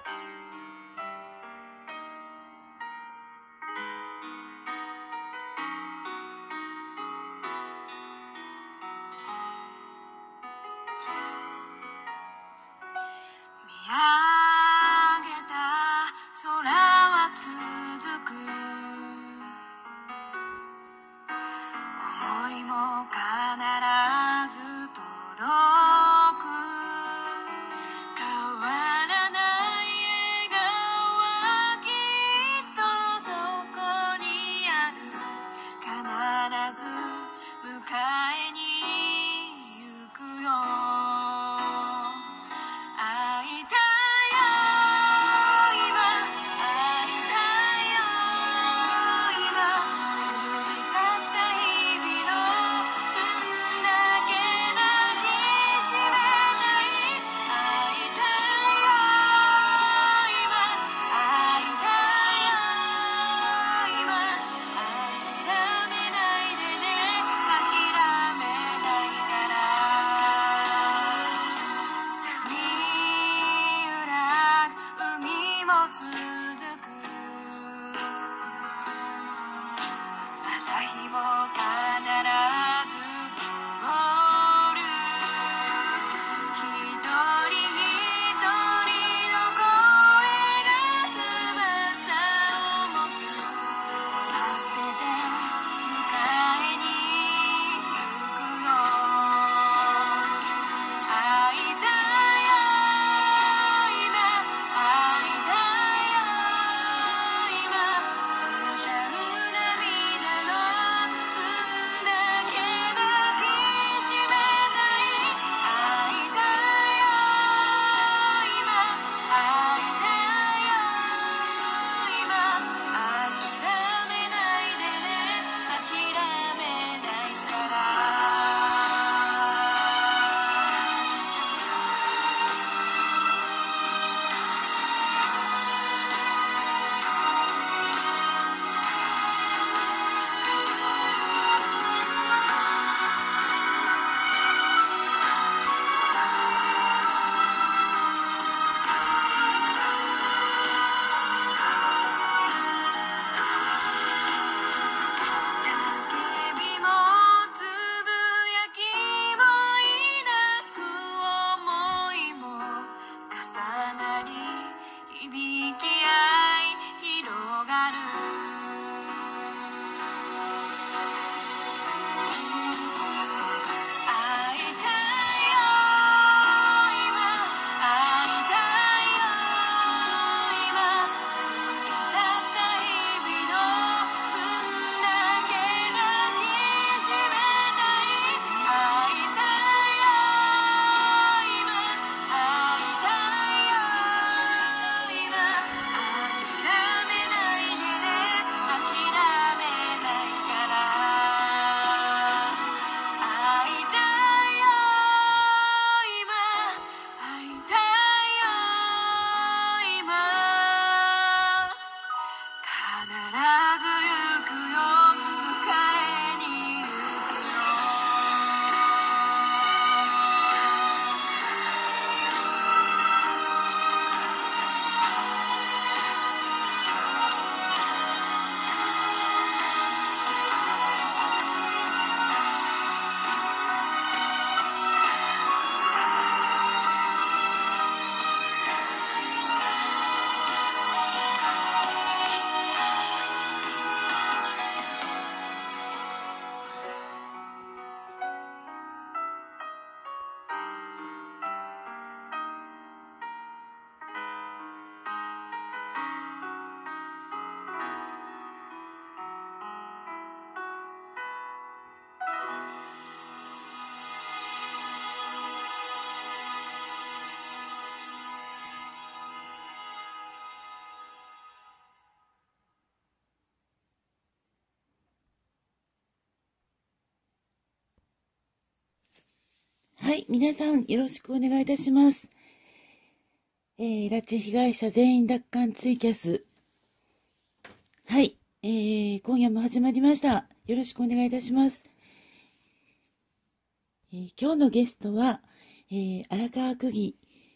はい、皆さんよろしくお願いいたします。拉致被害者全員奪還ツイキャス。はい、今夜も始まりました。よろしくお願いいたします。今日のゲストは、荒川区議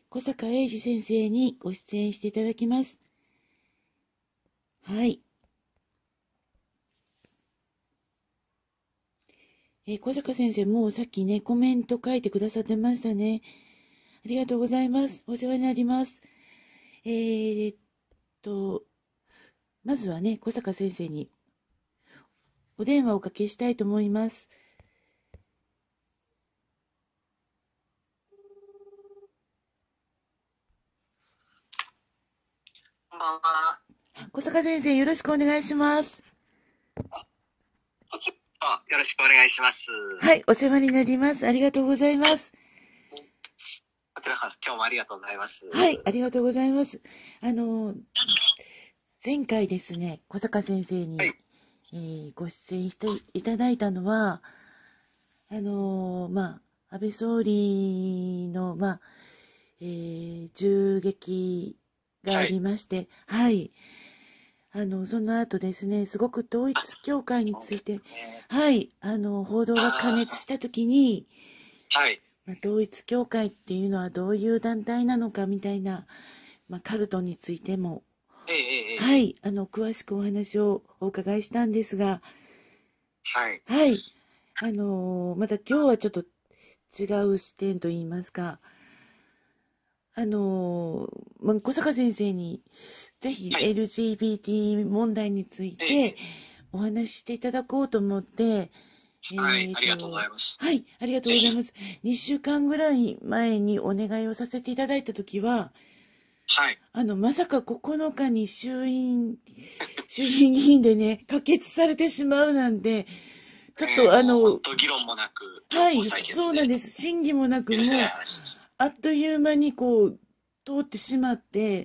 小坂英二先生にご出演していただきます。はい。小坂先生、もうさっきね、コメント書いてくださってましたね。ありがとうございます。お世話になります。まずはね、小坂先生にお電話をおかけしたいと思います。 こんばんは。 小坂先生、よろしくお願いします。 よろしくお願いします。 はい、お世話になります。ありがとうございます。 こちらから今日もありがとうございます。 はい、ありがとうございます。前回ですね、小坂先生に、はい、ご出演していただいたのは、安倍総理の、銃撃がありまして、はい。その後ですね、すごく統一教会について、はい、報道が過熱したときに、 はい。 統一教会っていうのはどういう団体なのかみたいな、カルトについても、はい、詳しくお話をお伺いしたんですが、 はい。 はい。また今日はちょっと違う視点といいますか、小坂先生に、ぜひ LGBT 問題についてお話ししていただこうと思って、 はい、ありがとうございます。 はい、ありがとうございます。2週間ぐらい前にお願いをさせていただいたときは、 はい。 まさか9日に衆議院議員でね、可決されてしまうなんて、ちょっと議論もなく、 はい、そうなんです。審議もなく、もう、あっという間に通ってしまって、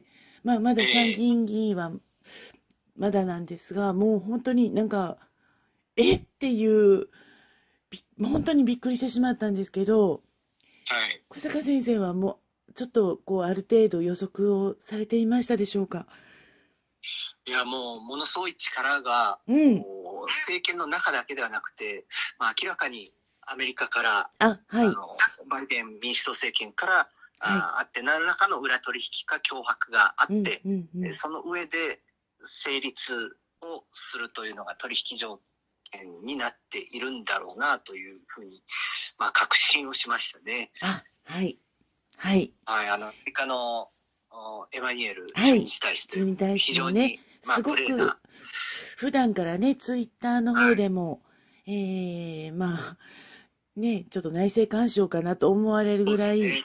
まだ参議院議員はまだなんですが、もう本当になんか、っていう、本当にびっくりしてしまったんですけど、 はい。 小坂先生はもう、ちょっとある程度予測をされていましたでしょうか？ いや、もう、ものすごい力が、政権の中だけではなくて、明らかにアメリカから、 はい、 バイデン民主党政権から、あって、何らかの裏取引か脅迫があって、その上で成立をするというのが取引条件になっているんだろうなというふうに、確信をしましたね。 はい。はい。 はい、アメリカのエマニュエル駐に対して、 非常に、すごく、普段からね、ツイッターの方でも、ちょっと内政干渉かなと思われるぐらい、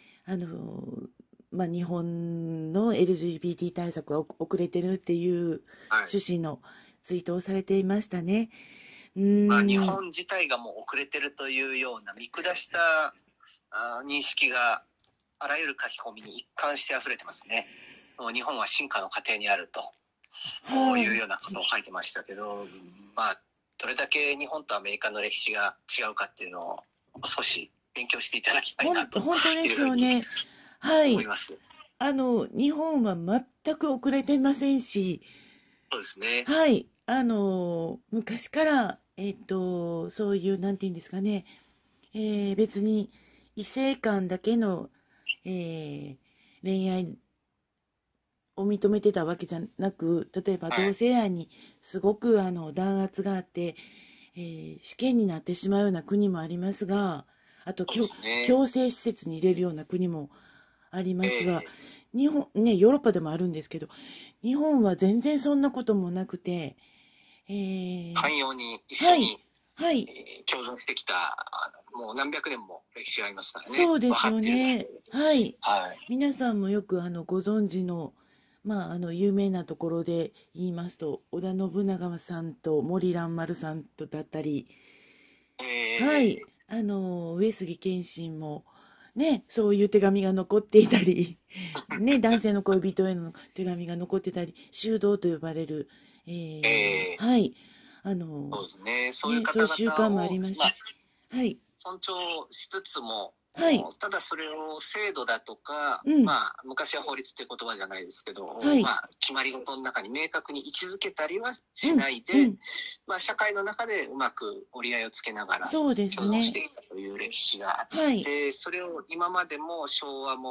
日本の LGBT 対策は遅れてるっていう趣旨のツイートをされていましたね。 日本自体がもう遅れてるというような見下した認識があらゆる書き込みに一貫して溢れてますね。もう日本は進化の過程にあると、こういうようなことを書いてましたけど、どれだけ日本とアメリカの歴史が違うかっていうのを少し勉強していただきたいなと。 本当ですよね。はい。 思います。 日本は全く遅れてませんし、 そうですね。 はい。昔から、そういう、なんていうんですかね、別に異性間だけの、恋愛を認めてたわけじゃなく、例えば同性愛にすごく弾圧があって、死刑になってしまうような国もありますが、あと、強制施設に入れるような国もありますが、日本、ね、ヨーロッパでもあるんですけど、日本は全然そんなこともなくて、 寛容に一緒に、共存してきた、もう何百年も歴史がありますからね。 そうですよね。はい。 はい。 皆さんもよくご存知の、有名なところで言いますと、織田信長さんと森蘭丸さんとだったり、はい。上杉謙信も、ね、そういう手紙が残っていたり、ね、男性の恋人への手紙が残ってたり、修道と呼ばれる、はい。 そうですね。そういうそういう習慣もありましたし、はい。 尊重しつつも、 はい、 ただそれを制度だとか、昔は法律って言葉じゃないですけど、決まり事の中に明確に位置づけたりはしないで、社会の中でうまく折り合いをつけながら共存していたという歴史があって、それを今までも昭和も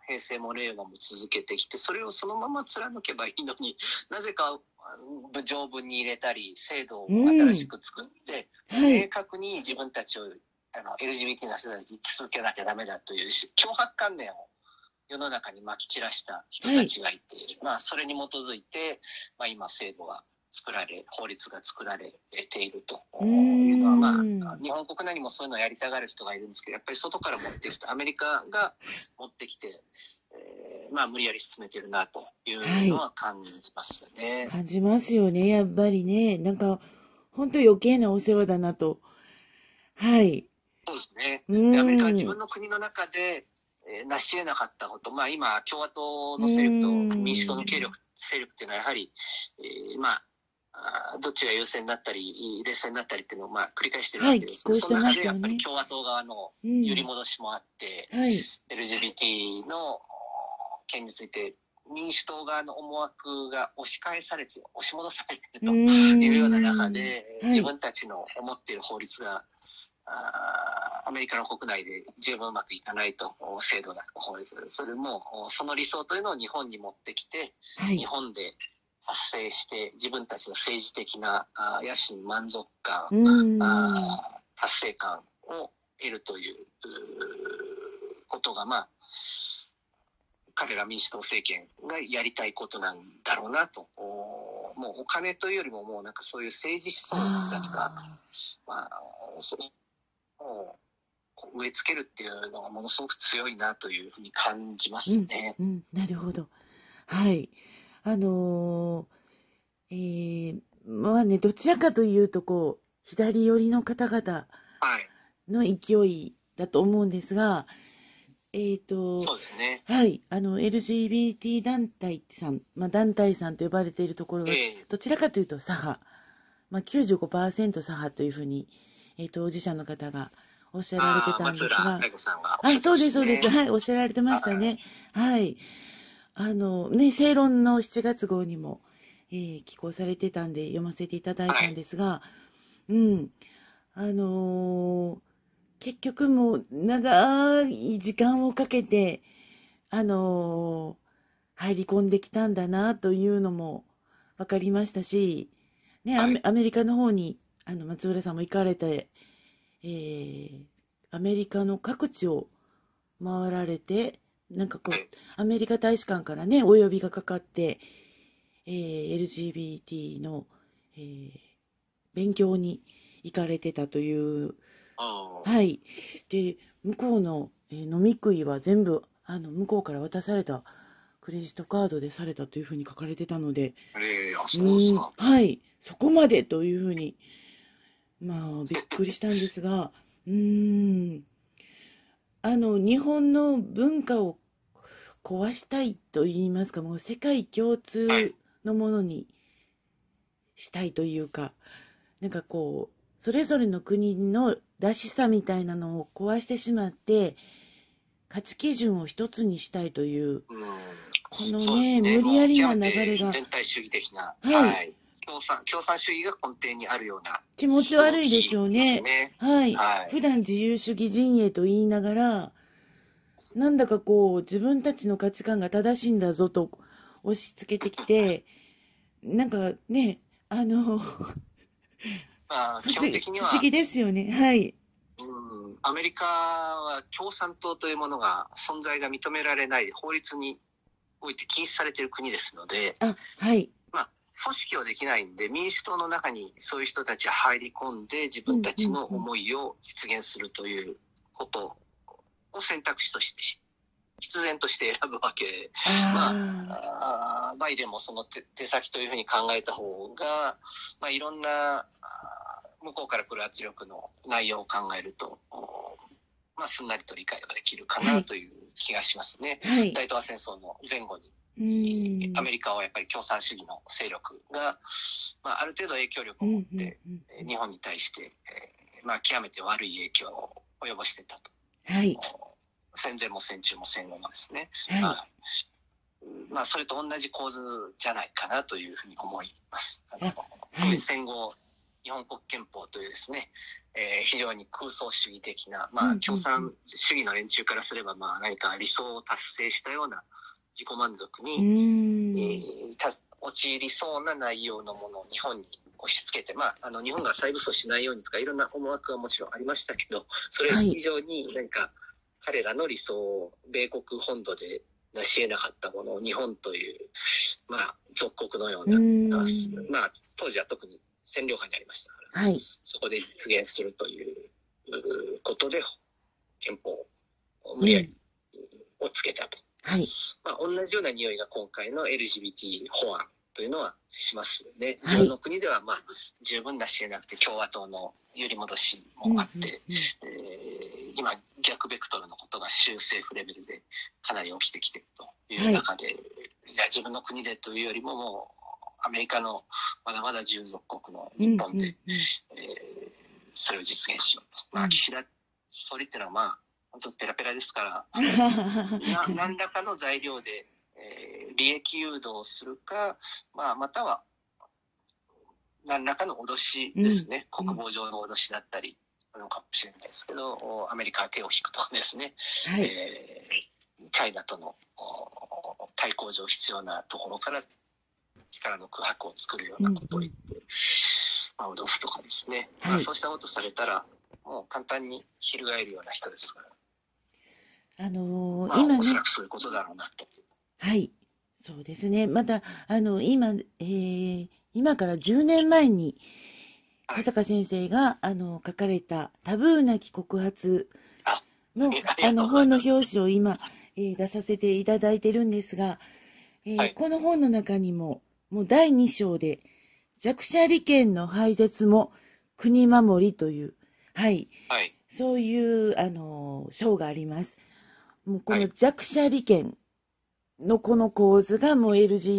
平成も令和も続けてきて、それをそのまま貫けばいいのに、なぜか条文に入れたり制度を新しく作って、明確に自分たちをLGBT の人たちに言い続けなきゃダメだという強迫観念を世の中にまき散らした人たちがいて、それに基づいて、今制度が作られ、法律が作られているというのは、日本国内にもそういうのをやりたがる人がいるんですけど、やっぱり外から持ってきた、アメリカが持ってきて、無理やり進めてるなというのは感じますね。 感じますよね、やっぱりね。なんか、本当余計なお世話だなと。はい。 そうですね。でアメリカは自分の国の中で、成し得なかったこと、今、共和党の勢力と民主党の勢力っていうのはやはり、どっちが優勢になったり、劣勢になったりっていうのを繰り返してるわけです。その中でやっぱり共和党側の揺り戻しもあって、LGBT の件について民主党側の思惑が押し戻されているというような中で、自分たちの思っている法律がアメリカの国内で十分うまくいかないと、制度だ法律、それもその理想というのを日本に持ってきて、日本で発生して自分たちの政治的な野心満足感、達成感を得るということが彼ら民主党政権がやりたいことなんだろうなと。もうお金というよりもなんかそういう政治思想だとか、植え付けるっていうのがものすごく強いなというふうに感じますね。 なるほど。はい。どちらかというと左寄りの方々の勢いだと思うんですが、 そうですね。 はい。LGBT 団体さん、団体さんと呼ばれているところは、どちらかというと左派、95% 左派というふうに、当事者の方がおっしゃられてたんですが、そうです、そうです。はい、おっしゃられてましたね。はい。正論の7月号にも、寄稿されてたんで読ませていただいたんですが、結局もう長い時間をかけて、入り込んできたんだなというのも分かりましたし、ね、アメリカの方に、松浦さんも行かれて、アメリカの各地を回られて、なんかアメリカ大使館からね、お呼びがかかって、LGBT の、勉強に行かれてたという、はい。で、向こうの、飲み食いは全部、向こうから渡されたクレジットカードでされたというふうに書かれてたので、 そうですか。 はい。そこまでというふうに、びっくりしたんですが、日本の文化を壊したいと言いますか、もう世界共通のものにしたいというか、なんかそれぞれの国のらしさみたいなのを壊してしまって、価値基準を一つにしたいという、このね、無理やりな流れが。 全体主義的な。 はい。 共産主義が根底にあるような。 気持ち悪いですよね。はい。普段自由主義陣営と言いながら、なんだか自分たちの価値観が正しいんだぞと押し付けてきて、なんかね、 基本的には不思議ですよね。はい。 アメリカは共産党というものが存在が認められない法律において禁止されている国ですので、 はい。 組織はできないんで、民主党の中にそういう人たちが入り込んで自分たちの思いを実現するということを選択肢として必然として選ぶわけで、バイデンもその手先というふうに考えた方が、いろんな向こうから来る圧力の内容を考えると、すんなりと理解ができるかなという気がしますね。大東亜戦争の前後にアメリカはやっぱり共産主義の勢力が、ある程度影響力を持って日本に対して、極めて悪い影響を及ぼしてたと。戦前も戦中も戦後もですね。それと同じ構図じゃないかなというふうに思います。戦後日本国憲法というですね、非常に空想主義的な、共産主義の連中からすれば、何か理想を達成したような自己満足に、陥りそうな内容のものを日本に押し付けて、日本が再武装しないようにとか、いろんな思惑はもちろんありましたけど、それ以上に何か彼らの理想を米国本土で成し得なかったものを日本という、属国のような、当時は特に占領下にありましたから、そこで実現するということで、憲法を無理やりをつけたと。同じような匂いが今回の LGBT 法案というのはしますね。自分の国では十分なし得なくて共和党の揺り戻しもあって、今逆ベクトルのことが州政府レベルでかなり起きてきているという中で、じゃあ自分の国でというよりももうアメリカのまだまだ従属国の日本で、それを実現しようと。岸田総理っていうのは本当ペラペラですから、何らかの材料で、利益誘導するか、または何らかの脅しですね、国防上の脅しだったりなのかもしれないですけど、アメリカは手を引くとかですね、チャイナとの対抗上必要なところから力の空白を作るようなことを言って、脅すとかですね、そうしたことされたらもう簡単に翻るような人ですから、今ね、おそらくそういうことだろうなと。 そうですね。また今から10年前に小坂先生が書かれたタブーなき告発の本の表紙を今、出させていただいてるんですが、この本の中にももう第2章で弱者利権の廃絶も国守りという、そういう章があります。もうこの弱者利権のこの構図がもう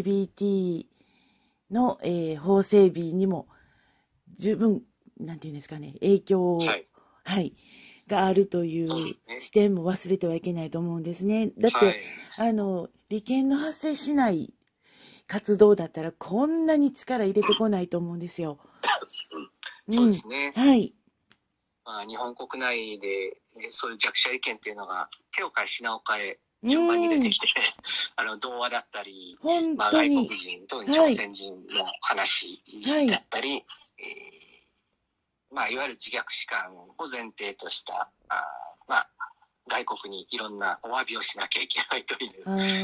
LGBT の、法整備にも十分なんていうんですかね、影響があるという視点も忘れてはいけないと思うんですね。だって、利権の発生しない活動だったらこんなに力入れてこないと思うんですよ。 そうですね。日本国内でそういう弱者利権っていうのが手を変え品を変え順番に出てきて、童話だったり、外国人、特に朝鮮人の話だったり、いわゆる自虐史観を前提とした、外国にいろんなお詫びをしなきゃいけないという、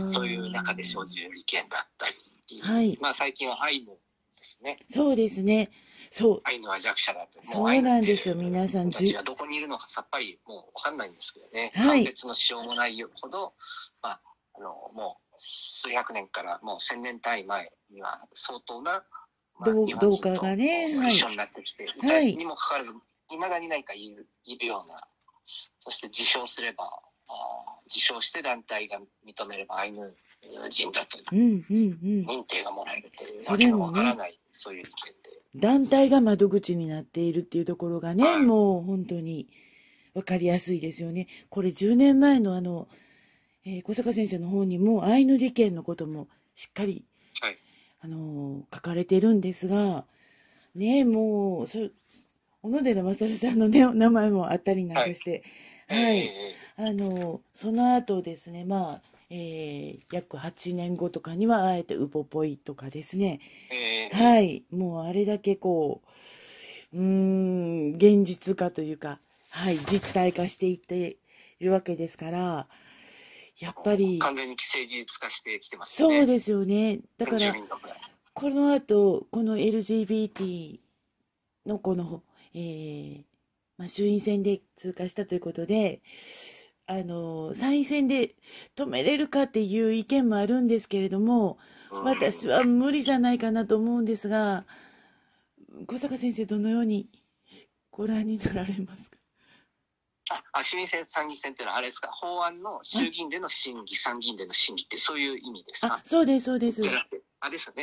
そういう中で生じる利権だったり、最近はアイヌですね。そうですね。アイヌは弱者だと。そうなんですよ、皆さん。たちがどこにいるのかさっぱりもう分かんないんですけどね。判別のしようもないほど、もう数百年からもう1000年単位前には相当な、日本人と一緒になってきて、にもかかわらず、いまだに何かいるような、そして自称すれば、自称して団体が認めればアイヌ人だという認定がもらえるというわけのわからない、そういう利権で。団体が窓口になっているっていうところがね、もう本当にわかりやすいですよね。これ10年前の小坂先生の方にもアイヌ利権のこともしっかり、書かれてるんですが、ね、もう小野寺勝さんのね、名前もあったりなんかして、その後ですね、約8年後とかにはあえてウポポイとかですね、もうあれだけ現実化というか、実体化していっているわけですから、やっぱり完全に既成事実化してきてますね。そうですよね。だからこの後この LGBT のこの、衆院選で通過したということで、参院選で止めれるかっていう意見もあるんですけれども、私は無理じゃないかなと思うんですが、小坂先生どのようにご覧になられますか？衆院選、参議院選っていうのはあれですか、法案の衆議院での審議、参議院での審議ってそういう意味ですか？そうです、そうです。じゃなくて、ですよね。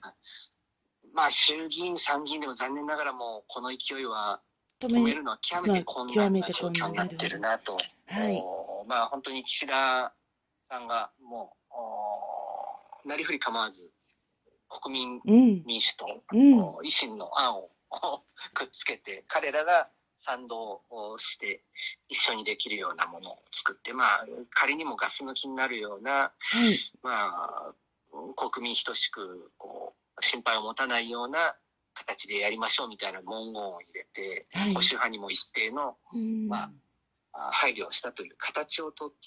衆議院、参議院でも残念ながらもうこの勢いは止めるのは極めて困難な状況になってるなと。本当に岸田さんがもう、なりふり構わず、国民民主と維新の案ををくっつけて、彼らが賛同をして一緒にできるようなものを作って、仮にもガス抜きになるような、 はい。 国民等しく心配を持たないような形でやりましょうみたいな文言を入れて、 はい。 保守派にも一定の、配慮をしたという形をとって、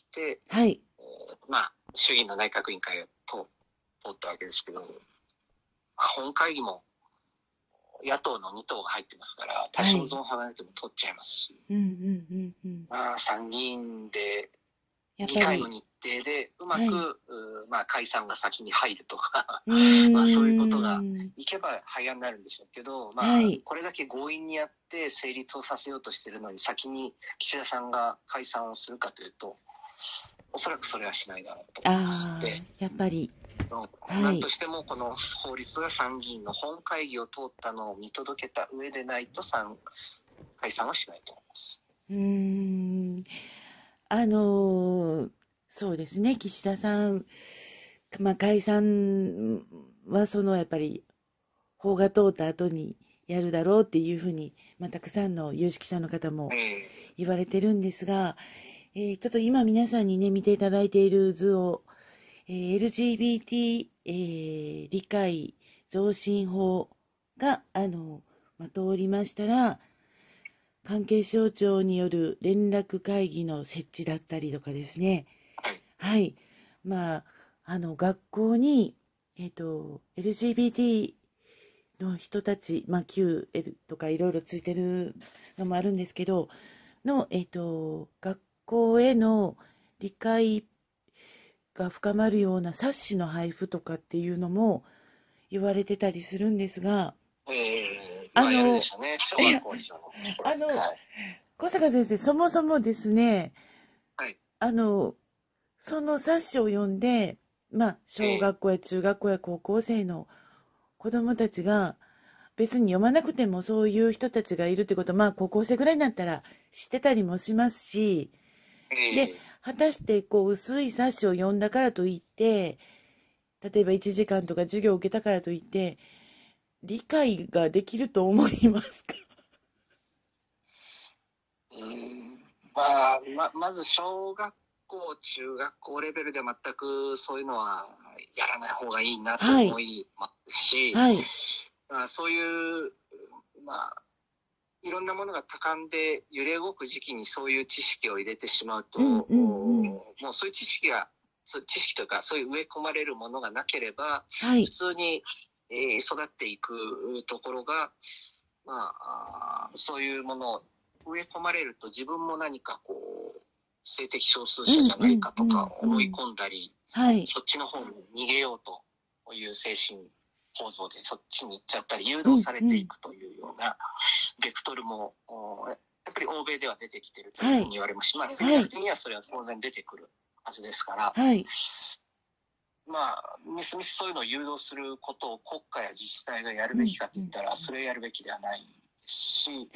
はい。 衆議院の内閣委員会を通ったわけですけど、本会議も野党の2党が入ってますから、多少増離れても取っちゃいますし、参議院で議会の日程でうまく、解散が先に入るとかそういうことがいけば早になるんでしょうけど、これだけ強引にやって成立をさせようとしているのに、先に岸田さんが解散をするかというと、おそらくそれはしないだろうと思いまして、 やっぱり、 なんとしてもこの法律が参議院の本会議を通ったのを見届けた上でないと解散はしないと思います。 そうですね、岸田さん、解散はやっぱり法が通った後にやるだろうっていうふうに、たくさんの有識者の方も言われてるんですが、ちょっと今皆さんにね、見ていただいている図を、LGBT、理解増進法が、通りましたら、関係省庁による連絡会議の設置だったりとかですね。はい。学校に、LGBT の人たち、QL とかいろいろついてるのもあるんですけど、学校への理解が深まるような冊子の配布とかっていうのも言われてたりするんですが、小坂先生、そもそもですね、その冊子を読んで、小学校や中学校や高校生の子供たちが、別に読まなくてもそういう人たちがいるってことは、高校生ぐらいになったら知ってたりもしますし、で、果たして薄い冊子を読んだからといって、例えば1時間とか授業を受けたからといって、理解ができると思いますか？ まず小学校、中学校レベルで全くそういうのはやらない方がいいなと思いますし、そういう、いろんなものが多感で揺れ動く時期にそういう知識を入れてしまうと、もうそういう知識というか、そういう植え込まれるものがなければ、普通に育っていくところが、そういうものを植え込まれると自分も何か性的少数者じゃないかとか思い込んだり、そっちの方に逃げようという精神構造でそっちに行っちゃったり誘導されていくというようなベクトルもやっぱり欧米では出てきているというふうに言われますし、戦略的にはそれは当然出てくるはずですから、みすみすそういうのを誘導することを国家や自治体がやるべきかといったら、それをやるべきではないですし、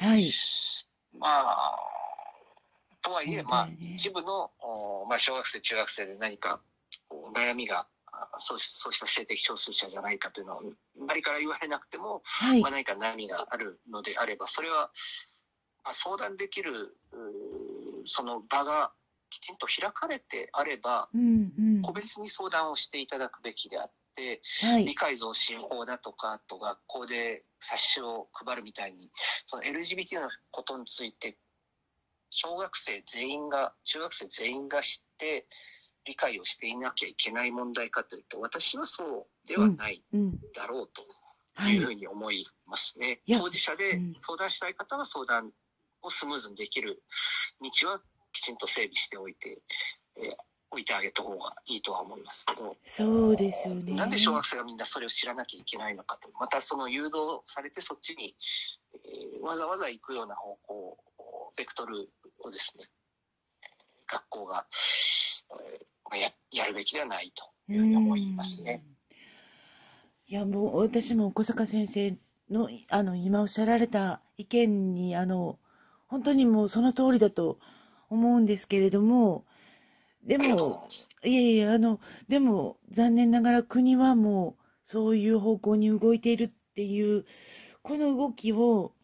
とはいえ、一部の、小学生、中学生で何か悩みがそうした性的少数者じゃないかというのを周りから言われなくても、何か悩みがあるのであれば、それは相談できるその場がきちんと開かれてあれば、個別に相談をしていただくべきであって、理解増進法だとか、あと学校で冊子を配るみたいに、その LGBT のことについて小学生全員が、中学生全員が知って理解をしていなきゃいけない問題かというと、私はそうではないだろうというふうに思いますね。当事者で相談したい方は相談をスムーズにできる道はきちんと整備しておいてあげた方がいいとは思いますけど。 そうですよね。 なんで小学生がみんなそれを知らなきゃいけないのかと。またその誘導されてそっちに、わざわざ行くような方向、ベクトルをですね、学校が、やるべきではないというふうに思いますね。 いや、もう私も小坂先生の今おっしゃられた意見に本当にもうその通りだと思うんですけれども、でもでも残念ながら国はもうそういう方向に動いているっていうこの動きを、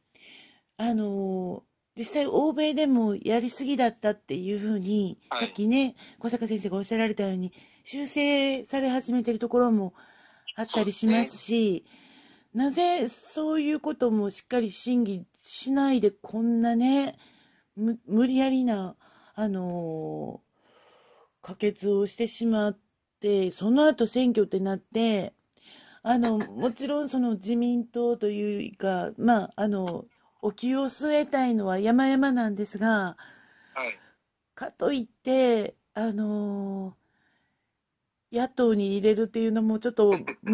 実際欧米でもやりすぎだったっていうふうに、 はい、 さっきね、小坂先生がおっしゃられたように、修正され始めてるところもあったりしますし、なぜそういうこともしっかり審議しないでこんなね、無理やりな、可決をしてしまって、その後選挙ってなって、もちろんその自民党というか、お気を据えたいのは山々なんですが、 はい、 かといって、野党に入れるっていうのもちょっと、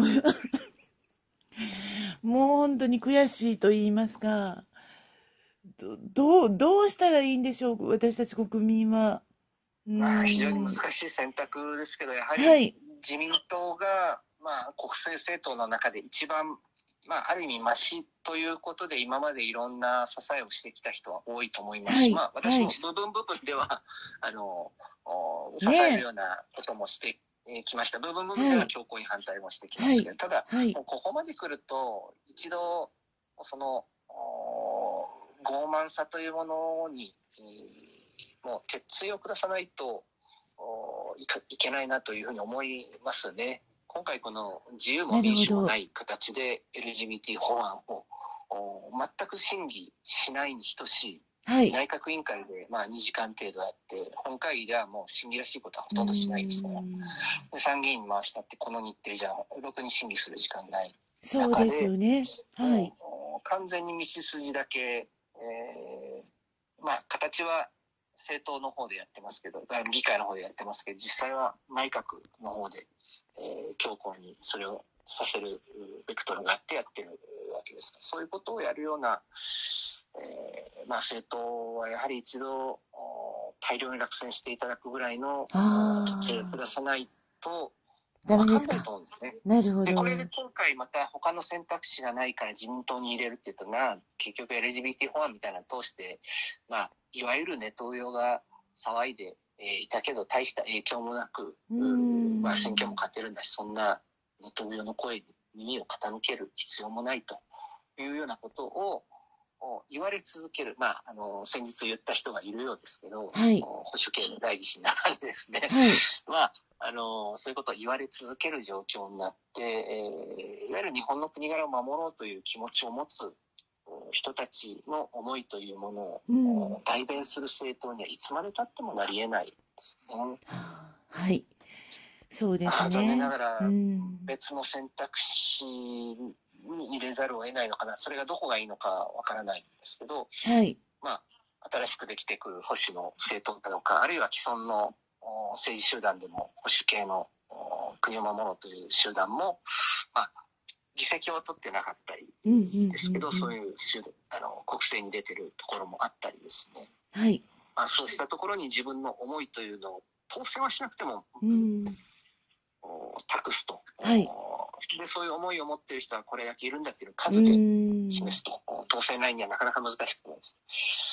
もう本当に悔しいと言いますか、どうしたらいいんでしょう、私たち国民は。 非常に難しい選択ですけど、やははいり自民党が、国政政党の中で一番、ある意味マシということで、今までいろんな支えをしてきた人は多いと思いますし、私も部分では、支えるようなこともしてきました。部分では強硬に反対もしてきましたけど、ただ、ここまで来ると、一度、その、傲慢さというものに、もう鉄槌を下さないといけないなというふうに思いますね。今回この自由も民主もない形で LGBT 法案を全く審議しないに等しい、内閣委員会で2時間程度やって、本会議ではもう審議らしいことはほとんどしないですから、で参議院に回したってこの日程じゃろくに審議する時間ない中で、 そうですよね。はい。 完全に道筋だけ、形は政党の方でやってますけど、議会の方でやってますけど、実際は内閣の方で、強硬にそれをさせるベクトルがあってやってるわけですから、そういうことをやるような、政党はやはり一度大量に落選していただくぐらいの決定を下さないとダメですか。 分かんないと思うんですね。 なるほど。 で、これで今回また他の選択肢がないから自民党に入れるって言うと結局 LGBT 法案みたいなのを通して、いわゆるネトウヨが騒いでいたけど大した影響もなく、選挙も勝てるんだし、そんなネトウヨの声に耳を傾ける必要もないというようなことを言われ続ける、先日言った人がいるようですけど、保守系の代議士の中でですね、そういうことを言われ続ける状況になって、いわゆる日本の国柄を守ろうという気持ちを持つ人たちの思いというものを代弁する政党にはいつまでたってもなり得ないですね。 はい。そうですね。 残念ながら別の選択肢に入れざるを得ないのかな。それがどこがいいのかわからないんですけど、新しくできてくる保守の政党なのか、あるいは既存の政治集団でも保守系の国を守ろうという集団も、議席を取ってなかったりですけど、そういう国政に出てるところもあったりですね。 はい。 そうしたところに自分の思いというのを当選はしなくても、託すと。で、そういう思いを持っている人はこれだけいるんだっていう数で示すと、当選ラインにはなかなか難しくないです。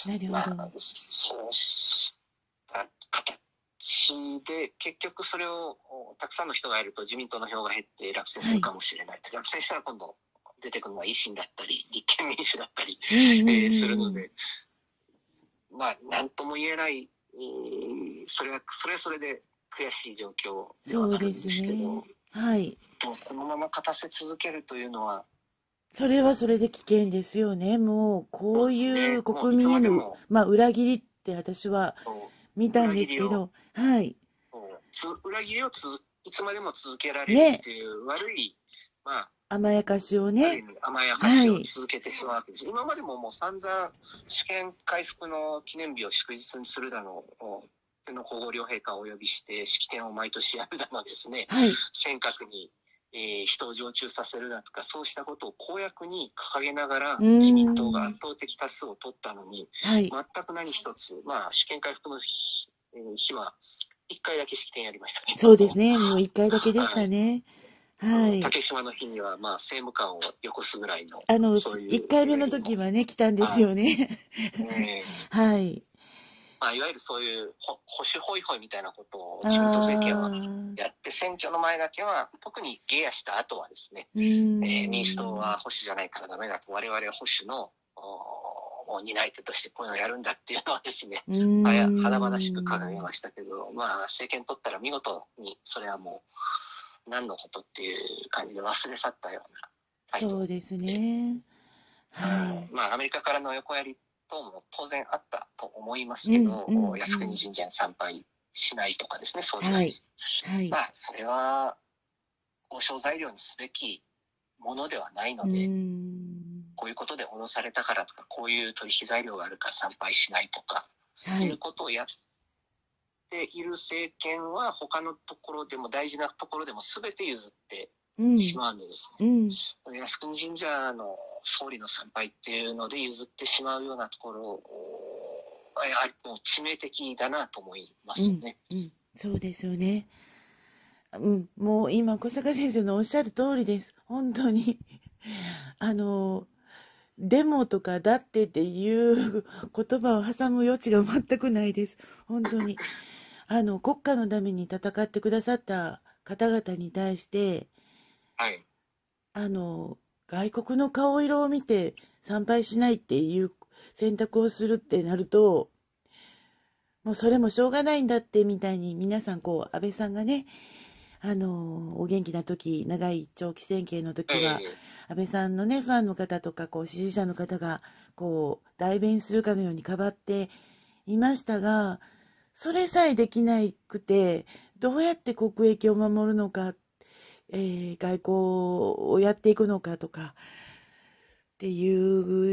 なるほど。 そうした形で、結局それをたくさんの人がやると自民党の票が減って落選するかもしれない。落選したら今度出てくるのは維新だったり、立憲民主だったり、するので、なんとも言えない、それはそれで悔しい状況ではあるんですけど、 はい。 このまま勝たせ続けるというのは、 それはそれで危険ですよね。もう、こういう国民への、裏切りって私は見たんですけど、はい。 裏切りをいつまでも続けられるっていう悪い、 甘やかしをね。 甘やかしを続けてしまうわけです。今までももう散々、主権回復の記念日を祝日にするだの、天皇皇后両陛下をお呼びして式典を毎年やるだのですね、尖閣に、人を常駐させるだとか、そうしたことを公約に掲げながら自民党が圧倒的多数を取ったのに、全く何一つ、主権回復の日は1回だけ式典やりましたね。 そうですね、もう1回だけでしたね。 竹島の日には、政務官をよこすぐらいの。 1回目の時はね、来たんですよね。 はい。 いわゆるそういう保守ホイホイみたいなことを自民党政権はやって、選挙の前だけは、特にゲアした後はですね、民主党は保守じゃないからダメだと、我々は保守の担い手としてこういうのをやるんだっていうのはですね、華々しく掲げましたけど、政権取ったら見事にそれはもう何のことっていう感じで忘れ去ったような態度。 そうですね。 はい。アメリカからの横やり等も当然あったと思いますけど、靖国神社に参拝しないとかですね、総理大臣。それは交渉材料にすべきものではないので、こういうことで脅されたからとか、こういう取引材料があるから参拝しないとか、いうことをやっている政権は、他のところでも大事なところでも全て譲ってしまうんでですね、靖国神社の総理の参拝っていうので譲ってしまうようなところは、やはりもう致命的だなと思いますね。 そうですよね。もう今、小坂先生のおっしゃる通りです。本当に。デモとかだってっていう言葉を挟む余地が全くないです。本当に。国家のために戦ってくださった方々に対して、外国の顔色を見て参拝しないっていう選択をするってなると、もうそれもしょうがないんだってみたいに皆さん安倍さんがね、お元気な時、長い長期政権の時は、安倍さんのね、ファンの方とか、支持者の方が、代弁するかのようにかばっていましたが、それさえできなくて、どうやって国益を守るのか、外交をやっていくのかとか、っていう、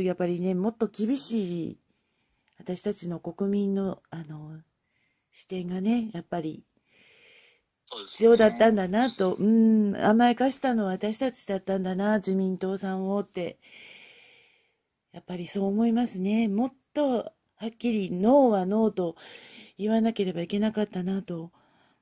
やっぱりね、もっと厳しい、私たちの国民の、視点がね、やっぱり、必要だったんだなと、甘やかしたのは私たちだったんだな、自民党さんをって、やっぱりそう思いますね。もっとはっきりノーはノーと言わなければいけなかったなと。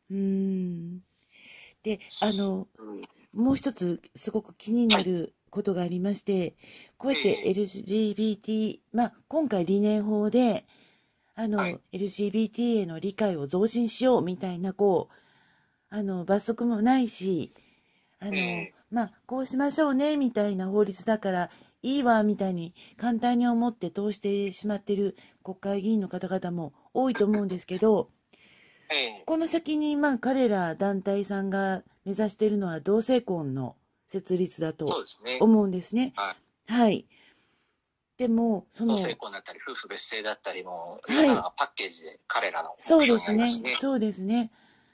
で、もう一つすごく気になることがありまして、こうやって LGBT、今回理念法で、LGBT への理解を増進しようみたいな、罰則もないし、こうしましょうね、みたいな法律だから、いいわ、みたいに簡単に思って通してしまっている国会議員の方々も多いと思うんですけど、この先に、彼ら団体さんが目指しているのは同性婚の設立だと思うんですね。でも、 同性婚だったり、夫婦別姓だったりも、いろんなパッケージで彼らの目標になりますね。 そうですね。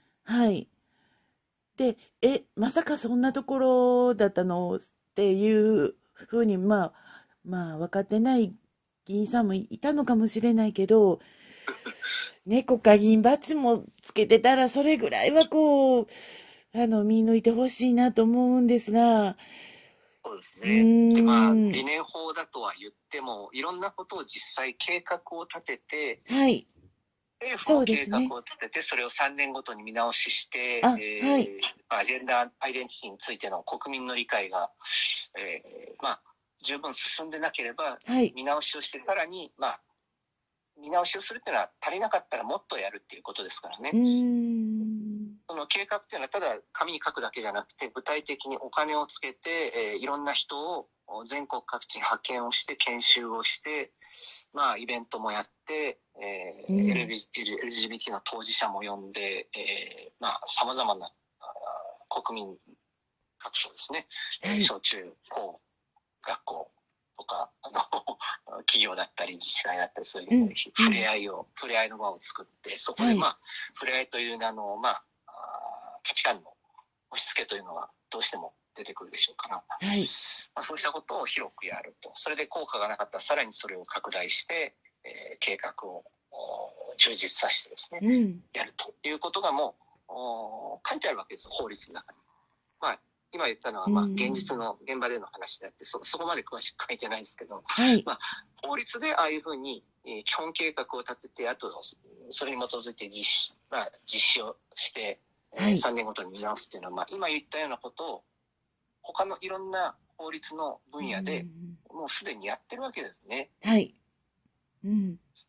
で、まさかそんなところだったのっていうふうに、分かってない議員さんもいたのかもしれないけど、ね、国会議員バッジもつけてたら、それぐらいは見抜いてほしいなと思うんですが。 そうですね。で、理念法だとは言っても、いろんなことを実際計画を立てて、政府も計画を立てて、それを3年ごとに見直しして、ジェンダーアイデンティティについての国民の理解が、十分進んでなければ、見直しをして、さらに、見直しをするっていうのは足りなかったらもっとやるっていうことですからね。その計画っていうのはただ紙に書くだけじゃなくて、具体的にお金をつけて、いろんな人を全国各地に派遣をして研修をして、イベントもやって、LGBT の当事者も呼んで、様々な国民各所ですね、小中高学校とか企業だったり自治体だったり、そういう触れ合いの場を作って、そこで触れ合いという名の価値観の押し付けというのはどうしても出てくるでしょうから、そうしたことを広くやると。それで効果がなかったらさらにそれを拡大して、計画を充実させてですね、やるということがもう書いてあるわけです、法律の中に。今言ったのは現実の現場での話であって、そこまで詳しく書いてないですけど、法律でああいうふうに基本計画を立てて、あとそれに基づいて実施をして、3年ごとに見直すっていうのは、今言ったようなことを他のいろんな法律の分野でもうすでにやってるわけですね。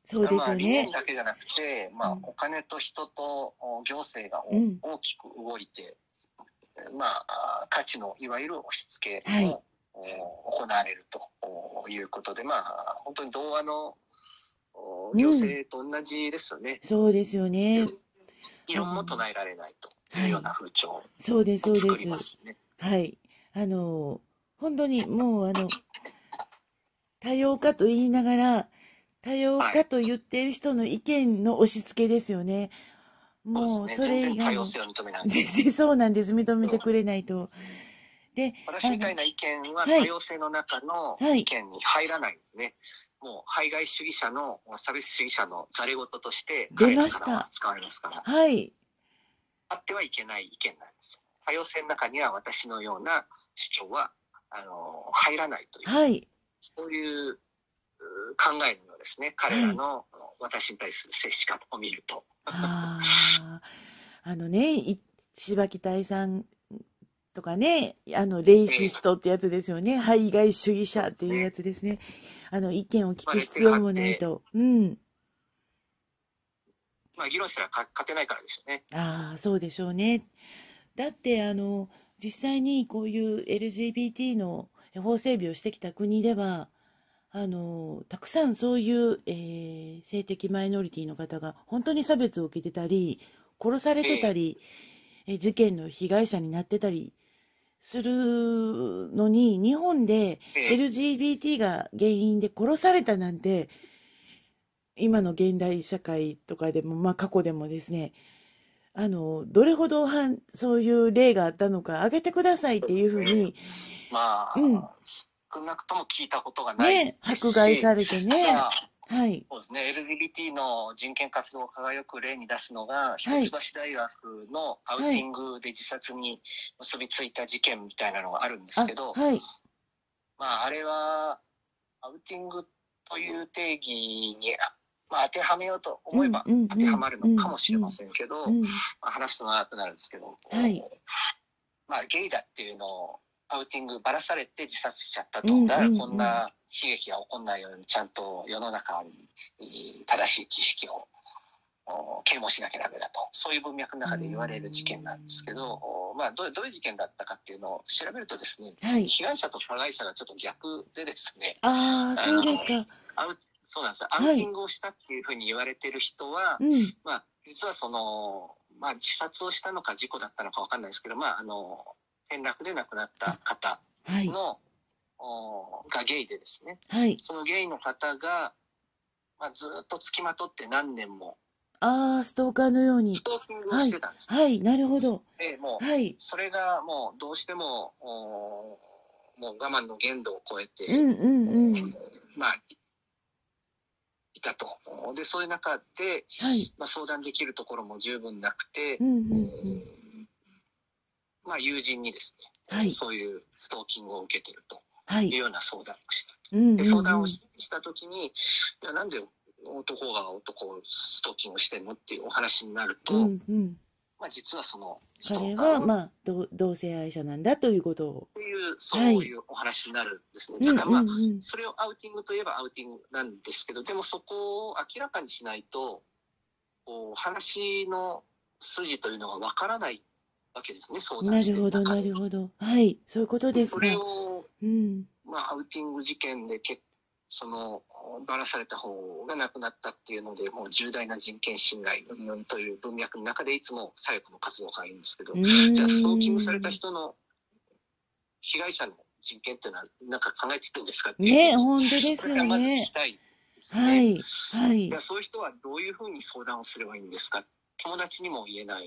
そうですよ理念ね。 だけじゃなくて、お金と人と行政が大きく動いて、価値のいわゆる押し付けも行われるということで、本当に童話の行政と同じですよね。 そうですよね。 異論も唱えられないというような風潮をそうです、そう作りで。 ますすね。 はい。本当にもう、多様化と言いながら、多様化と言っている人の意見の押し付けですよね。もう、それ以外の。 全然多様性を認めない。 そうなんです。認めてくれないと。で、 私みたいな意見は多様性の中の意見に入らないんですね。もう、排外主義者の差別主義者のざれ言として彼らからは使われますから。 はい。 あってはいけない意見なんです。多様性の中には私のような主張は入らないという、 はい、 そういう考えのようですね。彼らの私に対する接し方を見ると。 柴木大さんとかね、レイシストってやつですよね。排外主義者っていうやつですね。意見を聞く必要もないと。 議論したら勝てないからですよね。 そうでしょうね。だって、実際にこういう LGBT の法整備をしてきた国では、たくさんそういう、性的マイノリティの方が本当に差別を受けてたり、殺されてたり、事件の被害者になってたりするのに、日本で LGBT が原因で殺されたなんて、今の現代社会とかでも、過去でもですね、どれほどそういう例があったのか、挙げてくださいっていうふうに。 少なくとも聞いたことがないですし、 迫害されてね。 はい。そうですね。LGBT の人権活動家がよく例に出すのが、一橋大学のアウティングで自殺に結びついた事件みたいなのがあるんですけど、あれは、アウティングという定義に、当てはめようと思えば当てはまるのかもしれませんけど、話すと長くなるんですけど、ゲイだっていうのをアウティングばらされて自殺しちゃったと。だからこんな悲劇が起こんないようにちゃんと世の中に正しい知識を啓蒙しなきゃダメだと。そういう文脈の中で言われる事件なんですけど、どういう事件だったかっていうのを調べるとですね、被害者と加害者がちょっと逆でですね。 そうですか。 そうなんですよ。アウティングをしたっていうふうに言われてる人は、実は自殺をしたのか事故だったのかわかんないですけど、転落で亡くなった方の、がゲイでですね、そのゲイの方が、ずっと付きまとって何年も、 ストーカーのように。 ストーキングをしてたんです。 なるほど。 もう、それがもうどうしても、もう我慢の限度を超えて、いたと。で、そういう中で、相談できるところも十分なくて、友人にですね、そういうストーキングを受けてるというような相談をした。で、相談をしたときに、いや、なんで男が男をストーキングしてんのっていうお話になると、実はその彼は、同性愛者なんだということを。 そういうお話になるんですね。だからそれをアウティングといえばアウティングなんですけど、でもそこを明らかにしないと、話の筋というのがわからないわけですね、相談してる中で。 なるほど。はい、そういうことですか。 それを、アウティング事件でばらされた方が亡くなったっていうので、もう重大な人権侵害という文脈の中でいつも左翼の活動家がいるんですけど、じゃあストーキングされた人の被害者の人権っていうのは何か考えていくんですかっていう。 ね、本当ですよね。 まず聞きたいですね。じゃあそういう人はどういうふうに相談をすればいいんですか。友達にも言えない。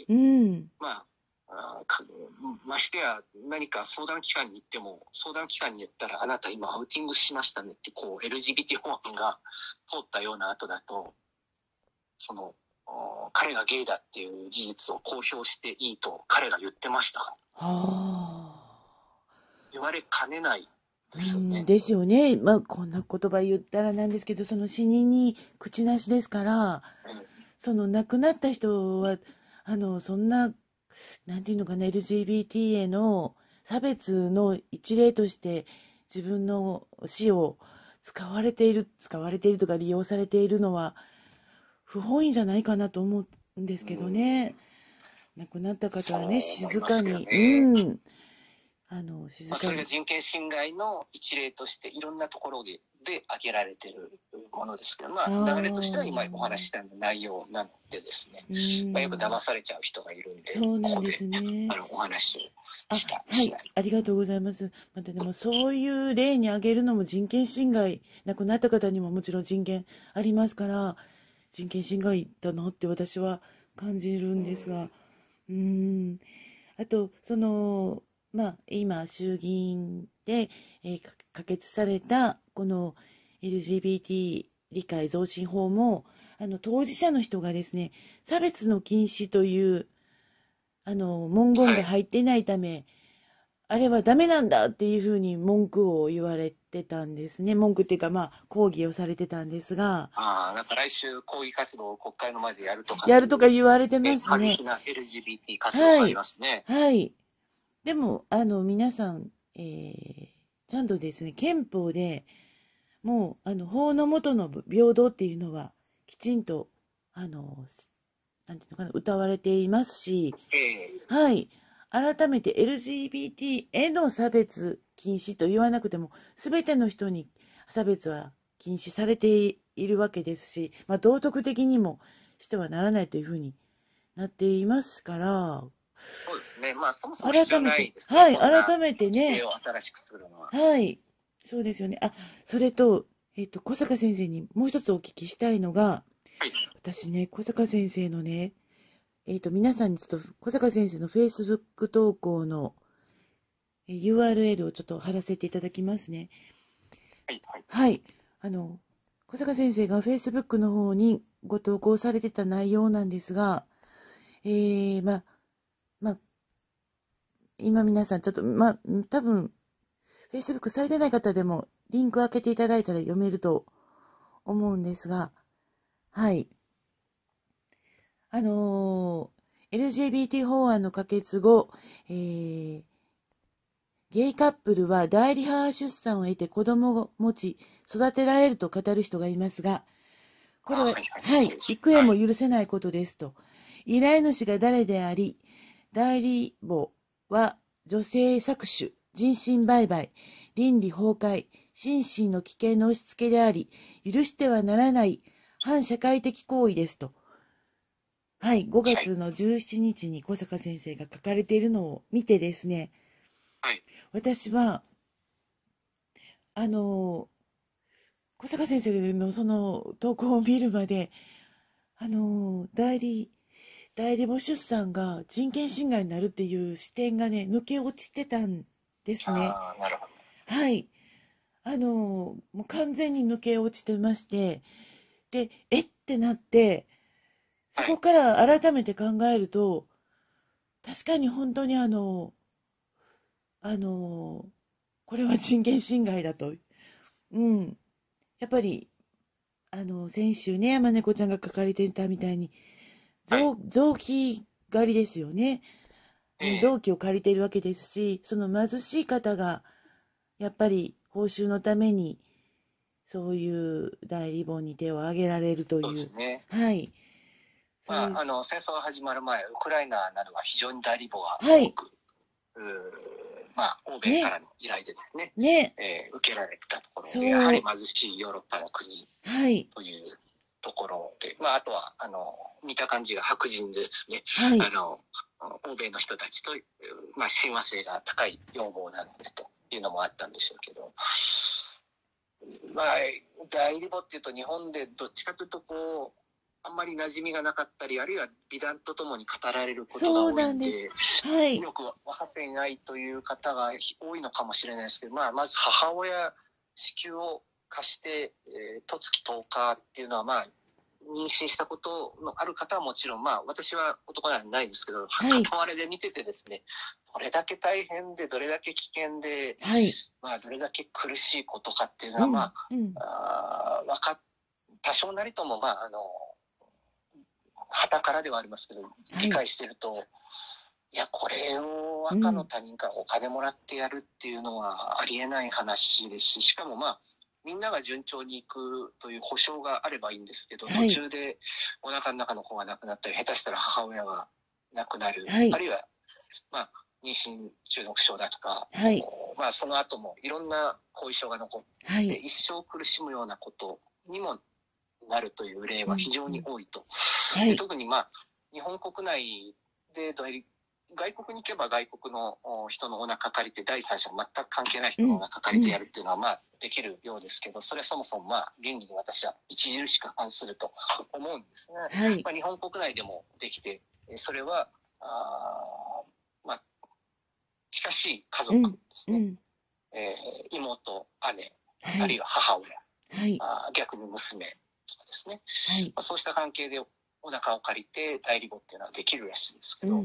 ましてや何か相談機関に行っても、相談機関に言ったら、あなた今アウティングしましたねってLGBT 法案が通ったような後だと、彼がゲイだっていう事実を公表していいと彼が言ってました。言われかねないですよね。 ですよね。こんな言葉言ったらなんですけど、その死人に口なしですから、その亡くなった人は、そんな、なんていうのかな、LGBT への差別の一例として自分の死を使われているとか利用されているのは不本意じゃないかなと思うんですけどね。亡くなった方はね、静かに、静かそれが人権侵害の一例としていろんなところで挙げられているものですけど、流れとしては今お話しした内容なのでですね、よく騙されちゃう人がいるんで、 そうなんですね。 お話をしたはい、ありがとうございます。またでもそういう例に挙げるのも人権侵害、亡くなった方にももちろん人権ありますから、人権侵害だなって私は感じるんですが、あと、今、衆議院で、可決された、この LGBT 理解増進法も、当事者の人がですね、差別の禁止という、文言が入っていないため、あれはダメなんだっていうふうに文句を言われてたんですね。文句っていうか、抗議をされてたんですが。 なんか来週抗議活動を国会の前でやるとか言われてますね。 過激な LGBT 活動がありますね。 はい。でも、皆さん、ちゃんとですね、憲法でもう、法の下の平等っていうのは、きちんと、なんていうのかな、謳われていますし、はい。改めて LGBT への差別禁止と言わなくても、すべての人に差別は禁止されているわけですし、道徳的にもしてはならないというふうになっていますから、 そうですね。そもそも必要ないですね。 はい、改めてね。 規定を新しくするのは。 はい。そうですよね。それと、小坂先生にもう一つお聞きしたいのが、私ね、小坂先生のね、皆さんにちょっと小坂先生の Facebook 投稿の URL をちょっと貼らせていただきますね。はい。小坂先生が Facebook の方にご投稿されてた内容なんですが、今皆さんちょっと、多分、Facebook されてない方でもリンク開けていただいたら読めると思うんですが、はい。LGBT 法案の可決後、ゲイカップルは代理母出産を得て子供を持ち、育てられると語る人がいますが、これは、幾重も許せないことですと。依頼主が誰であり、代理母は女性搾取、人身売買、倫理崩壊、心身の危険の押し付けであり、許してはならない反社会的行為ですと。はい、5月の17日に小坂先生が書かれているのを見てですね、私は、小坂先生のその投稿を見るまで、代理母出産が人権侵害になるっていう視点がね、抜け落ちてたんですね。 なるほど。 はい。もう完全に抜け落ちてまして、で、ってなって、そこから改めて考えると、確かに本当にこれは人権侵害だと。やっぱり、先週ね、山猫ちゃんが書かれていたみたいに、臓器狩りですよね。臓器を借りているわけですし、その貧しい方が、やっぱり報酬のために、そういう代理本に手を挙げられるという。 そうですね。 はい。 戦争が始まる前、ウクライナなどは非常に代理母が多く、欧米からの依頼でですね、受けられてたところで、やはり貧しいヨーロッパの国というところで、あとは見た感じが白人でですね、欧米の人たちと、親和性が高い要望なのでというのもあったんでしょうけど、代理母っていうと日本でどっちかというとあんまり馴染みがなかったり、あるいは美談とともに語られることが多いんで、よく分かっていないという方が多いのかもしれないですけど、まず母親子宮を貸して十月10日っていうのは妊娠したことのある方はもちろん、私は男なんてないんですけど、片割れで見ててですね、どれだけ大変で、どれだけ危険で、どれだけ苦しいことかっていうのは、多少なりとも、傍からではありますけど、理解してると、いや、これを赤の他人からお金もらってやるっていうのはありえない話ですし、しかもみんなが順調にいくという保証があればいいんですけど、 はい途中でお腹の中の子が亡くなったり、下手したら母親が亡くなる、 はいあるいは、妊娠中毒症だとか、 はい。 その後もいろんな後遺症が残って、 はい。 一生苦しむようなことにもなるという例は非常に多いと。 はい。 特に日本国内で外国に行けば外国の人のお腹借りて、第三者全く関係ない人のお腹借りてやるっていうのはできるようですけど、それはそもそも倫理に私は著しく反すると思うんですね。 はい。 日本国内でもできて、それは近しい家族ですね。妹、姉、あるいは母親、 はい。 逆に娘とかですね。 はい。 そうした関係でお腹を借りて代理母っていうのはできるらしいんですけど、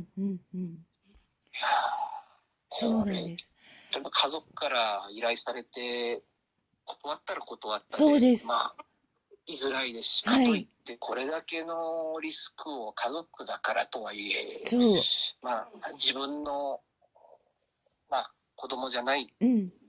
そうなんです。 例えば家族から依頼されて断ったら断ったで、 そうです。 居づらいですし、 はい、 かといってこれだけのリスクを家族だからとはいえ、 そう。 自分の子供じゃない、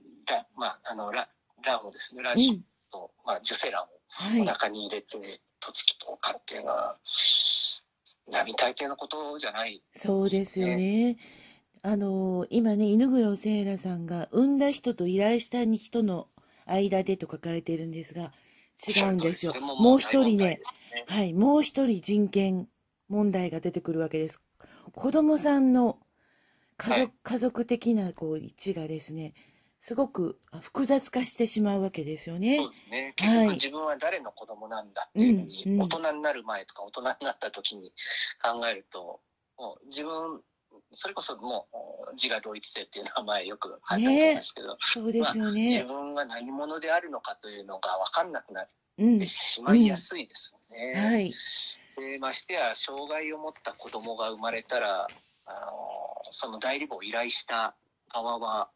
卵をですね、卵子と、受精卵をお腹に入れて、とつきとかっていうのは、並大抵のことじゃない、ね。 そうですよね。今ね、犬黒セイラさんが、産んだ人と依頼した人の間でと書かれているんですが、違うんですよ。もう一人ね、はい、もう一人人権問題が出てくるわけです。子供さんの家族的な位置がですね、すごく複雑化してしまうわけですよね。 そうですね。結局自分は誰の子供なんだっていうふうに、大人になる前とか大人になった時に考えると、もう自分、それこそもう自我同一性っていう名前よく書いてあるんですけど、 そうですよね。 自分が何者であるのかというのが分かんなくなってしまいやすいですよね。 はい。 でましてや障害を持った子供が生まれたら、その代理母を依頼した側は、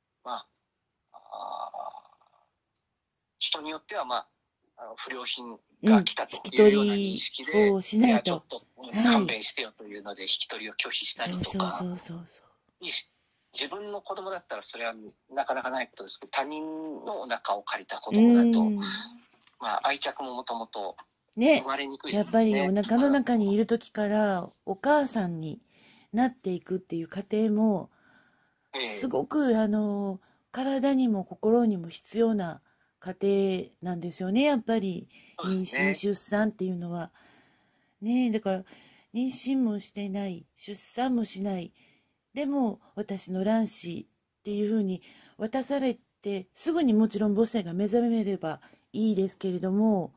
人によっては不良品が来たというような認識で、いやちょっと勘弁してよというので引き取りを拒否したりとか、自分の子供だったらそれはなかなかないことですけど、他人のお腹を借りた子供だと、愛着ももともと生まれにくいですね。 やっぱりお腹の中にいる時からお母さんになっていくっていう過程もすごく体にも心にも必要な過程なんですよね。やっぱり妊娠、出産っていうのはね。だから妊娠もしてない出産もしない、でも私の卵子っていうふうに渡されてすぐにもちろん母性が目覚めればいいですけれども、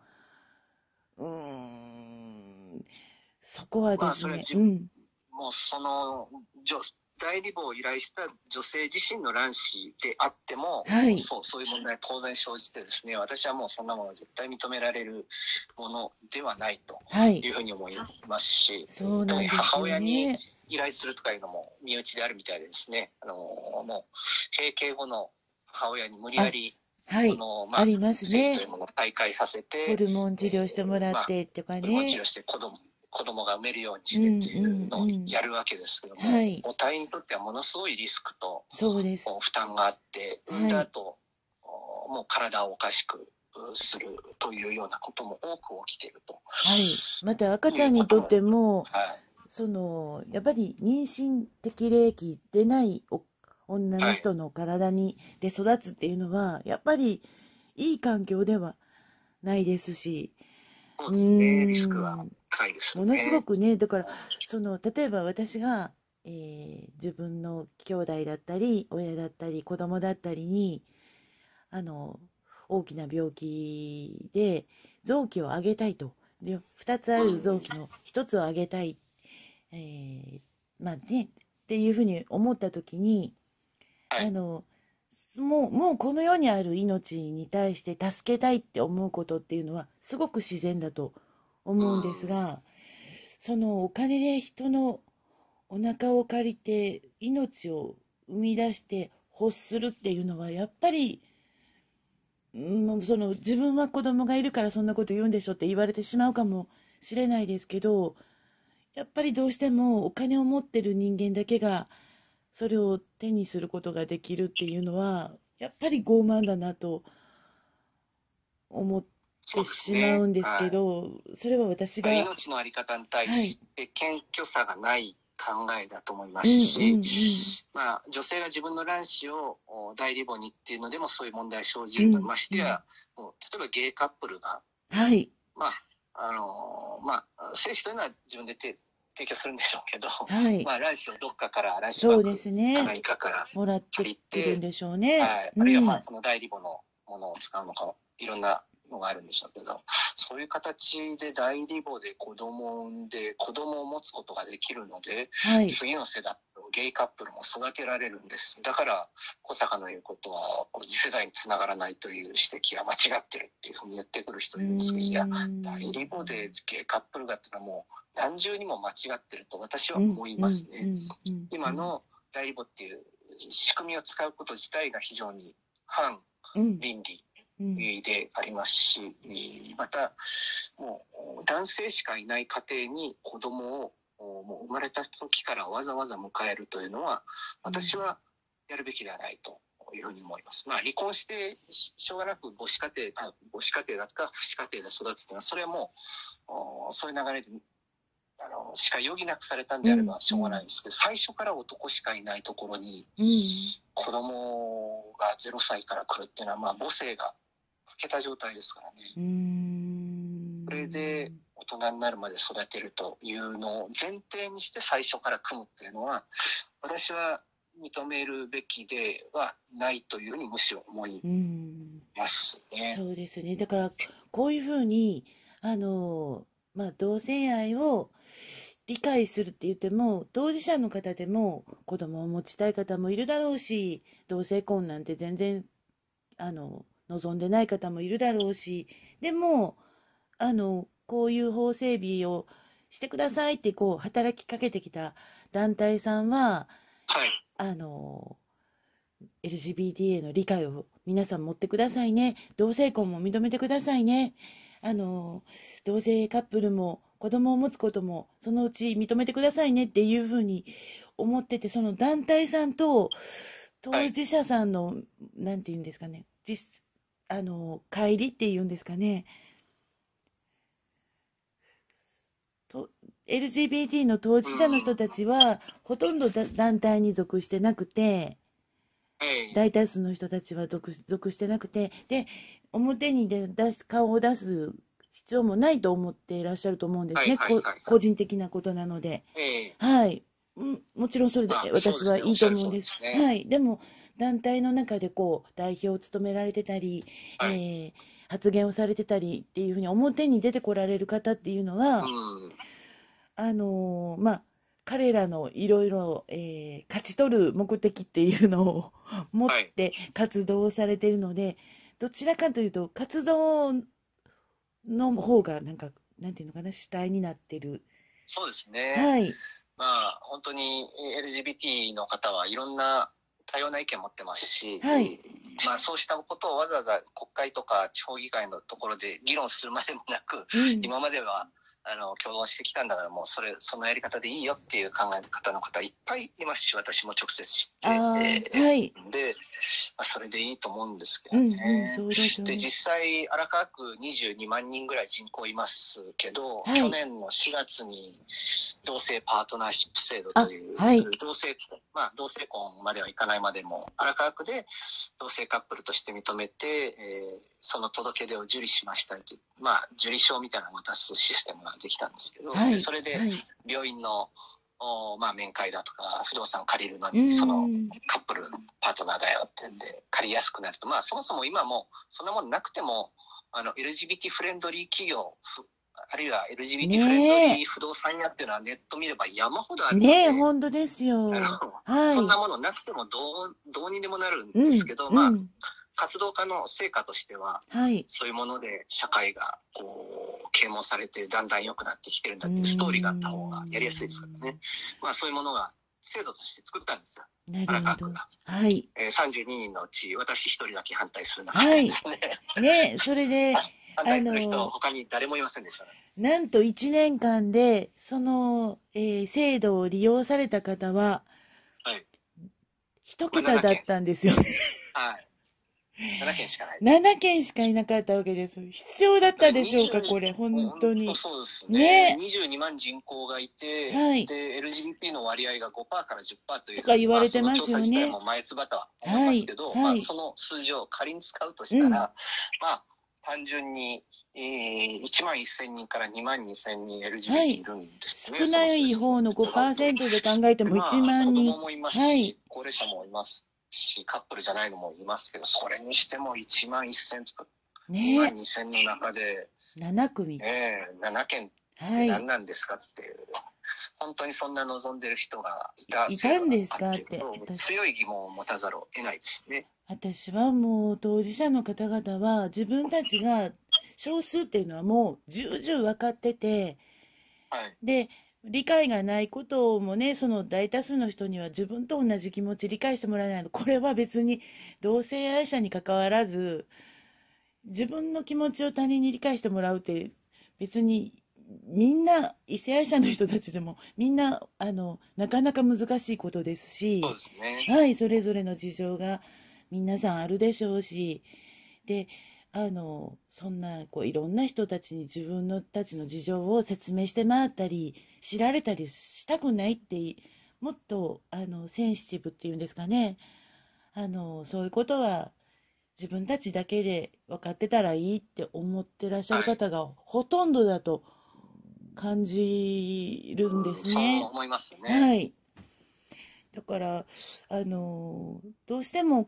そこはですね、 もうその代理母を依頼した女性自身の卵子であっても、そういう問題は当然生じてですね、私はもうそんなものは絶対認められるものではないというふうに思いますし、特に母親に依頼するとかいうのも身内であるみたいでですね、もう閉経後の母親に無理やりありますね。 性というものを再開させて、 ホルモン治療してもらってとかね。 ホルモン治療して子供が産めるようにしてっていうのをやるわけですけども、母体にとってはものすごいリスクと負担があって、産んだ後、もう体をおかしくするというようなことも多く起きていると。 また赤ちゃんにとっても、やっぱり妊娠適齢期でない女の人の体で育つっていうのはやっぱりいい環境ではないですし、 そうですね、リスクは高いですね。 ものすごくね、だから例えば私が、自分の兄弟だったり親だったり子供だったりに大きな病気で臓器をあげたいと、で2つある臓器の1つをあげたい、っていうふうに思った時に、もうこの世にある命に対して助けたいって思うことっていうのはすごく自然だと思うんですが、そのお金で人のお腹を借りて命を生み出して欲するっていうのはやっぱり、自分は子供がいるからそんなこと言うんでしょって言われてしまうかもしれないですけど、やっぱりどうしてもお金を持ってる人間だけがそれを手にすることができるっていうのはやっぱり傲慢だなと思ってそうですしまね。 うんですけど、それは私が、 命のあり方に対して謙虚さがない考えだと思いまうんすし、 うん女性が自分の卵子を代理母にっていうのでもそういう問題生じるのに、ましてや、もう例えばゲイカップルが、 はい。 精子というのは自分で提供するんでしょうけど、 はい。 卵子をどっかから卵子そうバンクですね。 か何かからもらってきてるんでしょうね。 はい、あるいはその代理母のものを使うのか、いろんなのがあるんでしょうけど、そういう形で代理母で子供を産んで子供を持つことができるので、はい、次の世代のゲイカップルも育てられるんです。だから小坂の言うことは次世代につながらないという指摘は間違ってるっていうふうに言ってくる人いるんですけど、いや代理母でゲイカップルがっていうのはもう何重にも間違ってると私は思いますね。今の代理母っていう仕組みを使うこと自体が非常に反倫理でありますし、またもう男性しかいない家庭に子供をもう生まれた時からわざわざ迎えるというのは私はやるべきではないというふうに思います。離婚してしょうがなく母子家庭だとか父子家庭で育つというのはそれはもうそういう流れでしか余儀なくされたんであればしょうがないんですけど、最初から男しかいないところに子供が0歳から来るっていうのは母性が欠けた状態ですからね。それで大人になるまで育てるというのを前提にして最初から組むっていうのは私は認めるべきではないというふうにむしろ思いますね。 そうですね。だからこういうふうに同性愛を理解するって言っても当事者の方でも子供を持ちたい方もいるだろうし、同性婚なんて全然望んでない方もいるだろうし、でもこういう法整備をしてくださいって働きかけてきた団体さんは、 はい、 LGBT への理解を皆さん持ってくださいね。同性婚も認めてくださいね。同性カップルも子供を持つこともそのうち認めてくださいねっていうふうに思ってて、その団体さんと当事者さんの、なんていうんですかね、乖離っていうんですかね、LGBT の当事者の人たちはほとんど団体に属してなくて、大多数の人たちは属してなくて、で表に顔を出す必要もないと思っていらっしゃると思うんですね。個人的なことなので、はい、もちろんそれで私はいいと思うんです。はい、でも団体の中で代表を務められてたり、発言をされてたりっていうふうに表に出てこられる方っていうのは、彼らのいろいろ勝ち取る目的っていうのを持って活動されているので、どちらかというと活動の方がなんていうのかな、主体になってる。 そうですね。 はい。 本当に LGBT の方はいろんな多様な意見を持ってますし、 はい、 そうしたことをわざわざ国会とか地方議会のところで議論するまでもなく、今までは共存してきたんだからもうそのやり方でいいよっていう考え方の方いっぱいいますし、私も直接知ってで、それでいいと思うんですけどね。で実際荒川区22万人ぐらい人口いますけど、去年の4月に同性パートナーシップ制度という、同性婚まではいかないまでも荒川区で同性カップルとして認めて、その届け出を受理しましたって、受理証みたいなのを渡すシステムができたんですけど、それで病院の、面会だとか不動産を借りるのにそのカップルパートナーだよってんで借りやすくなると、そもそも今もそんなもんなくてもLGBT フレンドリー企業あるいは LGBT フレンドリー不動産屋っていうのはネット見れば山ほどあるので、 本当ですよ。 そんなものなくてもどうにでもなるんですけど、活動家の成果としては、そういうもので社会が啓蒙されてだんだん良くなってきてるんだっていうストーリーがあった方がやりやすいですからね。そういうものが制度として作ったんですよ。荒川区が。32人のうち私一人だけ反対する中ですね。 それで反対する人他に誰もいませんでしたね。 なんと1年間でその、制度を利用された方は、1桁だったんですよね。 7件しかない。 7件しかいなかったわけです。必要だったでしょうか、これ、本当に。 そうですね。 ね。 22万人口がいて、 はい。 で、LGBT の割合が5%から10%という、 とか言われてますよね。 その調査自体も前つばとは思いますけど、 はい。 その数字を仮に使うとしたら、単純に、1万1000人から2万2000人 LGBT いるんですね。 少ない方の 5% で考えても1万人。 子供もいますし、高齢者もいますし、カップルじゃないのもいますけど、それにしても1万1000とか2万2000の中で、 7組。 7件って何なんですかっていう。本当にそんな望んでる人がいたんですかって。 強い疑問を持たざるを得ないですね。 私はもう当事者の方々は自分たちが少数っていうのはもう重々分かってて、で、理解がないこともね、その大多数の人には自分と同じ気持ち理解してもらえないの。これは別に同性愛者に関わらず、自分の気持ちを他人に理解してもらうって別にみんな異性愛者の人たちでもみんななかなか難しいことですし、 そうですね。 はい、それぞれの事情が皆さんあるでしょうし、で、そんないろんな人たちに自分たちの事情を説明して回ったり、知られたりしたくないって、もっと、センシティブっていうんですかね。そういうことは自分たちだけで分かってたらいいって思ってらっしゃる方がほとんどだと感じるんですね。 そう思いますよね。 はい。だから、どうしても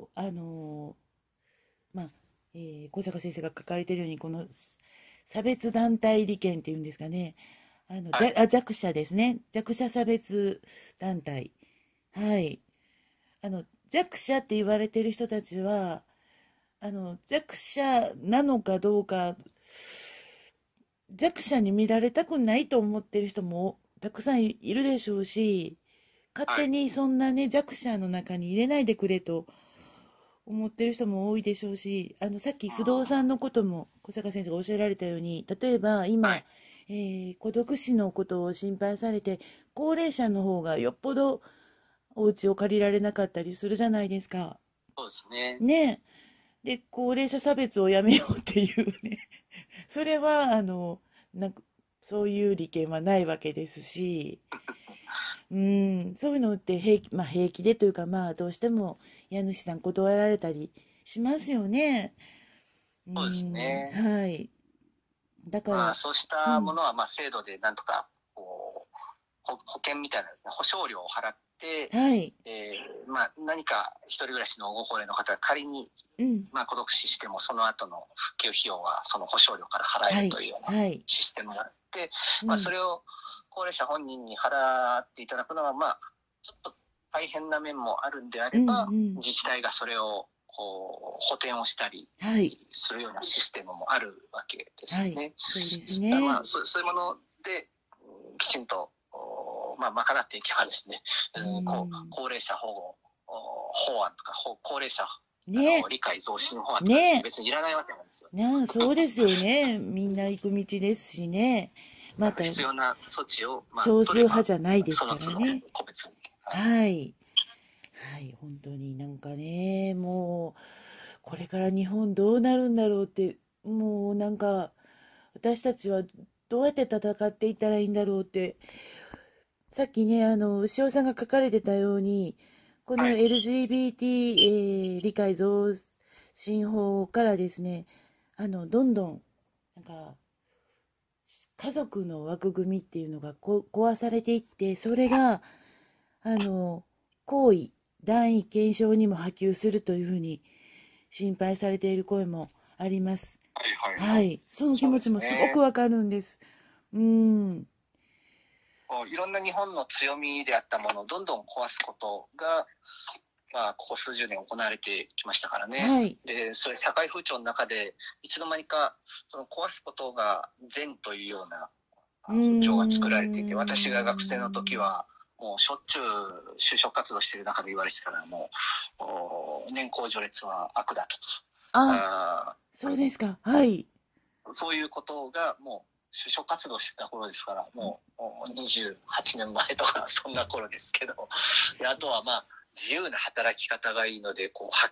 小坂先生が書かれているように、この差別団体利権っていうんですかね。弱者ですね。弱者差別団体。はい。弱者って言われている人たちは、弱者なのかどうか、弱者に見られたくないと思っている人もたくさんいるでしょうし、勝手にそんなね、弱者の中に入れないでくれと思ってる人も多いでしょうし、さっき不動産のことも小坂先生がおっしゃられたように、例えば今、孤独死のことを心配されて、高齢者の方がよっぽどお家を借りられなかったりするじゃないですか。 そうですね。 ね。で、高齢者差別をやめようっていうね。それは、そういう利権はないわけですし、そういうのって平気でというか、どうしても家主さん断られたりしますよね。 そうですね。 はい。だから。 そうしたものは、制度でなんとか、保険みたいなですね、保証料を払って、何か一人暮らしのご高齢の方が仮に、孤独死してもその後の復旧費用はその保証料から払えるというようなシステムがあって、それを高齢者本人に払っていただくのは、ちょっと大変な面もあるんであれば、自治体がそれを補填をしたりするようなシステムもあるわけですよね。 そうですね。 そういうものできちんと賄っていけばですね、高齢者保護法案とか高齢者理解増進法案とか別にいらないわけなんですよ。 そうですよね。みんな行く道ですしね。 また必要な措置を、 少数派じゃないですからね。 個別に。 はい。はい、本当にもう、これから日本どうなるんだろうって、もう私たちはどうやって戦っていったらいいんだろうって、さっきね、牛尾さんが書かれてたように、この LGBT、理解増進法からですね、どんどん、家族の枠組みっていうのが壊されていって、それが、行為、段位検証にも波及するというふうに心配されている声もあります。はい。その気持ちもすごくわかるんです。 いろんな日本の強みであったものをどんどん壊すことが、ここ数十年行われてきましたからね。 はい。 で、それ社会風潮の中で、いつの間にか、その壊すことが善というような風潮が作られていて、私が学生の時は、もうしょっちゅう就職活動している中で言われてたら、もう、年功序列は悪だと。 そうですか。はい。 そういうことが、もう、就職活動してた頃ですから、もう28年前とか、そんな頃ですけど、であとは自由な働き方がいいので、派遣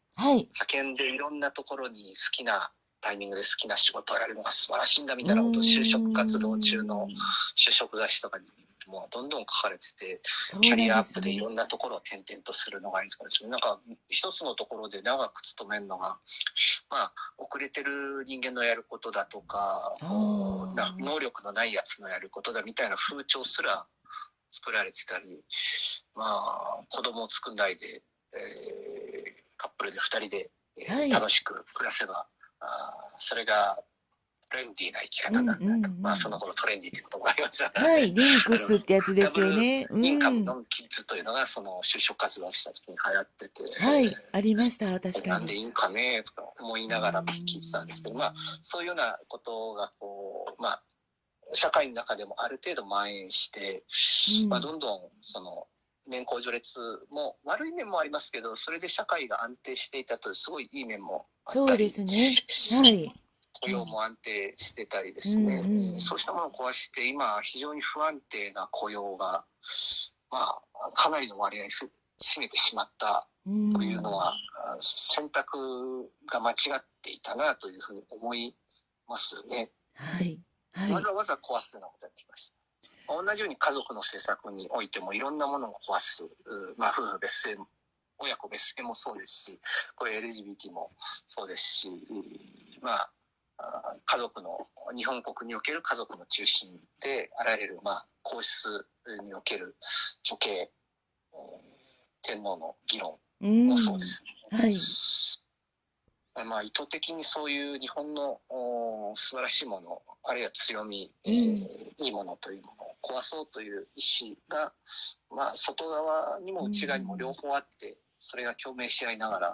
はい。 派遣でいろんなところに好きなタイミングで好きな仕事をやるのが素晴らしいんだみたいなことを就職活動中の就職雑誌とかにもどんどん書かれてて、キャリアアップでいろんなところを転々とするのがいいとかですね。なんか一つのところで長く勤めるのが、まあ遅れてる人間のやることだとか、能力のないやつのやることだみたいな風潮すら作られてたり、まあ子供を作んないで、カップルで2人で、楽しく暮らせば、それがトレンディーな生き方なんだと。まあその頃トレンディーってこともありましたからね。 はい、リンクスってやつですよね。 ダブルインカムのキッズというのがその就職活動した時に流行ってて、 はい、ありました、確かに。 なんでいいんかねとか思いながら聞いてたんですけど、まあそういうようなことがこう、まあ社会の中でもある程度蔓延して、まあどんどんその年功序列も悪い面もありますけど、それで社会が安定していたというすごいいい面もあったり、 そうですね。はい。 雇用も安定してたりですね、そうしたものを壊して今非常に不安定な雇用が、まあ、かなりの割合占めてしまったというのは、選択が間違っていたなというふうに思いますよね。 はい。はい、 わざわざ壊すようなことやってきました。同じように家族の政策においてもいろんなものを壊す、まあ、夫婦別姓、親子別姓もそうですし、これ LGBT もそうですし、まあ家族の日本国における家族の中心であられる、まあ、皇室における女系、天皇の議論もそうですね。 はい。 まあ、意図的にそういう日本の素晴らしいもの、あるいは強み、いいものというものを壊そうという意思が、まあ、外側にも内側にも両方あって、それが共鳴し合いながら、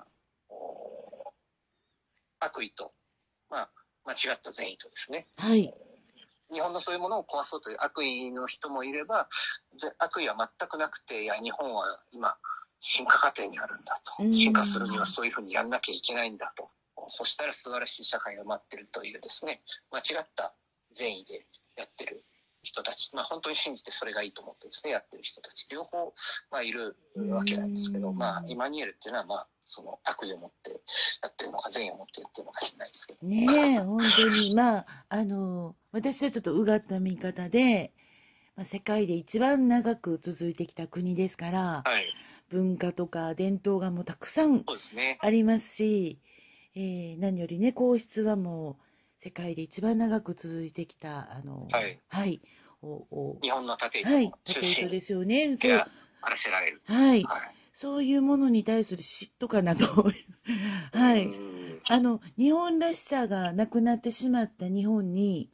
悪意と、まあ、間違った善意とですね。 はい。 日本のそういうものを壊そうという悪意の人もいれば、悪意は全くなくて、いや、日本は今、進化過程にあるんだと。進化するにはそういうふうにやんなきゃいけないんだと。そしたら素晴らしい社会が待ってるというですね、間違った善意でやってる人たち。まあ本当に信じてそれがいいと思ってですね、やってる人たち。両方、まあいるわけなんですけど、まあイマニュエルっていうのはまあ、その悪意を持ってやってるのか、善意を持ってやってるのか知らないですけど。 ねえ、本当に。まあ、私はちょっとうがった見方で、まあ、世界で一番長く続いてきた国ですから、 はい、 文化とか伝統がもうたくさんありますし、何よりね、皇室はもう世界で一番長く続いてきた、はい、 日本の縦糸はい、縦糸ですよね。そう。 あらせられる。 はい。そういうものに対する嫉妬かなと。はい。日本らしさがなくなってしまった日本に、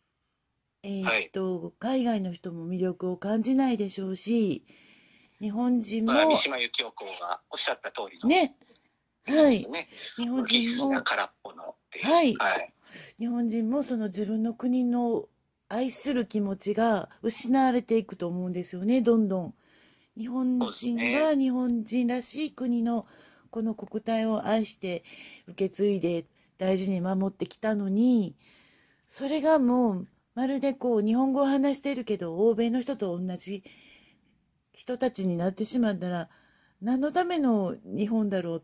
海外の人も魅力を感じないでしょうし、日本人も。 三島由紀夫子がおっしゃった通りの。 ね。はい。 日本人も。空っぽのはい。日本人もその自分の国の愛する気持ちが失われていくと思うんですよね、どんどん。日本人が日本人らしい国のこの国体を愛して受け継いで大事に守ってきたのに、それがもうまるでこう日本語を話しているけど欧米の人と同じ人たちになってしまったら何のための日本だろうって、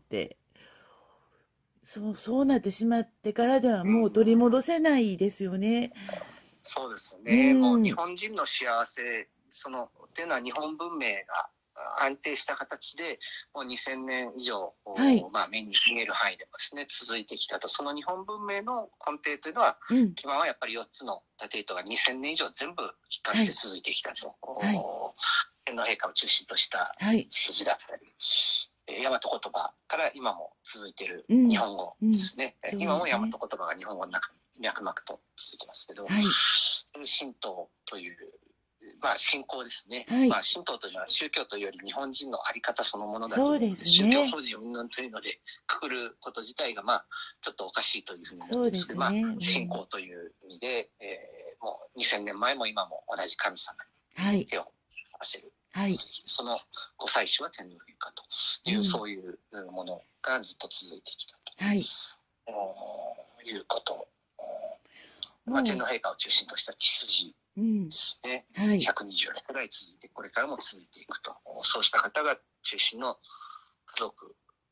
そうなってしまってからではもう取り戻せないですよね。 そうですね、もう日本人の幸せっていうのは日本文明が安定した形でもう2000年以上、まあ、目に見える範囲でもですね続いてきたと。その日本文明の根底というのは、基盤はやっぱり4つの縦糸が2000年以上全部一貫して続いてきたと、天皇陛下を中心とした筋だったり、大和言葉から今も続いている日本語ですね、今も大和言葉が日本語の中に脈々と続いてますけど、神道というまあ信仰ですね、まあ神道というのは宗教というより日本人の在り方そのものだという、宗教法人云々というのでくくること自体がまあちょっとおかしいというふうに思ってるんですけど、まあ信仰という意味で、もう2000年前も今も同じ神様に手を合わせる、そのご祭祀は天皇陛下という、そういうものがずっと続いてきたと、いうこと、まあ、天皇陛下を中心とした血筋ですね、120年くらい続いてこれからも続いていくと、そうした方が中心の家族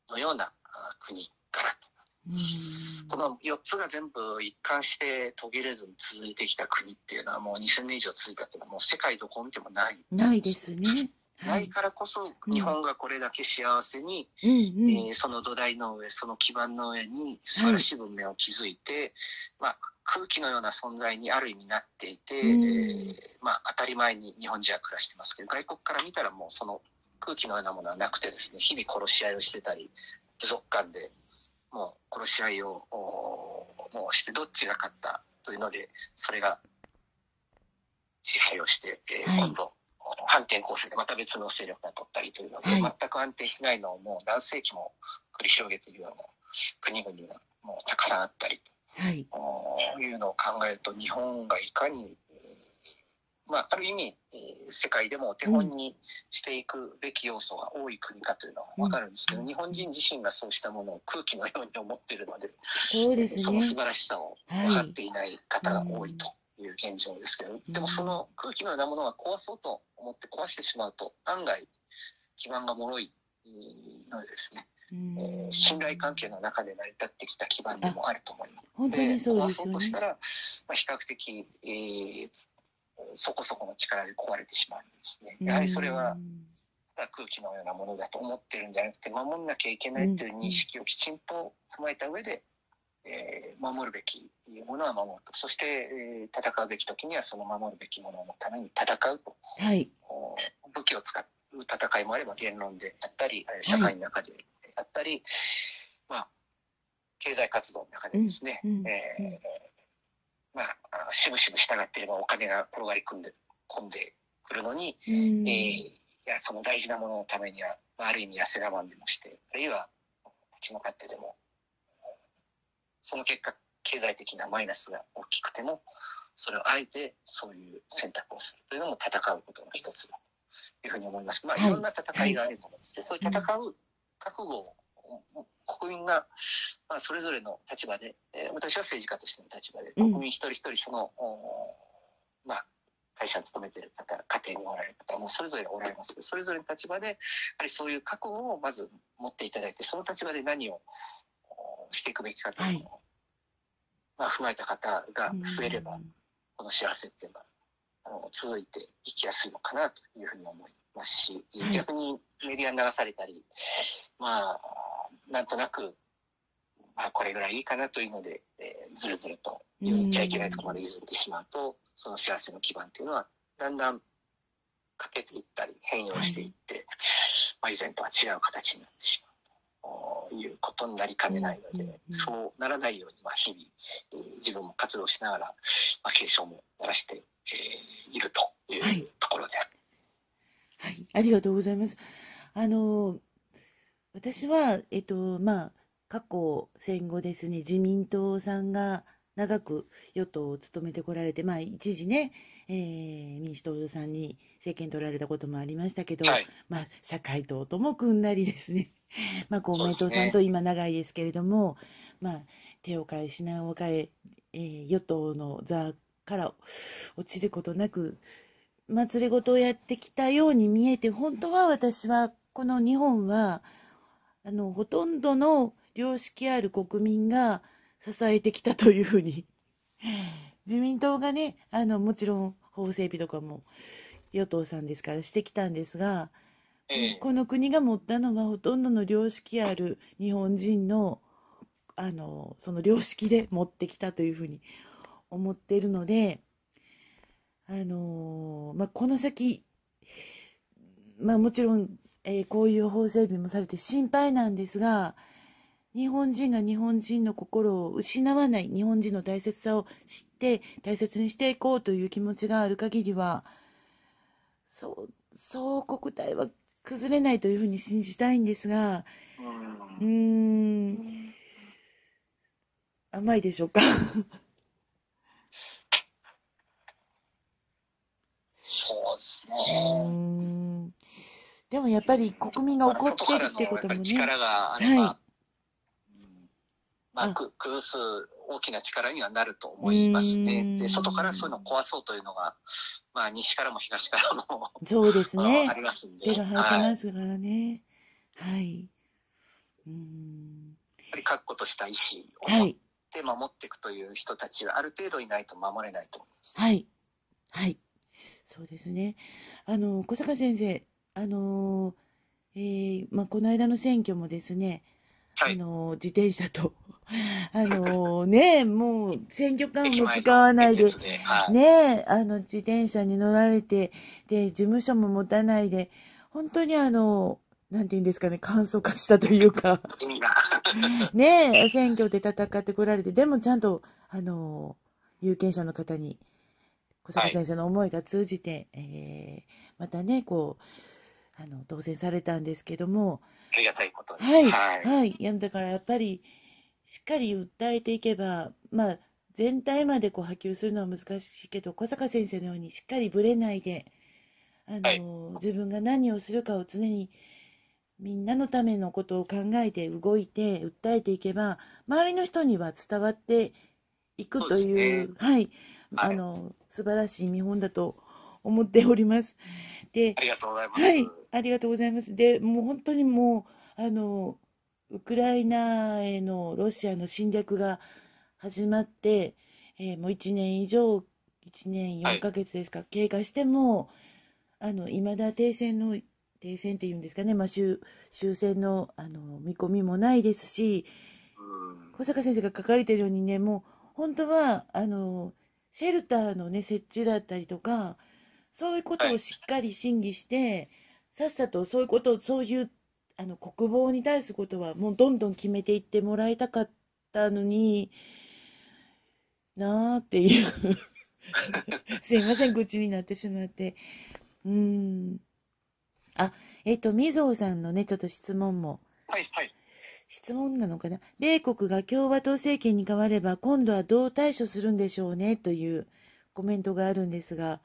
のような国からと。この4つが全部一貫して途切れずに続いてきた国っていうのはもう2000年以上続いたっていうのはもう世界どこを見てもない。 ないですね。 ないからこそ日本がこれだけ幸せに、その土台の上、その基盤の上に素晴らしい文明を築いて、空気のような存在にある意味なっていて、当たり前に日本人は暮らしてますけど、外国から見たらもうその空気のようなものはなくてですね、日々殺し合いをしてたり、部族間でもう殺し合いをもうしてどっちが勝ったというので、それが支配をして、今度反転攻勢でまた別の勢力が取ったりというので、全く安定しないのをもう何世紀も繰り広げているような国々がもうたくさんあったりというのを考えると、日本がいかに、ある意味世界でも手本にしていくべき要素が多い国かというのは分かるんですけど、日本人自身がそうしたものを空気のように思っているので、その素晴らしさを分かっていない方が多いという現状ですけど、でもその空気のようなものは壊そうと思って壊してしまうと案外基盤が脆いのでですね、信頼関係の中で成り立ってきた基盤でもあると思います。 本当にそうですよね。 壊そうとしたら、比較的、そこそこの力で壊れてしまうんですね。やはりそれは空気のようなものだと思ってるんじゃなくて、守んなきゃいけないという認識をきちんと踏まえた上で、守るべきものは守ると、そして、戦うべき時にはその守るべきもののために戦うと、武器を使う戦いもあれば、言論であったり社会の中であったり、経済活動の中でですね、しぶしぶ従っていればお金が転がり込んでくるのに、その大事なもののためには、ある意味痩せ我慢でもして、あるいは立ち向かってでも、その結果経済的なマイナスが大きくても、それをあえてそういう選択をするというのも戦うことの一つだというふうに思います。いろんな戦いがあると思うんですけど、そういう戦う覚悟を国民が、それぞれの立場で、私は政治家としての立場で、国民一人一人その、会社に勤めている方、家庭におられる方もそれぞれおられますけど、それぞれの立場で、やはりそういう覚悟をまず持っていただいて、その立場で何をしていくべきかというのを、踏まえた方が増えれば、この幸せっていうのは続いていきやすいのかなというふうに思いますし、逆にメディアに流されたり、なんとなく、これぐらいいいかなというので、ずるずると譲っちゃいけないところまで譲ってしまうと、その幸せの基盤っていうのはだんだん欠けていったり変容していって、以前とは違う形になってしまうということになりかねないので、そうならないように日々自分も活動しながら警鐘も鳴らしているというところである。 はい、ありがとうございます。私は過去戦後ですね、自民党さんが長く与党を務めてこられて、一時ね、民主党さんに政権取られたこともありましたけど、社会党とも組んだりですね、公明党さんと今長いですけれども、手を変え品を変え、与党の座から落ちることなく、祭りごとをやってきたように見えて、本当は私はこの日本はほとんどの良識ある国民が支えてきたというふうに自民党がね、もちろん法整備とかも与党さんですからしてきたんですが、この国が持ったのはほとんどの良識ある日本人のその良識で持ってきたというふうに思っているので、この先、もちろん、こういう法整備もされて心配なんですが、日本人が日本人の心を失わない、日本人の大切さを知って大切にしていこうという気持ちがある限りは、そう国体は崩れないというふうに信じたいんですが、甘いでしょうか。 そうですね。 でもやっぱり国民が怒ってるってこともね。 力があれば、崩す大きな力にはなると思いますね。で、外からそういうのを壊そうというのが、西からも東からもそうですね。 ありますんで。 手が生えてますからね。はい。 うん。 やっぱり確固とした意思をはい。 持って守っていくという人たちがある程度いないと守れないと思います。 はい。はい。そうですね。小坂先生、まあ、この間の選挙もですね、 はい。 自転車と、ね、もう選挙カーも使駅前のわないで、 演説で、はい。 ね、自転車に乗られて、で、事務所も持たないで、本当になんていうんですかね、簡素化したというか、 意味が。 ね、選挙で戦ってこられて、でもちゃんと、有権者の方に、小坂はい。 先生の思いが通じて、またね、こう、当選されたんですけども、 ありがたいことに。 はい、 はい。 はい。いや、だからやっぱり、しっかり訴えていけば、まあ、全体までこう波及するのは難しいけど、小坂先生のようにしっかりぶれないで、 はい。 自分が何をするかを常にみんなのためのことを考えて動いて訴えていけば、周りの人には伝わっていくそうでとすね。 いう、はい、 はい。 素晴らしい見本だと思っております。で、 ありがとうございます。 はい、ありがとうございます。で、もう本当にもう、ウクライナへのロシアの侵略が始まって、もう1年以上、1年4 はい。 ヶ月ですか、経過しても、未だ停戦っていうんですかね、まあ、終戦の、見込みもないですし、 うん。 小坂先生が書かれているようにね、もう、本当は、シェルターのね、設置だったりとか、そういうことはい。 をしっかり審議して、さっさとそういうことを、そういう、国防に対することは、もうどんどん決めていってもらいたかったのになーっていうすいません、愚痴になってしまって。うーん。あ、みぞうさんのね、ちょっと質問も。 はい。はい。 質問なのかな。米国が共和党政権に変われば、今度はどう対処するんでしょうね、というコメントがあるんですが。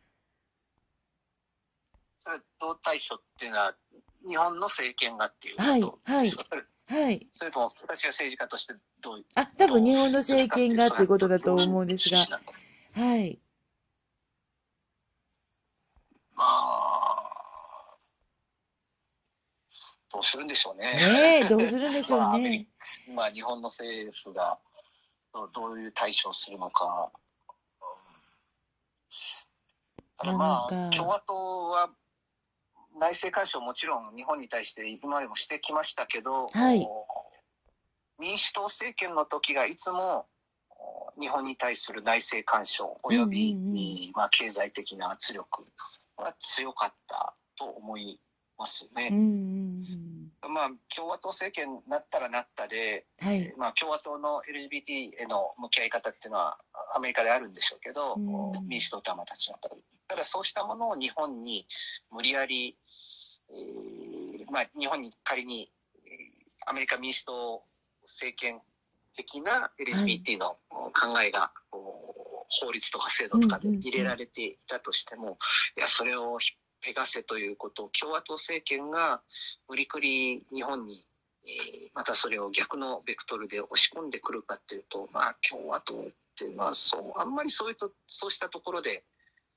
それ、同対処っていうのは、日本の政権がっていうこはい、 とはい、 ですか？ はい。 それとも、私が政治家としてあ、多分どう日本のする政かっていう、それは権がということだとどういう思うんですが。 趣旨なんだ。 はい。 まあ、どうするんでしょうね。 ねえ、どうするんでしょうまあ、 ね。 まあ、日本の政府がどういう対処をするのか。ただなんまあ、共か、 和党は内政干渉もちろん日本に対して今までもしてきましたけど、 はい。 民主党政権の時がいつも日本に対する内政干渉うんうんう及び、 ん。 まあ、経済的な圧力は強かったと思いますうんね。 うんうん。 まあ、共和党政権になったらなったで、 はい。 まあ、共和党の LGBT への向き合い方っていうのはアメリカであるんでしょうけど、 うん。 民主党とはまた違ったり。ただそうしたものを日本に無理やり、まあ、日本に仮にアメリカ民主党政権的なはい。 LGBT の考えが法律とか制度うんとかでうんうん。 入れられていたとしても、いや、それをペガせということを共和党政権が無理くり日本に、またそれを逆のベクトルで押し込んでくるかっていうと、まあ、共和党っていうのはあんまりそうしたところで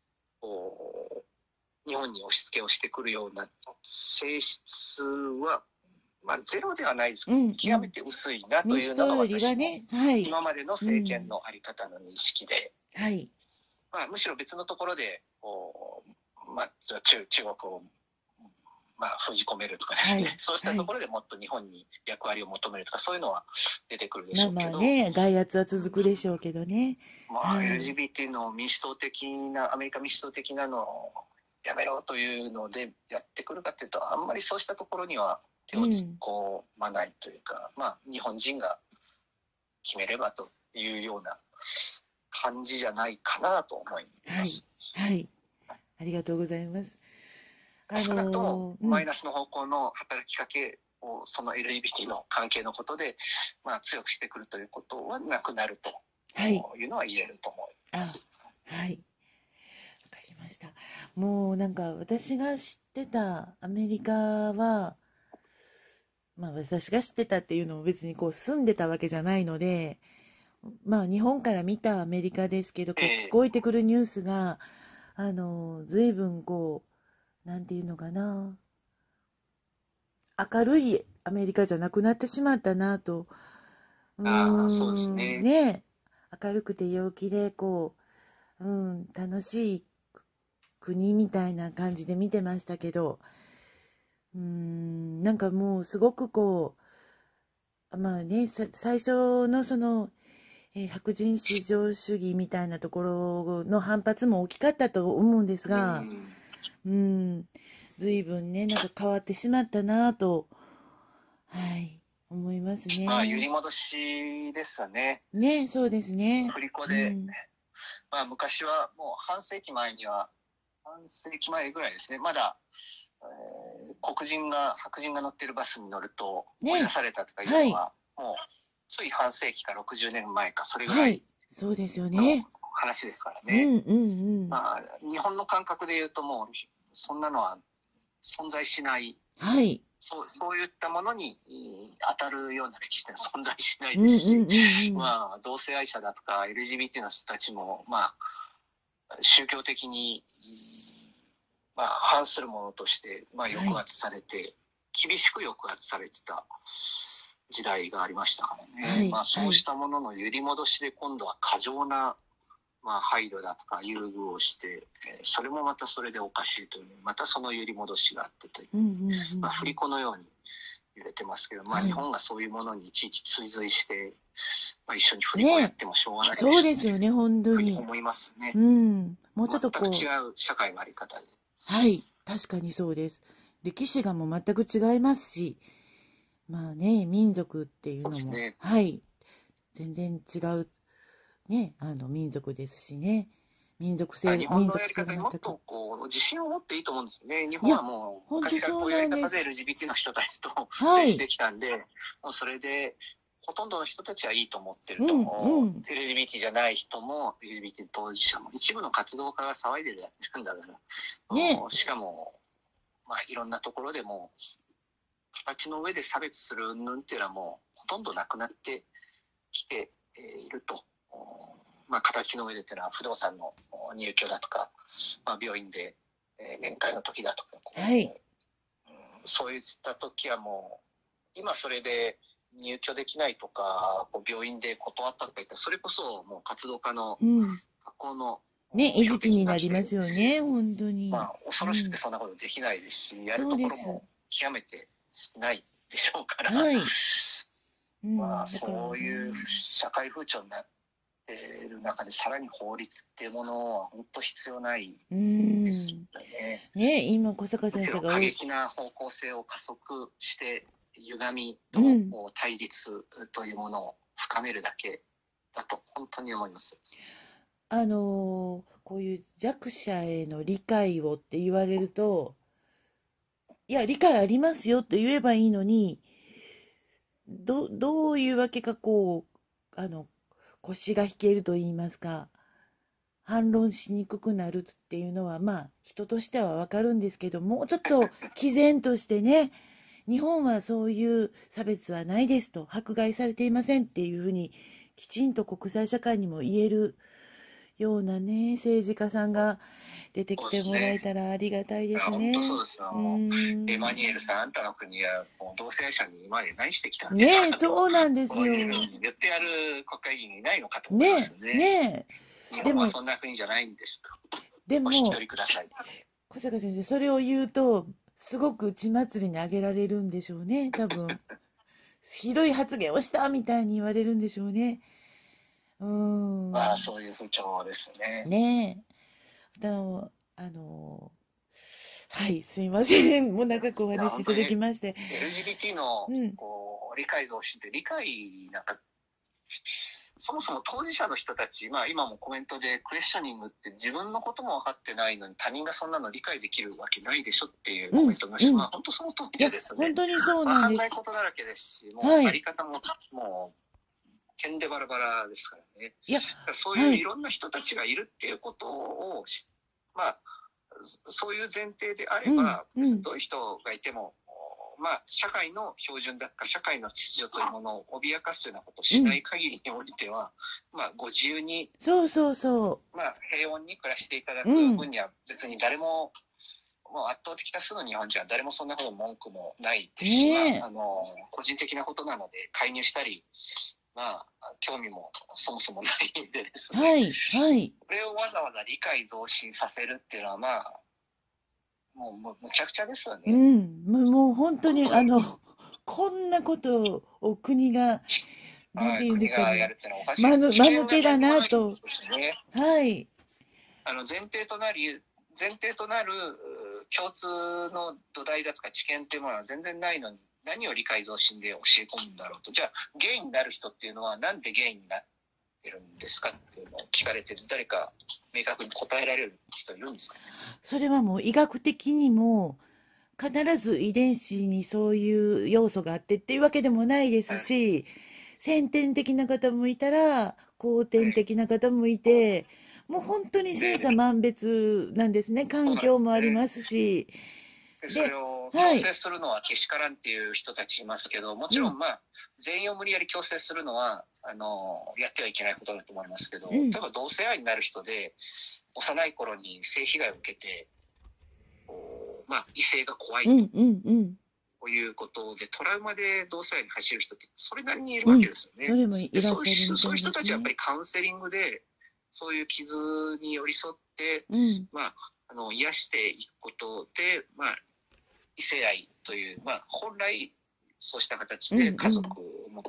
日本に押し付けをしてくるような性質は、まあ、ゼロではないですけど、 うんうん。 極めて薄いなというのが民主党よりは私のね、はい。 今までのう政権ん。 のあり方の認識で、 はい。 まあ、むしろ別のところでまあ、中国を、まあ、封じ込めるとかですね、 はい。 そうしたはい。 ところでもっと日本に役割を求めるとか、そういうのは出てくるでしまあょうけど、 まあね、外圧は続くでしょうけどね。 まあ、 はい。 LGBT の民主党的な、アメリカ民主党的なのをやめろというのでやってくるかというと、あんまりそうしたところには手を突っ込まないというか、まあ、日本人が決めればというような感じじゃないかなと思います。 はい。はい。ありがとうございます。 少なくともうん。 マイナスの方向の働きかけをその LGBT の関係のことで、まあ、強くしてくるということはなくなるとはい。 いうのは言えると思いまあ、 す。 はい。わかりました。もうなんか私が知ってたアメリカは、まあ私が知ってたっていうのも別にこう住んでたわけじゃないので、まあ日本から見たアメリカですけど、こう聞こえてくるニュースが、随分こう、なんていうのかな、明るいアメリカじゃなくなってしまったなと。 そうですね。 ね、明るくて陽気で、こう、楽しい国みたいな感じで見てましたけど、なんかもうすごくこう、まあね、最初のその、白人至上主義みたいなところの反発も大きかったと思うんですが、随分ね、なんか変わってしまったなと、はい、思いますね。 まあ、揺り戻しですね。 ね、そうですね。 振り子で、まあ、昔はもう半世紀前ぐらいですね、まだ、白人が乗ってるバスに乗ると追い出されたとかいうのは、もうつい半世紀か60年前かそれぐらいそうですよね。 話ですからね。まあ、日本の感覚で言うともうそんなのは存在しない、そういったものに当たるような歴史って存在しないですし、まあ、同性愛者だとか LGBT の人たちも、まあ、宗教的にまあ、反するものとして、まあ、抑圧されて、厳しく抑圧されてた時代がありましたからね。まあ、そうしたものの揺り戻しで今度は過剰な、まあ、配慮だとか優遇をして、それもまたそれでおかしいという、またその揺り戻しがあってという、まあ、振り子のように揺れてますけど、まあ、日本がそういうものにいちいち追随して、まあ、一緒に振り子やってもしょうがないそうですよね、本当に。 思いますね。 もうちょっとこう。 全く違う社会のあり方で。 はい、確かにそうです。歴史がもう全く違いますし、まあね、民族っていうのも、はい、全然違う、ね、民族ですしね。民族性、 日本のやり方にもっとこう自信を持っていいと思うんですね。日本はもう昔からこういうやり方で LGBT の人たちと接してきたんで、もうそれでほとんどの人たちはいいと思ってると思う。LGBT じゃない人も LGBT 当事者も一部の活動家が騒いでるやってるんだから、しかも、まあ、いろんなところでも形の上で差別する云々っていうのはもうほとんどなくなってきていると。まあ、形の上でっていうのは不動産の入居だとか、まあ、病院で面会の時だとか、そういった時はもう今それで入居できないとか病院で断ったとか言ったらそれこそもう活動家の学校のね、餌食になりますよね、本当に。 まあ、恐ろしくてそんなことできないですし、やるところも極めてないでしょうから、まあ、そういう社会風潮になっている中でさらに法律っていうものは本当必要ないですよね。 ね、今小坂先生が過激な方向性を加速して歪みと対立というものを深めるだけだと本当に思います。 こういう弱者への理解をって言われると、いや、理解ありますよって言えばいいのに、どういうわけかこう、腰が引けると言いますか、反論しにくくなるっていうのは、まあ、人としてはわかるんですけど、もうちょっと毅然としてね、日本はそういう差別はないですと、迫害されていませんっていうふうに、きちんと国際社会にも言えるようなね、政治家さんが出てきてもらえたらありがたいですね。 本当そうですよ。エマニュエルさん、あんたの国はもう同性愛者に今まで何してきたんですか。 ね、そうなんですよ。 言ってやる国会議員いないのかと思いますね。日本はそんな国じゃないんですと。 でも、 お引き取りください。 小坂先生、それを言うと、すごく血祭りにあげられるんでしょうね、多分。ひどい発言をしたみたいに言われるんでしょうね。 まあ、そういう風潮ですね。 ねえ。はい、すいません。もう長くお話しいただきまして。 LGBT の理解増進って理解なんか、そもそも当事者の人たち、まあ今もコメントでクエスチョニングって自分のことも分かってないのに他人がそんなの理解できるわけないでしょっていうコメントの人は本当その通りでですね。 本当にそうなんです。 分かんないことだらけですし、もうあり方ももう、点でバラバラですからね。そういういろんな人たちがいるっていうことを、まあ、そういう前提であれば、どういう人がいても、まあ、社会の標準だとか、社会の秩序というものを脅かすようなことをしない限りにおいては、まあ、ご自由に、 まあ、 平穏に暮らしていただく分には、別に誰ももう圧倒的多数の日本人は誰もそんなこと文句もないですし、個人的なことなので介入したり、興味もそもそもないんでですね。これをわざわざ理解増進させるっていうのは、もうむちゃくちゃですよね。 もう本当にこんなことを国が、なんて言うんですかね、間抜けだなと。はい。 前提となる共通の土台だとか知見っていうものは全然ないのに、何を理解増進で教え込むんだろうと。じゃあ、ゲイになる人っていうのはなんでゲイになってるんですかっていうのを聞かれて、誰か明確に答えられる人いるんですかね。 それはもう医学的にも、必ず遺伝子にそういう要素があってっていうわけでもないですし、先天的な方もいたら、後天的な方もいて、もう本当に千差万別なんですね。環境もありますし。 それを強制するのはけしからんっていう人たちいますけど、もちろん全員を無理やり強制するのは、やってはいけないことだと思いますけど、例えば同性愛になる人で、幼い頃に性被害を受けて、異性が怖いということで、トラウマで同性愛に走る人ってそれなりにいるわけですよね。そういう人たちはやっぱりカウンセリングで、そういう傷に寄り添って、癒していくことで、異性愛という、本来そうした形で家族を持って、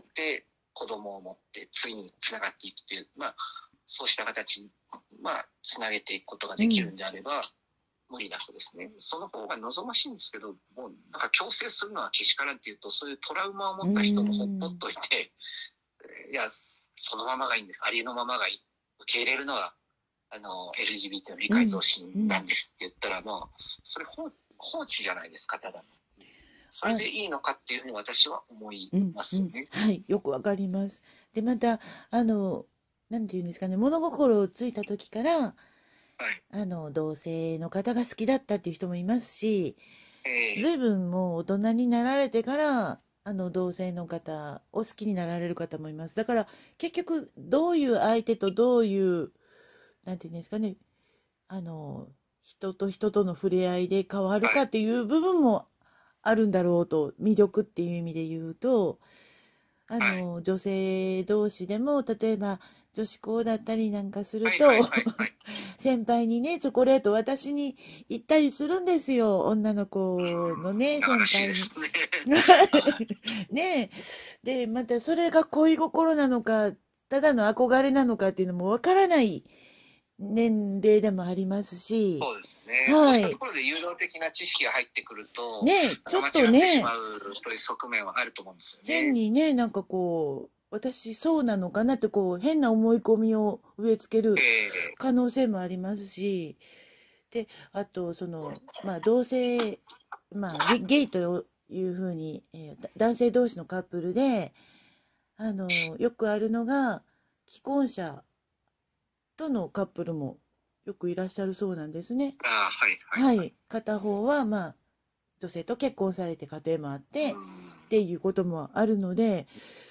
子供を持って、ついにつながっていくという、そうした形に、つなげていくことができるんであれば、無理なくですね、その方が望ましいんですけど、もうなんか強制するのはけしからんっていうと、そういうトラウマを持った人もほっぽっといて、いや、そのままがいいんです。ありのままがいい。受け入れるのは、LGBT の理解増進なんですって言ったら、それ放置じゃないですか、ただ。それでいいのかっていうふうに私は思いますね。 はい、よくわかります。で、また、なんていうんですかね、物心をついた時から、同性の方が好きだったっていう人もいますし、随分もう大人になられてから、同性の方を好きになられる方もいます。だから、結局、どういう相手とどういう、なんていうんですかね、人と人との触れ合いで変わるかっていう部分もあるんだろうと、魅力っていう意味で言うと、女性同士でも、例えば、女子校だったりなんかすると、先輩にね、チョコレート私に行ったりするんですよ。女の子のね、先輩に。ねで、またそれが恋心なのか、ただの憧れなのかっていうのもわからない年齢でもありますし。 そうですね。そうしたところで誘導的な知識が入ってくると、 ちょっと間違ってしまうという側面はあると思うんですよね。 変にね、なんかこう、私そうなのかなってこう変な思い込みを植え付ける可能性もありますし、で、あと同性、ゲイというふうに、男性同士のカップルでよくあるのが既婚者とのカップルもよくいらっしゃるそうなんですね。片方は女性と結婚されて家庭もあってっていうこともあるので、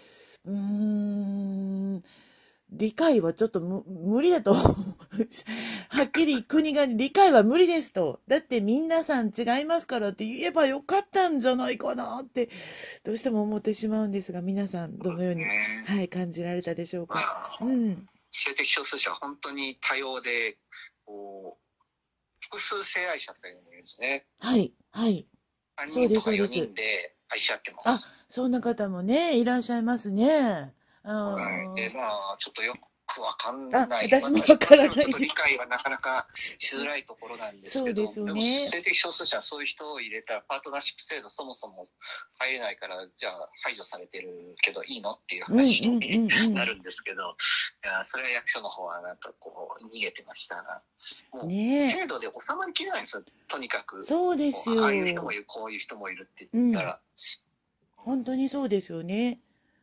理解はちょっと無理だと。はっきり国が理解は無理ですと。だって皆さん違いますからって言えばよかったんじゃないかなって、どうしても思ってしまうんですが、皆さんどのように、感じられたでしょうか。 性的少数者は本当に多様で、複数性愛者というのもいるんですね。3人とか4人で愛し合ってます。 そんな方もね、いらっしゃいますね。 で、ちょっとよくわかんない。 私もわからない。 理解はなかなかしづらいところなんですけど、でも性的少数者はそういう人を入れたら、パートナーシップ制度そもそも入れないから、じゃあ排除されてるけどいいのっていう話になるんですけど、それは役所の方はなんかこう逃げてましたが、もう制度で収まりきれないんですよ、とにかく。 そうですよ。 ああいう人もいる、こういう人もいるって言ったら。 本当にそうですよね。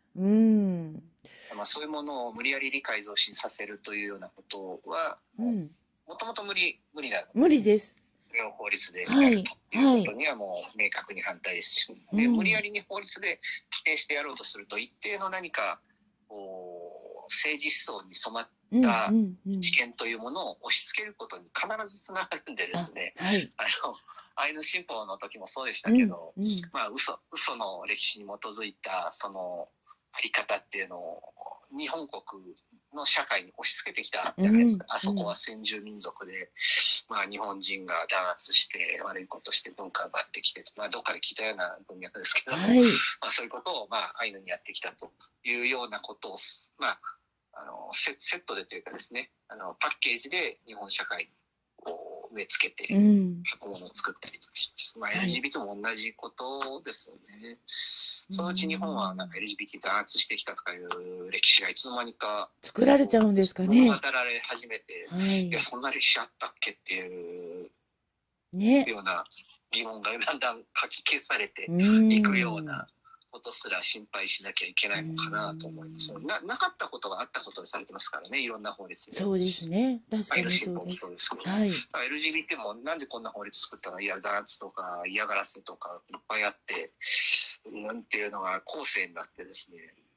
そういうものを無理やり理解増進させるというようなことは、もともと無理なの。 無理です。 法律でやるということにはもう明確に反対ですし、で無理やりに法律で規定してやろうとすると、一定の何か政治思想に染まった知見というものを押し付けることに必ずつながるんでですね、 アイヌ新報の時もそうでしたけど、 うんうん、 まあ嘘の歴史に基づいたそのあり方っていうのを日本国の社会に押し付けてきたじゃないですか。あそこは先住民族で、まあ日本人が弾圧して悪いことして文化が奪ってきて、まあどっかで聞いたような文脈ですけども、はい、まあそういうことをまあアイヌにやってきたというようなことを、まあセットでというかですね、パッケージで日本社会を植え付けて箱物を作ったりとかします。まあ LGBT も同じことですよね。そのうち日本はなんか LGBT 弾圧してきたとかいう歴史がいつの間にか作られちゃうんですかね。 語られ始めて、はい、いやそんな歴史あったっけっていう、ような疑問がだんだんかき消されていくようなことすら心配しなきゃいけないのかなと思います。なかったことがあったことにされてますからね、いろんな法律で。 そうですね。確かにそうです。はい。LGBT もなんでこんな法律作ったの？いや、弾圧とか嫌がらせとかいっぱいあって、なんていうのが後世になってですね、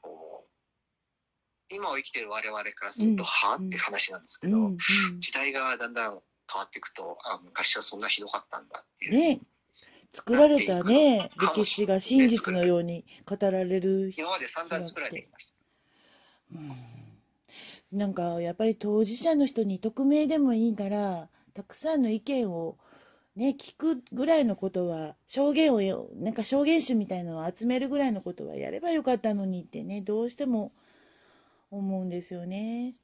今を生きている我々からすると、はぁって話なんですけど、時代がだんだん変わっていくと、昔はそんなひどかったんだっていう。 ね。作られたね、歴史が真実のように語られる。 今まで散々作られてきました。 なんか、やっぱり当事者の人に匿名でもいいから、たくさんの意見をね、聞くぐらいのことは、証言集みたいなのを集めるぐらいのことはやればよかったのにってね、どうしても思うんですよね。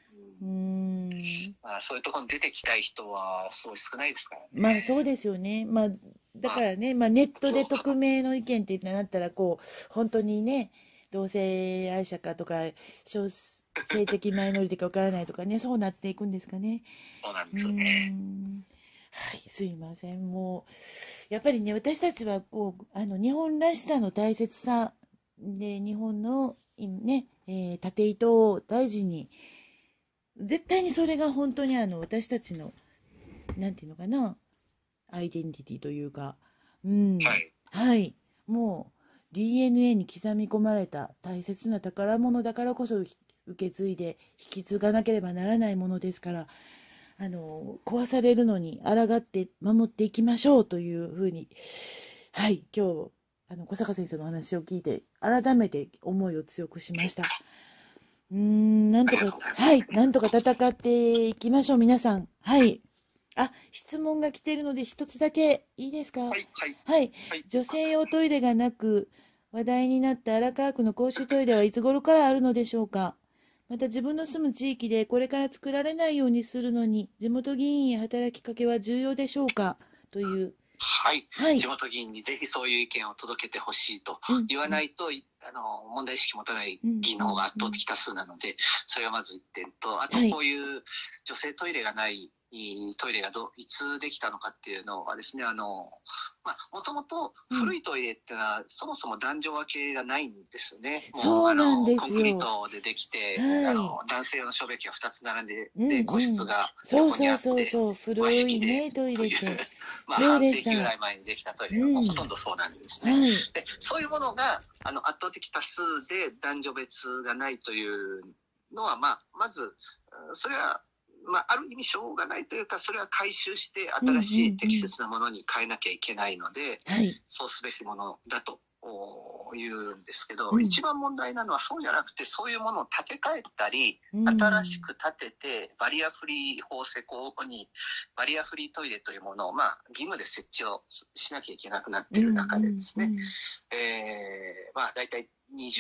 まあ、そういうところに出てきたい人はすごい少ないですからね。 まあそうですよね。まあだからね、まあネットで匿名の意見ってなったら本当にね、同性愛者かとか性的マイノリティかわからないとかね、そうなっていくんですかね。 そうなんですよね。 はい、すいません。もうやっぱりね、私たちは日本らしさの大切さで、日本のね、縦糸を大事に、絶対にそれが本当に私たちのなんていうのかな、アイデンティティというか、はい、もう DNA に刻み込まれた大切な宝物だからこそ受け継いで引き継がなければならないものですから、壊されるのに抗って守っていきましょうというふうに、はい、今日小坂先生の話を聞いて改めて思いを強くしました。なんとか、はい、なんとか戦っていきましょう、皆さん。はい。質問が来ているので一つだけいいですか？ はい。 女性用トイレがなく話題になった荒川区の公衆トイレはいつ頃からあるのでしょうか？また自分の住む地域でこれから作られないようにするのに地元議員へ働きかけは重要でしょうか？という。 はい。地元議員にぜひそういう意見を届けてほしいと言わないと、問題意識持たない議員の方が圧倒的多数なので、それはまず1点と、あとこういう女性トイレがないトイレがいつできたのかっていうのはですね、もともと古いトイレっていうのは、そもそも男女分けがないんですよね。 そうなんですよ。 コンクリートでできて、男性用の小便器が2つ並んで、で個室が横にあって、 古いね、トイレって。 半世紀ぐらい前にできたトイレがほとんどそうなんですね。でそういうものが圧倒的多数で男女別がないというのは、まずそれはある意味しょうがないというか、それは回収して新しい適切なものに変えなきゃいけないので、そうすべきものだと言うんですけど、一番問題なのはそうじゃなくて、そういうものを建て替えたり、新しく建ててバリアフリー法施行後にバリアフリートイレというものを義務で設置をしなきゃいけなくなっている中でですね、だいたい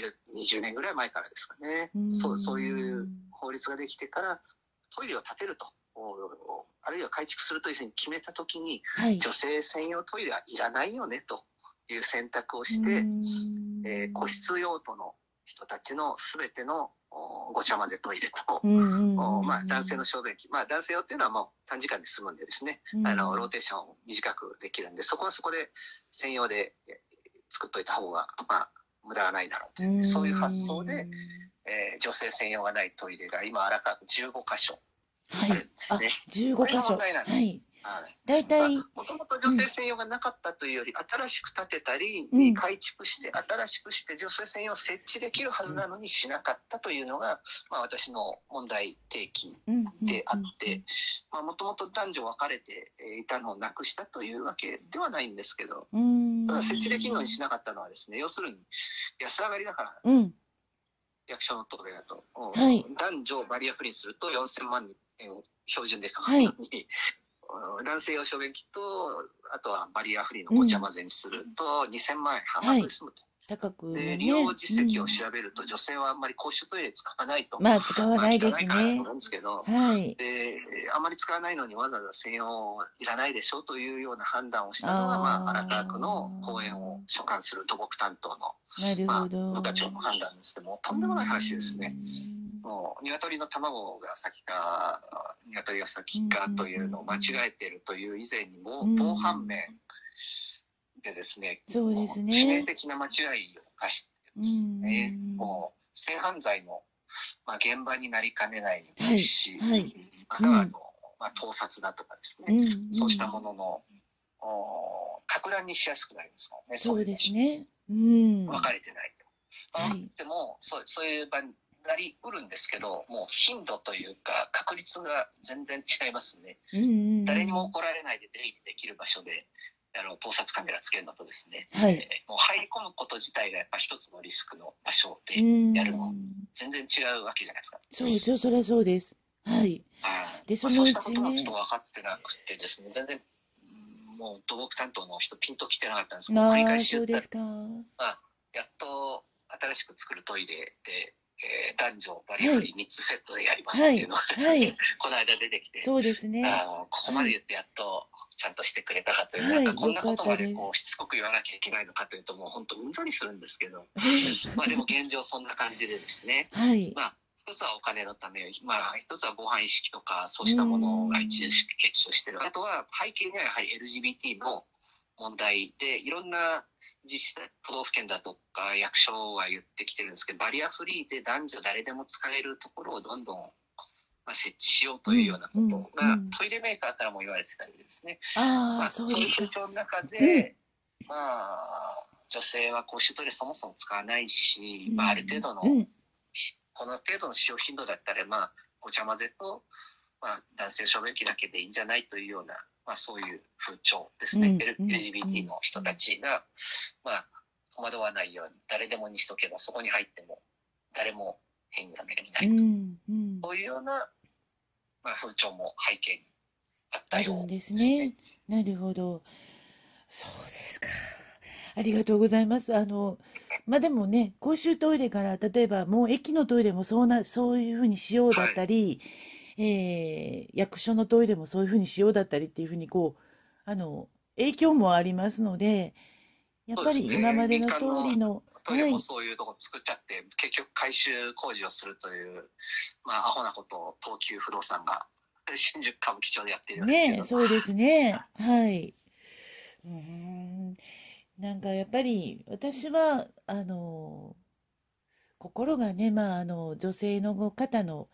20年ぐらい前からですかね、そういう法律ができてからトイレを建てると、あるいは改築するというふうに決めたときに、女性専用トイレはいらないよねという選択をして、個室用途の人たちのすべてのごちゃ混ぜトイレと、男性の小便器、男性用っていうのはもう短時間で済むんでですね、ローテーションを短くできるんで、そこはそこで専用で作っといた方が無駄がないだろうという、そういう発想で、女性専用がないトイレが今荒川区15カ所あるんですね。 15カ所。 はい。 はい。 大体、 もともと女性専用がなかったというより、新しく建てたり、改築して、新しくして女性専用を設置できるはずなのにしなかったというのが、まあ私の問題提起であって、まあもともと男女分かれていたのをなくしたというわけではないんですけど、ただ設置できるのにしなかったのはですね、要するに安上がりだから、役所の答弁だと、はい、男女バリアフリーにすると4000万円標準でかかるのに、はい、男性用小便器とあとはバリアフリーのごちゃ混ぜにすると2000万円半額で済むと。 高くね、 で利用実績を調べると、女性はあんまり公衆トイレ使わないと、 まあ使わないですね。 まあ、聞かないからなんですけど、 はい、 であまり使わないのにわざわざ専用いらないでしょというような判断をしたのは、まあ、荒川区の公園を所管する土木担当の、まあ、部課長の判断ですけども、とんでもない話ですね。もう鶏の卵が先か鶏が先かというのを間違えているという以前にも、防犯面でですね、 そうですね、 致命的な間違いを犯してですね、もう性犯罪の、まあ、現場になりかねないですし、はいはい、またはまあ、盗撮だとかですね、そうしたものの攪乱にしやすくなりますからね。 そうですね。 分かれてないと。 はい、 でもそういう場になりうるんですけど、もう頻度というか確率が全然違いますね。誰にも怒られないで出入りできる場所で盗撮カメラつけるのとですね、はい、もう入り込むこと自体がやっぱ一つのリスクの場所でやるの全然違うわけじゃないですか。 そうですよ、それはそうです。はい。 でそのうちね、そうしたことがちょっと分かってなくてですね、全然もう土木担当の人ピンときてなかったんですけど、繰り返し言ったら、やっと新しく作るトイレで、男女バリアフリー3つセットでやりますっていうのが、この間出てきて、 そうですね、 ここまで言ってやっとちゃんとしてくれたかという、なんかこんなことまでこうしつこく言わなきゃいけないのかというと、もう本当うんざりするんですけど、まあでも現状そんな感じでですね、まあ一つはお金のため、まあ一つは防犯意識とかそうしたものが一時結晶してる。あとは背景にはやはり LGBT の問題で、いろんな自治体、都道府県だとか役所は言ってきてるんですけど、バリアフリーで男女誰でも使えるところをどんどん設置しようというようなことが、トイレメーカーからも言われてたりですね。まあ、そういう風潮の中で、まあ、女性は公衆トイレそもそも使わないし、まあ、ある程度の、この程度の使用頻度だったら、まあ、ごちゃ混ぜと、まあ、男性小便器だけでいいんじゃないというような、まあ、そういう風潮ですね。LGBT の人たちが、まあ、戸惑わないように、誰でもにしとけば、そこに入っても、誰も変な目にないと。そういうような、まあ、風潮も背景にあったようですね。 あるんですね。なるほど。そうですか。ありがとうございます。まあでもね、公衆トイレから、例えばもう駅のトイレもそういうふうにしようだったり、役所のトイレもそういうふうにしようだったりっていうふうに影響もありますので、やっぱり今までの通りの、 トイレもそういうとこ作っちゃって、結局改修工事をするという、まあアホなことを東急不動産が新宿歌舞伎町でやっているんですけど。 ね、そうですね。はい。なんかやっぱり私は心がね、まあ女性の方の、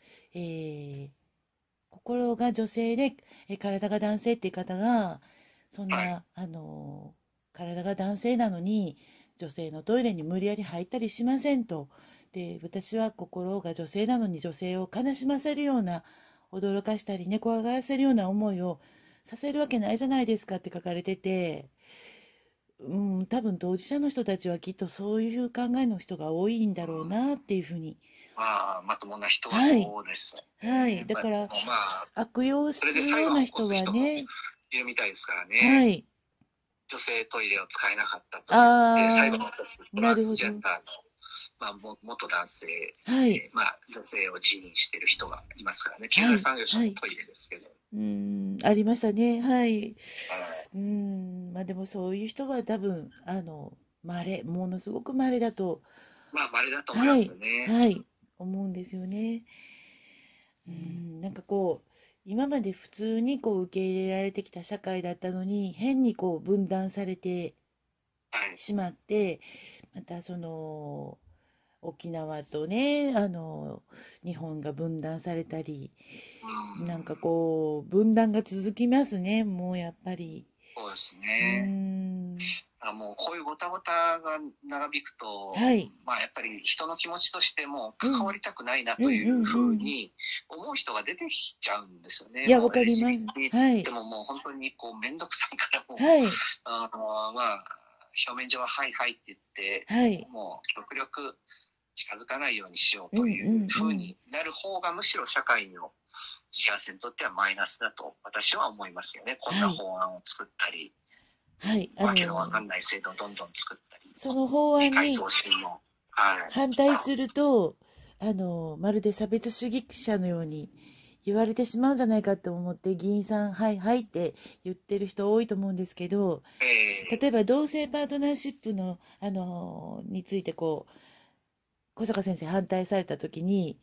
心が女性で、体が男性っていう方がそんな、体が男性なのに女性のトイレに無理やり入ったりしませんと。で、私は心が女性なのに女性を悲しませるような、驚かしたりね、怖がらせるような思いをさせるわけないじゃないですかって書かれてて、多分当事者の人たちはきっとそういう考えの人が多いんだろうなっていうふうに。 まともな人はそうですね。 はい。だから、悪用するような人はね。 いるみたいですからね。 はい。 女性トイレを使えなかったと言って、最後のトランスジェンダーの、まあ、元男性、まあ、女性を自認している人がいますからね。経済産業省のトイレですけど。 ありましたね。はい。まあでもそういう人は多分、ものすごく稀だと。 まあ、稀だと思いますね。 はい。思うんですよね。なんか今まで普通に受け入れられてきた社会だったのに、変に分断されてしまって、また沖縄とね、日本が分断されたり、なんかこう、分断が続きますね、もうやっぱり。 そうですね。もうこういうごたごたが長引くと、 はい。 まあやっぱり人の気持ちとしても関わりたくないなというふうに思う人が出てきちゃうんですよね。 いや、わかります。はい。 でももう本当にこうめんどくさいからもう、 はい。 まあ表面上ははいはいって言って、 はい。 もう極力近づかないようにしようというふうになる方がむしろ社会の幸せにとってはマイナスだと私は思いますよね。こんな法案を作ったり。はい、わけのわかんない制度をどんどん作ったり、 その法案に反対すると、まるで差別主義者のように言われてしまうんじゃないかと思って、議員さん、はいはいって言ってる人多いと思うんですけど、例えば同性パートナーシップの、についてこう、小坂先生反対されたときに、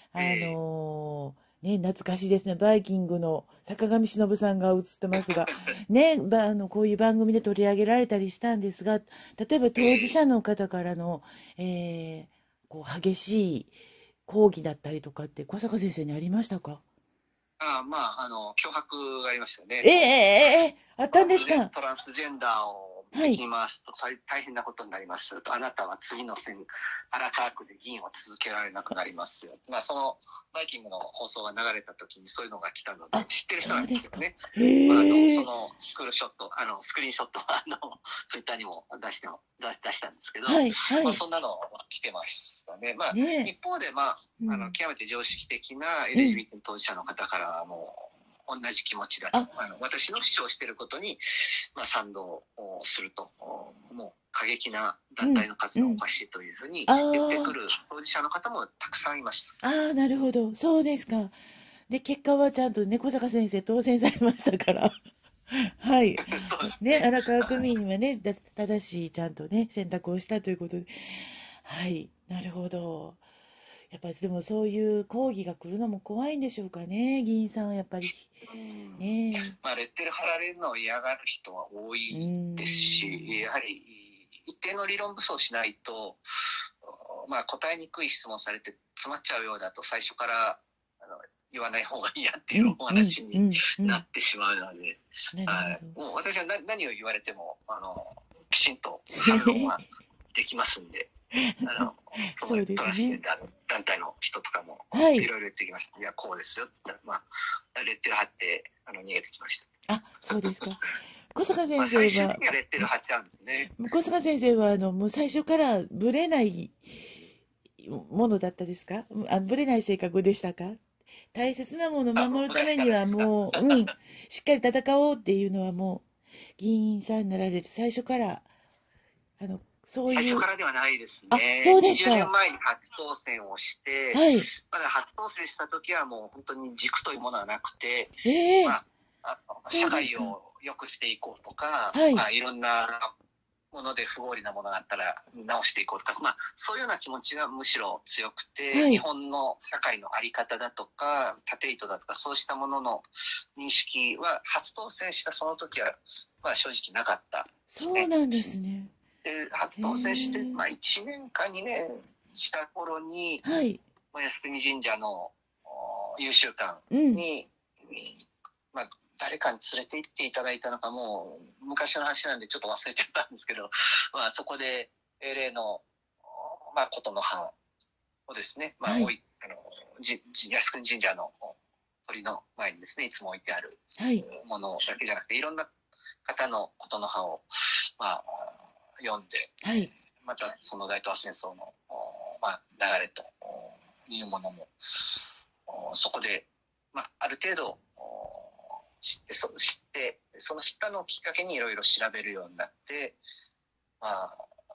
ね、懐かしいですね。バイキングの坂上忍さんが映ってますが、ね、こういう番組で取り上げられたりしたんですが、例えば当事者の方からの、こう激しい抗議だったりとかって小坂先生にありましたか？ まあ、脅迫がありましたよね。 あったんですか？ トランスジェンダーを敵に回すと大変なことになりますと、あなたは次の荒川区で議員を続けられなくなりますよ。まあ、そのバイキングの放送が流れた時にそういうのが来たので、知ってる人なんですよね。そのスクリーンショットはツイッターにも出したんですけど、まあ、そんなの来てましたね。まあ、一方で、まあ、極めて常識的な LGBT 当事者の方からはもう、同じ気持ちだと。私の主張していることに、まあ、賛同すると、もう過激な団体の活動をおかしいというふうに言ってくる当事者の方もたくさんいました。 なるほど。そうですか。で、結果はちゃんとね、小坂先生当選されましたから。はい。ね、荒川区民はね、正しいちゃんとね、選択をしたということで。はい。なるほど。やっぱりでもそういう抗議が来るのも怖いんでしょうかね、議員さんはやっぱり。 まあ、レッテル貼られるのを嫌がる人は多いですし、やはり一定の理論武装しないと、まあ、答えにくい質問されて詰まっちゃうようだと最初から言わない方がいいやっていうお話になってしまうので、もう私は何を言われてもきちんと反論はできますんで。そうですね。団体の人とかもいろいろ言ってきました。いや、こうですよって言ったら、まあ、レッテル貼って逃げてきました。 そうですか。小坂先生は、 最終的にはレッテル貼っちゃうんですね。 小坂先生はもう最初からぶれないものだったですか？ぶれない性格でしたか？大切なものを守るためにはもう、しっかり戦おうっていうのはもう、議員さんになられる最初から、そういう。 最初からではないですね。 そうですか。 20年前に初当選をして、まだ初当選した時はもう本当に軸というものはなくて、まあ、社会を良くしていこうとか、まあ、いろんなもので不合理なものがあったら直していこうとか、まあ、そういうような気持ちがむしろ強くて、日本の社会の在り方だとか、縦糸だとか、そうしたものの認識は、初当選したその時は、まあ、正直なかったですね。 そうなんですね。 初当選して、まあ、1年か2年した頃に、靖国神社の優秀館に、まあ、誰かに連れて行っていただいたのか、もう昔の話なんでちょっと忘れちゃったんですけど、まあ、そこで例の、まあ、琴の葉をですね、まあ、靖国神社の鳥の前にですね、いつも置いてあるものだけじゃなくて、いろんな方の琴の葉を、まあ、読んで、またその大東亜戦争の、まあ、流れというものもそこで、まあ、ある程度知ってその知ったのをきっかけにいろいろ調べるようになって、まあ、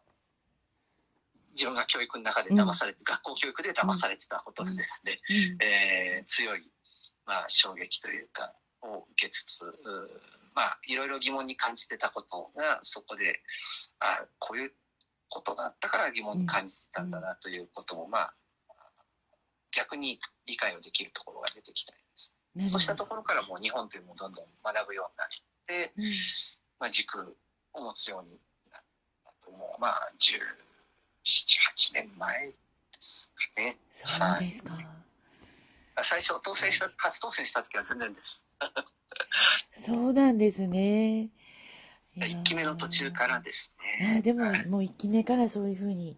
自分が教育の中で騙されて、学校教育で騙されてたことでですね、強い、まあ、衝撃というかを受けつつ、まあ、いろいろ疑問に感じてたことがそこでこういうことがあったから疑問に感じてたんだなということも、まあ、逆に理解をできるところが出てきたりです。そうしたところからもう日本というのをどんどん学ぶようになって、まあ、軸を持つようになったと、もうまあ17、8年前ですね。 そうですか。 最初、初当選した時は全然です。 そうなんですね。 1期目の途中からですね。 でも、もう1期目からそういうふうに、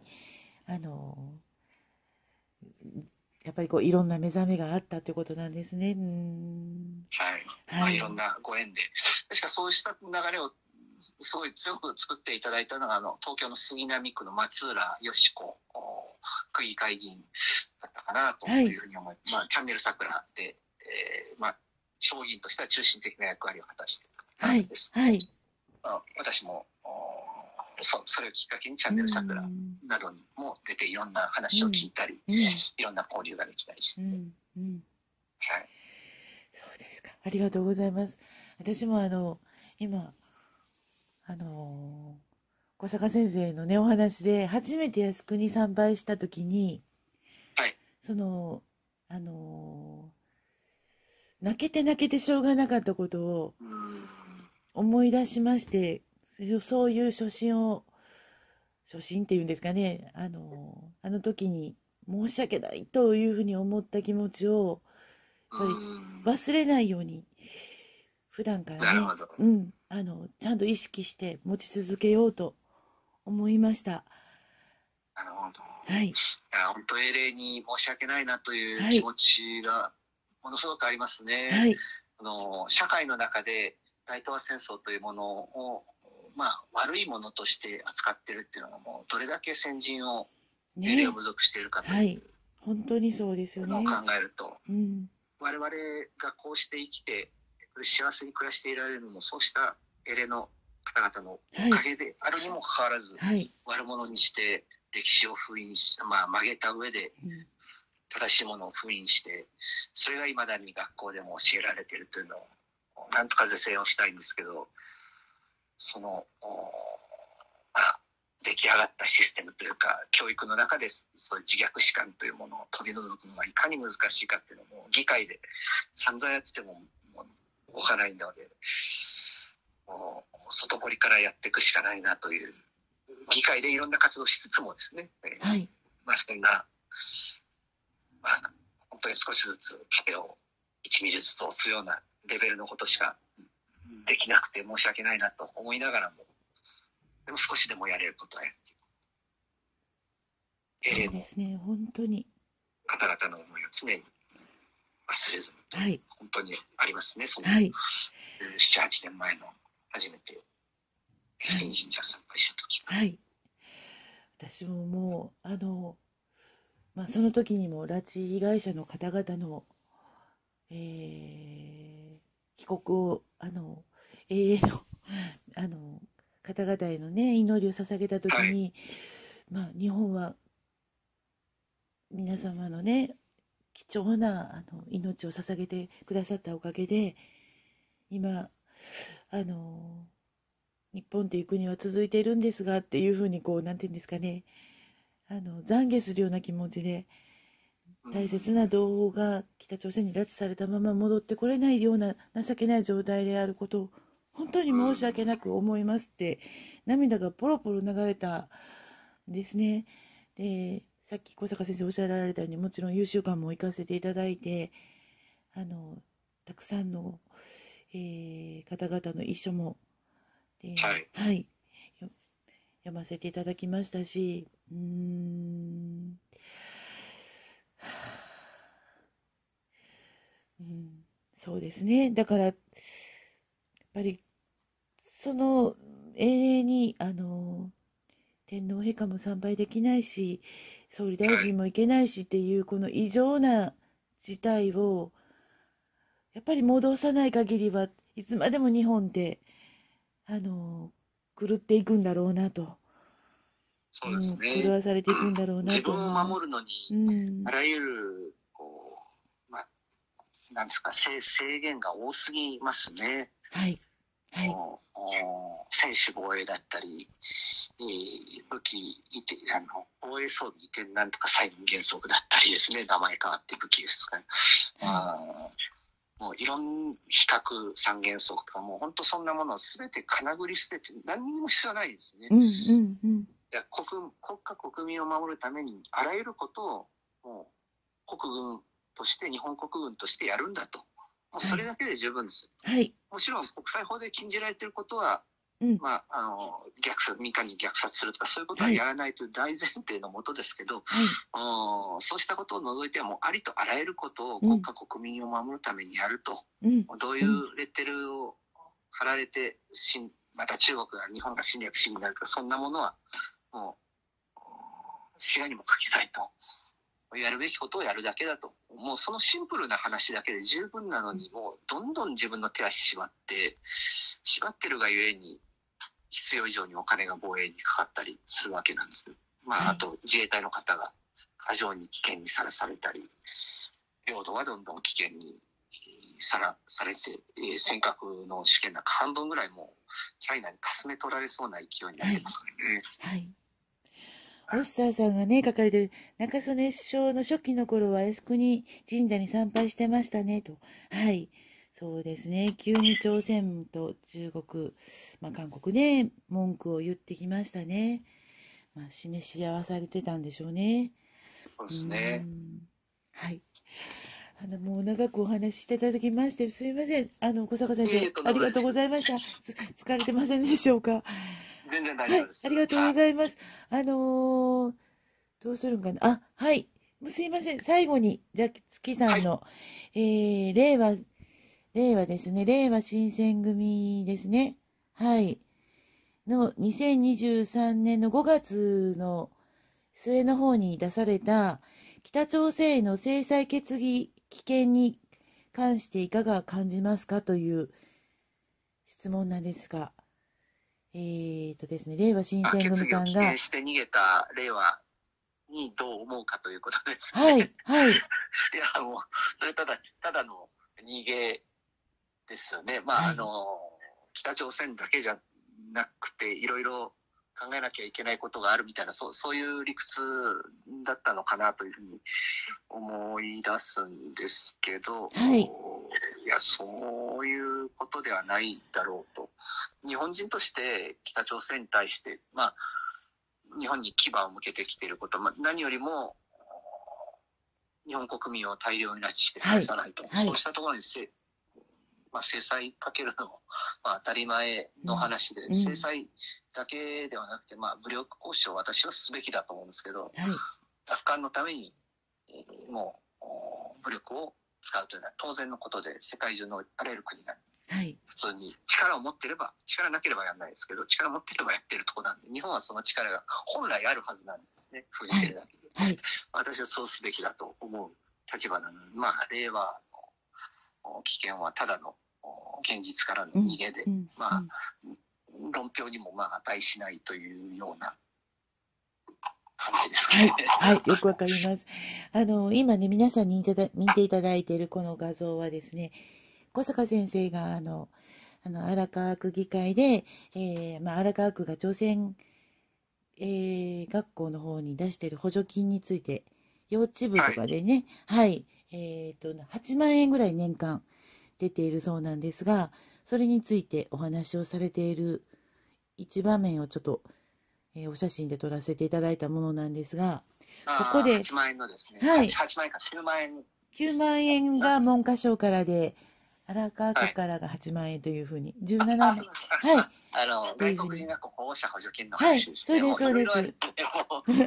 やっぱりこういろんな目覚めがあったということなんですね。 はい。いろんなご縁で。確かそうした流れをすごい強く作っていただいたのが、東京の杉並区の松浦よし子区議会議員だったかなというふうに思い、チャンネル桜で、町議員としては中心的な役割を果たしていたんです。私もそれをきっかけにチャンネル桜などにも出ていろんな話を聞いたり、いろんな交流ができたりして、はい。 そうですか。ありがとうございます。私も今小坂先生のねお話で初めて靖国参拝した時に、泣けてしょうがなかったことを思い出しまして、そういう初心っていうんですかね、あの時に申し訳ないというふうに思った気持ちをやっぱり忘れないように普段からね、ちゃんと意識して持ち続けようと思いました。 なるほど。本当、英霊に申し訳ないなという気持ちがものすごくありますね。社会の中で大東亜戦争というものを、悪いものとして扱っているっていうのが、もうどれだけ先人を、英霊を侮辱しているかという、 本当にそうですよね。 考えると、我々がこうして生きて幸せに暮らしていられるのも、そうした英霊の方々のおかげであるにもかかわらず、悪者にして歴史を封印し、曲げた上で正しいものを封印して、それがいまだに学校でも教えられているというのをなんとか是正をしたいんですけど、その出来上がったシステムというか、教育の中でそういう自虐史観というものを取り除くのがいかに難しいかっていうのも、議会で散々やってても動かないので、外堀からやっていくしかないなという、議会でいろんな活動しつつもですね、そんな、本当に少しずつ壁を1ミリずつ押すようなレベルのことしかできなくて申し訳ないなと思いながらも、でも少しでもやれることはやっていく。 そうですね、本当に。 方々の思いを常に忘れずに、本当にありますね。その7、8年前の初めて靖国神社参拝した時。 私ももうその時にも拉致被害者の方々の、帰国を永遠の方々へのね祈りを捧げた時に、日本は皆様のね貴重な命を捧げてくださったおかげで今日本という国は続いているんですがっていうふうになんていうんですかね、懺悔するような気持ちで、大切な同胞が北朝鮮に拉致されたまま戻ってこれないような情けない状態であることを本当に申し訳なく思いますって涙がポロポロ流れたんですね。で、さっき小坂先生おっしゃられたように、もちろん優秀館も行かせていただいて、たくさんの、方々の遺書も読ませていただきましたし、そうですね。だからやっぱりその永遠に天皇陛下も参拝できないし、総理大臣も行けないしっていうこの異常な事態をやっぱり戻さない限りはいつまでも日本で狂っていくんだろうなと。 そうですね。 狂わされていくんだろうなと。 自分を守るのに、あらゆるなんですか、制限が多すぎますね。専守防衛だったり、武器防衛装備移転なんとか再現原則だったりですね、名前変わって武器ですかね。もういろんな比較三原則とか、もう本当そんなものを全てかなぐり捨てて何にも必要ないですね。 や国家国民を守るためにあらゆることをもう国軍として日本国軍としてやるんだと、もうそれだけで十分です。 はい。 もちろん国際法で禁じられていることは、まあ、民間人虐殺するとかそういうことはやらないという大前提のもとですけど、そうしたことを除いてはもうありとあらゆることを国家国民を守るためにやると、どういうレッテルを貼られてまた中国が日本が侵略主義になるとか、そんなものはもう視野にもかけないと。やるべきことをやるだけだと。もうそのシンプルな話だけで十分なのに、もうどんどん自分の手足縛ってるがゆえに必要以上にお金が防衛にかかったりするわけなんですけど、まあ、あと自衛隊の方が過剰に危険にさらされたり、領土がどんどん危険にされて、尖閣の試験なんか半分ぐらいもうチャイナにかすめ取られそうな勢いになってますからね。 はい。オッサーさんがね、書かれてる、中曽根首相の初期の頃は靖国神社に参拝してましたね、と。はい。そうですね。急に朝鮮と中国、まあ韓国ね、文句を言ってきましたね。まあ、示し合わされてたんでしょうね。 そうですね。 はい。もう長くお話ししていただきまして、すいません。小坂先生、ありがとうございました。疲れてませんでしょうか。 全然大丈夫です。 はい、ありがとうございます。どうするんかな。はい。もうすいません。最後に、じゃあ、月さんの、令和ですね。令和新選組ですね。はい。の2023年の5月の末の方に出された、北朝鮮への制裁決議棄権に関していかが感じますかという質問なんですが、ですね、令和新選組さんが。 決議を棄権して逃げた令和にどう思うかということですね。 はい、はい。いや、もう、それただの逃げですよね。まあ、北朝鮮だけじゃなくて、いろいろ考えなきゃいけないことがあるみたいな、そういう理屈だったのかなというふうに思い出すんですけど、 はい、いや、そういうことではないだろうと。日本人として北朝鮮に対して、まあ、日本に牙を向けてきていること、まあ、何よりも日本国民を大量に拉致して返さないと、そうしたところにまあ、制裁かけるのも、まあ、当たり前の話で、制裁だけではなくて、まあ、武力行使を私はすべきだと思うんですけど、奪還のために、もう武力を使うというのは当然のことで、世界中のあらゆる国が、普通に力を持ってれば、力なければやらないですけど、力を持ってればやってるところなんで、日本はその力が本来あるはずなんですね、封じてるだけで。私はそうすべきだと思う立場なので、まあ、令和の危険はただの現実からの逃げで、まあ、論評にもまあ値しないというような感じですね。 はい、よくわかります。今ね、皆さんに見ていただいているこの画像はですね、小坂先生が荒川区議会で、まあ、荒川区が朝鮮、学校の方に出している補助金について、幼稚部とかでね、8万円ぐらい年間出ているそうなんですが、それについてお話をされている一場面をちょっと、お写真で撮らせていただいたものなんですが、 ここで、8万円のですね、8万円か9万円。 9万円が文科省からで、荒川区からが8万円というふうに、17年。はい。 外国人学校保護者補助金の話ですね。 はい、そうです、そうです。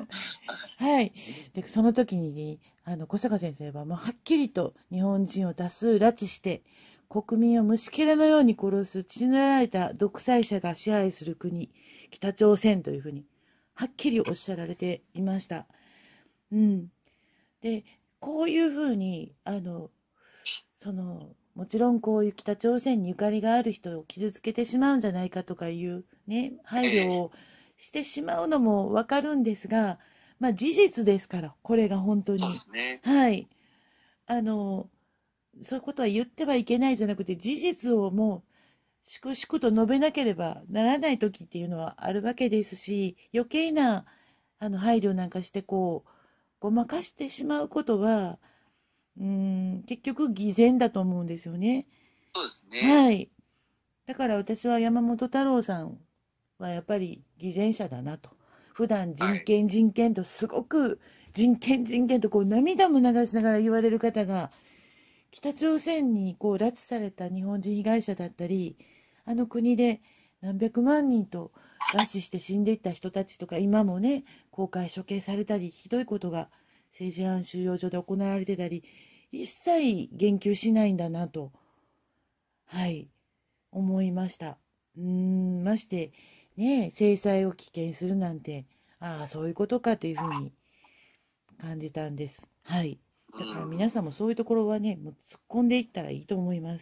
はい。で、その時に、小坂先生はもうはっきりと日本人を多数拉致して、国民を虫けらのように殺す血のられた独裁者が支配する国、北朝鮮というふうに、はっきりおっしゃられていました。で、こういうふうに、もちろんこういう北朝鮮にゆかりがある人を傷つけてしまうんじゃないかとかいうね、配慮をしてしまうのもわかるんですが、まあ事実ですから、これが本当に。 そうですね。 はい。そういうことは言ってはいけないじゃなくて、事実をもう、粛々と述べなければならない時っていうのはあるわけですし、余計な、配慮なんかしてごまかしてしまうことは、結局偽善だと思うんですよね。 そうですね。 はい。だから私は山本太郎さんはやっぱり偽善者だなと。 普段人権とすごく人権とこう涙も流しながら言われる方が、北朝鮮にこう拉致された日本人被害者だったり、あの国で何百万人と餓死して死んでいった人たちとか、今もね、公開処刑されたり、ひどいことが政治犯収容所で行われてたり、一切言及しないんだなと、はい、思いました。まして、ね、制裁を棄権するなんて、ああ、そういうことかというふうに感じたんです。はい。だから皆さんもそういうところはね、もう突っ込んでいったらいいと思います。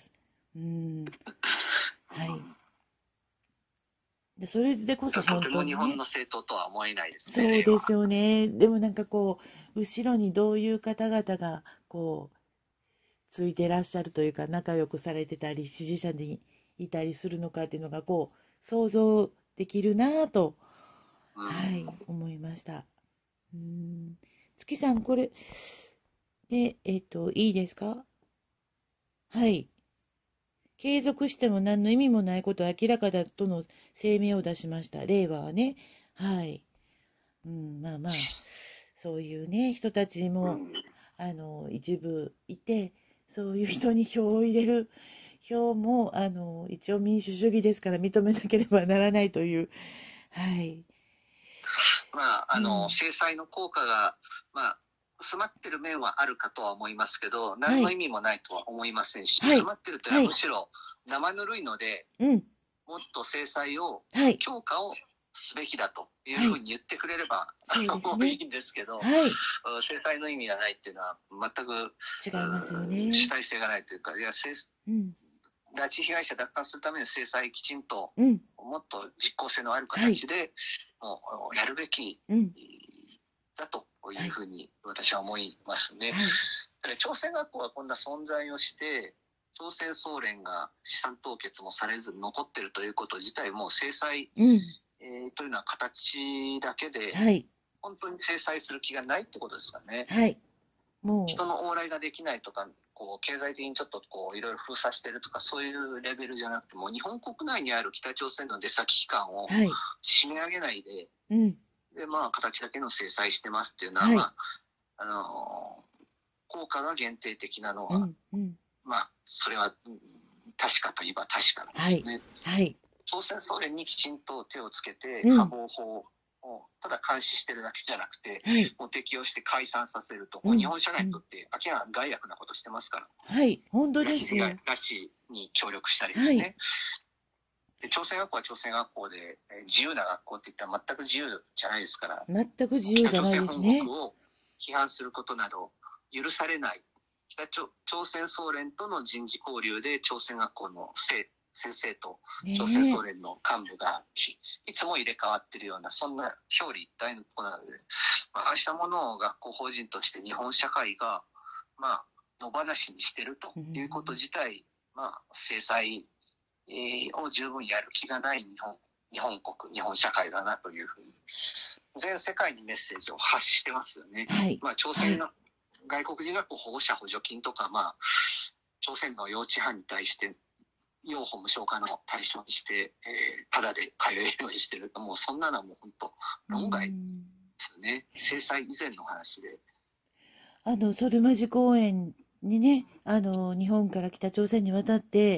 はい。でそれでこそ本当に、ね、 とても日本の政党とは思えないですね。 そうですよね。でもなんかこう、後ろにどういう方々がこう、ついてらっしゃるというか、仲良くされてたり、支持者にいたりするのかっていうのがこう、想像できるなぁと、はい、思いました。月さん、これ、で、いいですか？はい。継続しても何の意味もないことは明らかだとの声明を出しました。令和はね。はい。まあまあ、そういうね、人たちも、一部いて、そういう人に票を入れる票も、一応民主主義ですから認めなければならないという、はい。 まあ、制裁の効果が、まあ、薄まってる面はあるかとは思いますけど、何の意味もないとは思いませんし、 はい、 薄まってるというのはむしろ生ぬるいので、もっと制裁を、強化をすべきだというふうに言ってくれれば、いいんですけど、制裁の意味がないっていうのは全く違いますよね。 主体性がないというか、いや、拉致被害者奪還するための制裁きちんと、もっと実効性のある形で、もうやるべきだというふうに私は思いますね。朝鮮学校がこんな存在をして、朝鮮総連が資産凍結もされず残っているということ自体も制裁、というのは形だけで、本当に制裁する気がないってことですかね。もう人の往来ができないとか、こう経済的にちょっとこういろいろ封鎖してるとか、そういうレベルじゃなくて、もう日本国内にある北朝鮮の出先機関を締め上げないで、でまあ形だけの制裁してますっていうのは、まあ効果が限定的なのは、まあそれは確かといえば確かなんですね。朝鮮総連にきちんと手をつけて、破防法をただ監視してるだけじゃなくて、もう適用して解散させると、もう日本社会にとって明らかに害悪なことしてますから。 本当ですよ。 拉致に協力したりですね。で朝鮮学校は朝鮮学校で、自由な学校って言ったら全く自由じゃないですから。 全く自由じゃないですね。 北朝鮮本国を批判することなど許されない。朝鮮総連との人事交流で朝鮮学校の先生と朝鮮総連の幹部がいつも入れ替わってるような、そんな表裏一体のところなので、ああしたものを学校法人として日本社会が、まあ、野放しにしてるということ自体、まあ、制裁を十分やる気がない日本国、日本社会だなというふうに、全世界にメッセージを発してますよね。まあ、朝鮮の外国人学校保護者補助金とか、まあ、朝鮮の幼稚園に対して、養護無償化の対象にして、ただで通えるようにしてると、もうそんなのはもう本当、論外ですね。制裁以前の話で。 ソルマジ公園にね、日本から北朝鮮に渡って、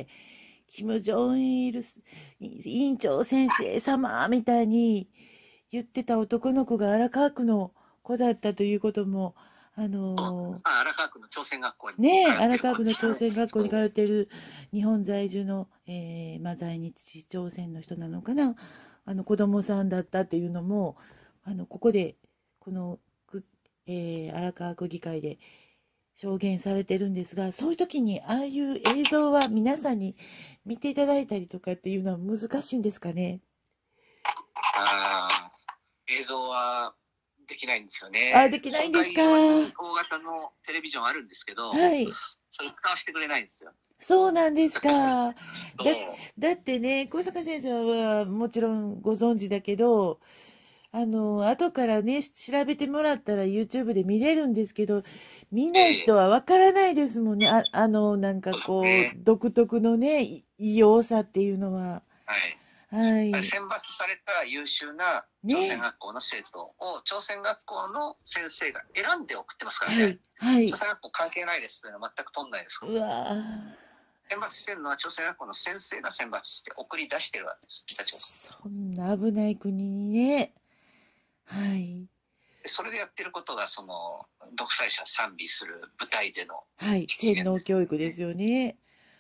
キム・ジョンイル委員長先生様みたいに言ってた男の子が荒川区の子だったということも、 荒川区の朝鮮学校にね、荒川区の朝鮮学校に通っている日本在住の、在日朝鮮の人なのかな、子供さんだったっていうのも、ここで、この、荒川区議会で証言されてるんですが、そういう時に、ああいう映像は皆さんに見ていただいたりとかっていうのは難しいんですかね。 映像は、できないんですよね。 できないんですか。 大型のテレビジョンあるんですけど、それ使わせてくれないんですよ。 そうなんですか。だってね、小坂先生はもちろんご存知だけど、後からね、調べてもらったら YouTube で見れるんですけど、見ない人はわからないですもんね。なんかこう、独特のね、異様さっていうのは。 はい。 選抜された優秀な朝鮮学校の生徒を、朝鮮学校の先生が選んで送ってますからね。 はい。 朝鮮学校関係ないですというのは全く取んないですから。 うわ選抜してるのは朝鮮学校の先生が選抜して送り出してるわけです、北朝鮮。 そんな危ない国にね。はい。 それでやってることが、独裁者を賛美する舞台での、 はい。洗脳教育ですよね。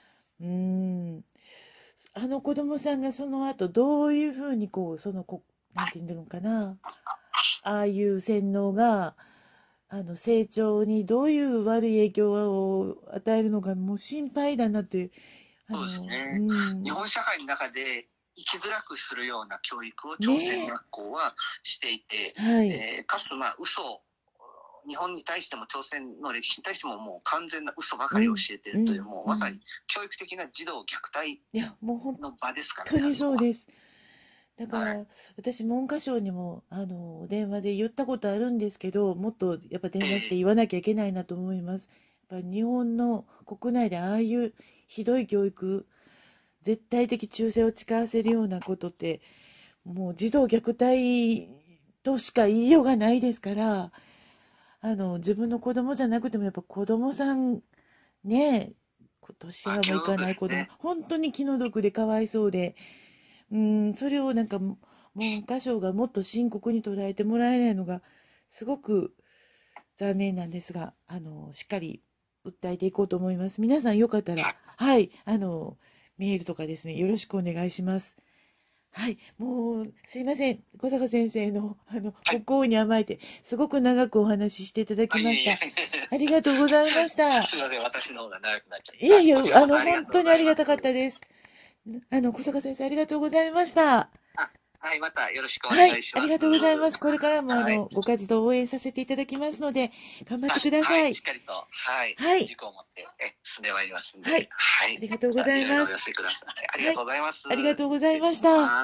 あの子供さんがその後どういうふうになんていうのかな。ああいう洗脳が、成長にどういう悪い影響を与えるのか、もう心配だなって。 そうですね。日本社会の中で生きづらくするような教育を朝鮮学校はしていて、かつ嘘を、日本に対しても朝鮮の歴史に対してももう完全な嘘ばかり教えているという、もうまさに教育的な児童虐待の場ですからね。 本当にそうです。だから、私、文科省にも、電話で言ったことあるんですけど、もっとやっぱ電話して言わなきゃいけないなと思います。やっぱ日本の国内でああいうひどい教育、絶対的忠誠を誓わせるようなことって、もう児童虐待としか言いようがないですから、自分の子供じゃなくてもやっぱ子供さん、ね、年はもいかない子供、本当に気の毒でかわいそうで、それをなんか文科省がもっと深刻に捉えてもらえないのがすごく残念なんですが、しっかり訴えていこうと思います。皆さんよかったら、はい、メールとかですね、よろしくお願いします。はい、もうすいません、小坂先生のご好意に甘えてすごく長くお話ししていただきました。ありがとうございました。 すいません、私の方が長くなっちゃった。 いやいや、本当にありがたかったです。小坂先生、ありがとうございました。 はい、またよろしくお願いします。 ありがとうございます。これからもご活動を応援させていただきますので、頑張ってください。 しっかりと、軸を持って進んでまいりますので。 ありがとうございます。 ありがとうございます。 ありがとうございました。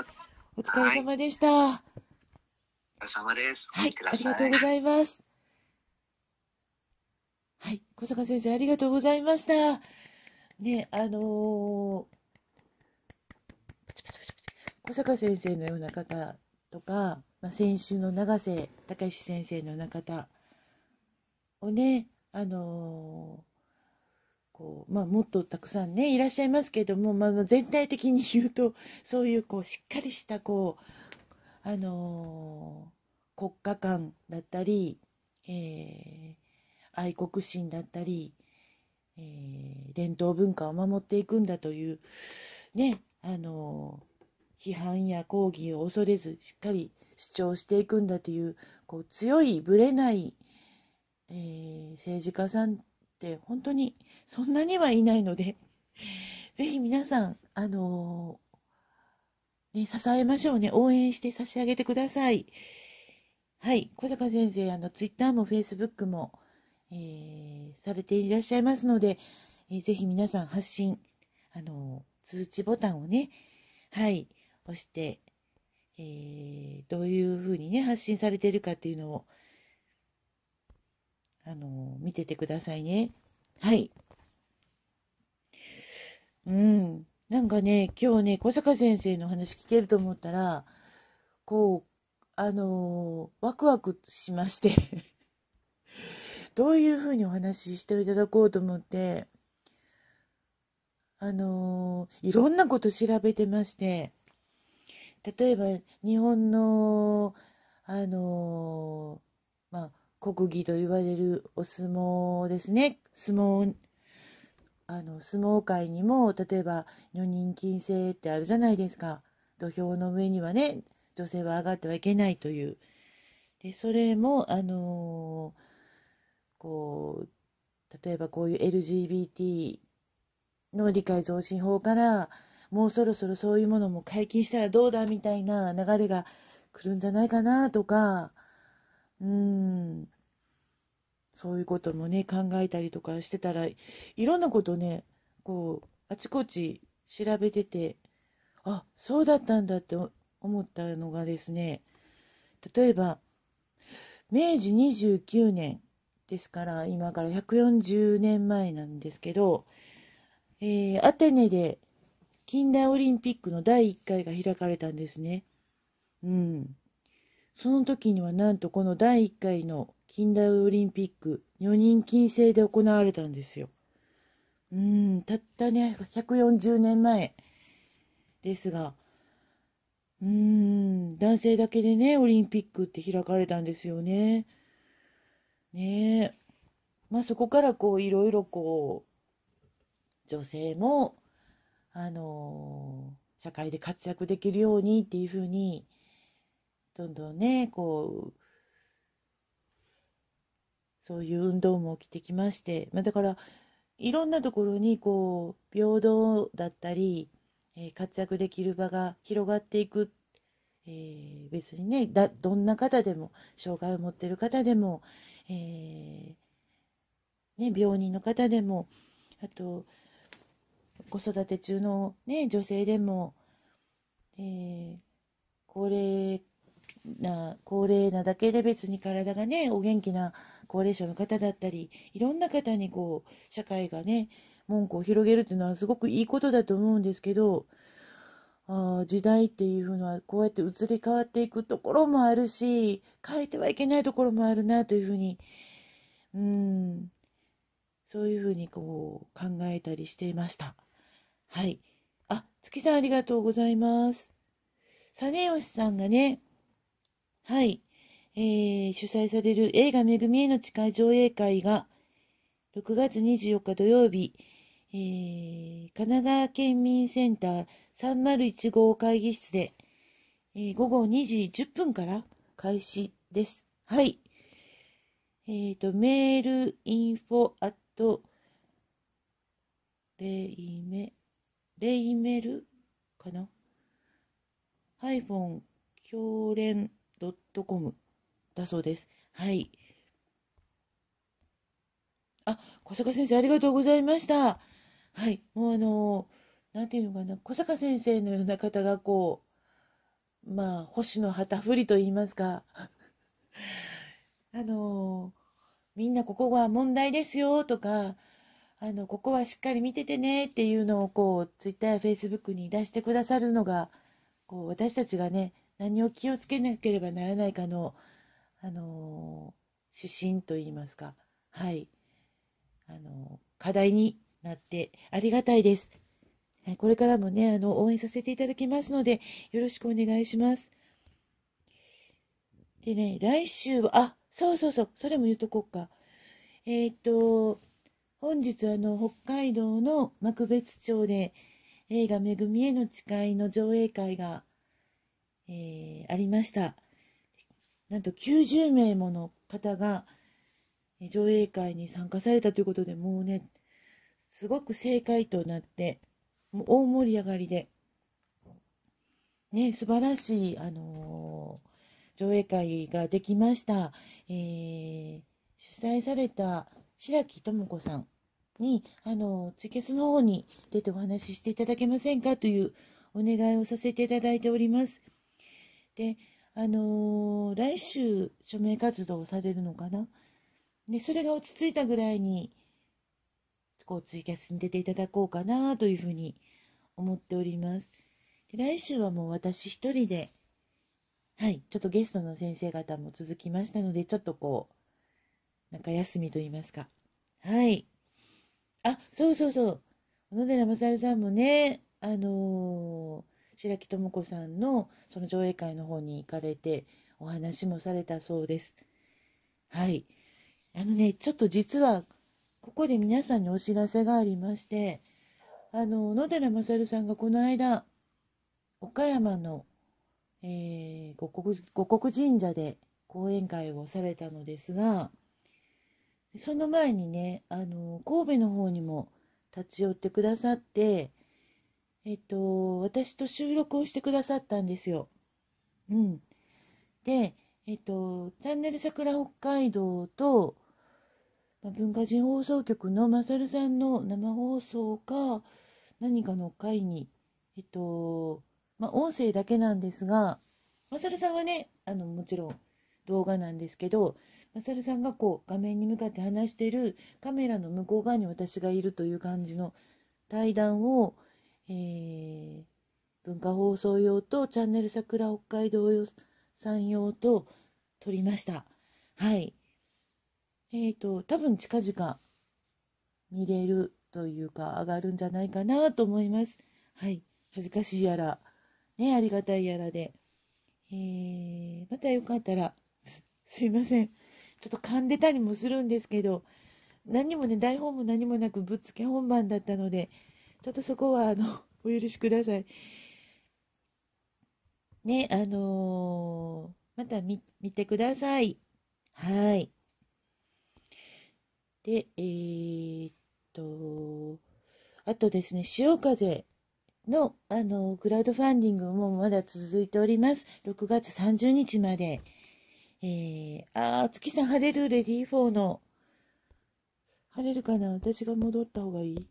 お疲れ様でした。お疲れ様です。 ありがとうございます。はい、小坂先生、ありがとうございました。ね、小坂先生のような方とか、先週の永瀬隆先生のような方をね、もっとたくさんね、いらっしゃいますけども、全体的に言うと、そういうしっかりした国家観だったり、愛国心だったり、伝統文化を守っていくんだという、ね、批判や抗議を恐れず、しっかり主張していくんだという、強い、ぶれない、政治家さんって本当にそんなにはいないので、ぜひ皆さん、支えましょうね。応援して差し上げてください。はい。小坂先生、ツイッターもフェイスブックも、されていらっしゃいますので、ぜひ皆さん発信、通知ボタンをね、はい、押して、どういうふうにね、発信されているかっていうのを、見ててくださいね。はい。なんかね、今日ね、小坂先生の話聞けると思ったら、ワクワクしましてどういうふうにお話ししていただこうと思って、いろんなこと調べてまして、例えば日本の、国技と言われるお相撲ですね。相撲界にも、例えば女人禁制ってあるじゃないですか。土俵の上にはね、女性は上がってはいけないという。で、それも、例えばこういう LGBT の理解増進法から、もうそろそろそういうものも解禁したらどうだみたいな流れが来るんじゃないかなとか、そういうこともね、考えたりとかしてたら、いろんなことね、あちこち調べてて、あ、そうだったんだって思ったのがですね、例えば、明治29年ですから、今から140年前なんですけど、アテネで近代オリンピックの第1回が開かれたんですね。その時にはなんとこの第1回の近代オリンピック、女人禁制で行われたんですよ。たったね、140年前ですが、男性だけでね、オリンピックって開かれたんですよね。ねえ。そこからいろいろ女性も、社会で活躍できるようにっていうふうに、どんどんね、そういう運動も起きてきまして、だから、いろんなところに平等だったり、活躍できる場が広がっていく。別にね、どんな方でも、障害を持っている方でも、病人の方でも、あと、子育て中の、ね、女性でも、高齢なだけで別に体がね、お元気な高齢者の方だったり、いろんな方に社会がね、門戸を広げるっていうのはすごくいいことだと思うんですけど、時代っていうのはこうやって移り変わっていくところもあるし、変えてはいけないところもあるなというふうに、そういうふうに考えたりしていました。はい。月さんありがとうございます。実吉さんがね、はい、主催される映画めぐみへの誓い上映会が6月24日土曜日、神奈川県民センター301号会議室で、午後2時10分から開始です。はい。メールインフォアットレイメルかな教練.com だそうです。はい。小坂先生ありがとうございました。はい。もうなんていうのかな、小坂先生のような方が星の旗振りと言いますか、みんなここは問題ですよとか、ここはしっかり見ててねっていうのをツイッターやフェイスブックに出してくださるのが、私たちがね、何を気をつけなければならないかの、指針と言いますか、はい。課題になってありがたいです。はい、これからもね、応援させていただきますので、よろしくお願いします。でね、来週は、そう、それも言うとこうか。本日北海道の幕別町で映画めぐみへの誓いの上映会が、ありました。なんと90名もの方が上映会に参加されたということで、もうね、すごく正解となって、もう大盛り上がりで、ね、素晴らしい、上映会ができました。主催された白木智子さんに、ツイキャスの方に出てお話ししていただけませんかというお願いをさせていただいております。で、来週署名活動をされるのかな。で、それが落ち着いたぐらいに、ツイキャスに出ていただこうかなというふうに思っております。で、来週はもう私一人で、はい、ちょっとゲストの先生方も続きましたので、ちょっとなんか休みと言いますか。はい。そう。小野寺勝さんもね、白木智子さんのその上映会の方に行かれて、お話もされたそうです。はい。ちょっと実は、ここで皆さんにお知らせがありまして、小野寺勝さんがこの間、岡山の、五国神社で講演会をされたのですが、その前にね、神戸の方にも立ち寄ってくださって、私と収録をしてくださったんですよ。で、チャンネル桜北海道と、文化人放送局のまさるさんの生放送か何かの会に、音声だけなんですが、まさるさんはね、もちろん動画なんですけど、まさるさんが画面に向かって話しているカメラの向こう側に私がいるという感じの対談を、 文化放送用とチャンネル桜北海道さん用と撮りました。はい。多分近々見れるというか上がるんじゃないかなと思います。はい。恥ずかしいやら、ね、ありがたいやらで。またよかったら、すいません。ちょっと噛んでたりもするんですけど、何もね、台本も何もなくぶっつけ本番だったので、ちょっとそこはお許しください。ね、また見てください。はい。で、あとですね、潮風の、クラウドファンディングもまだ続いております。6月30日まで。月さん晴れるレディー4の、晴れるかな？私が戻った方がいい？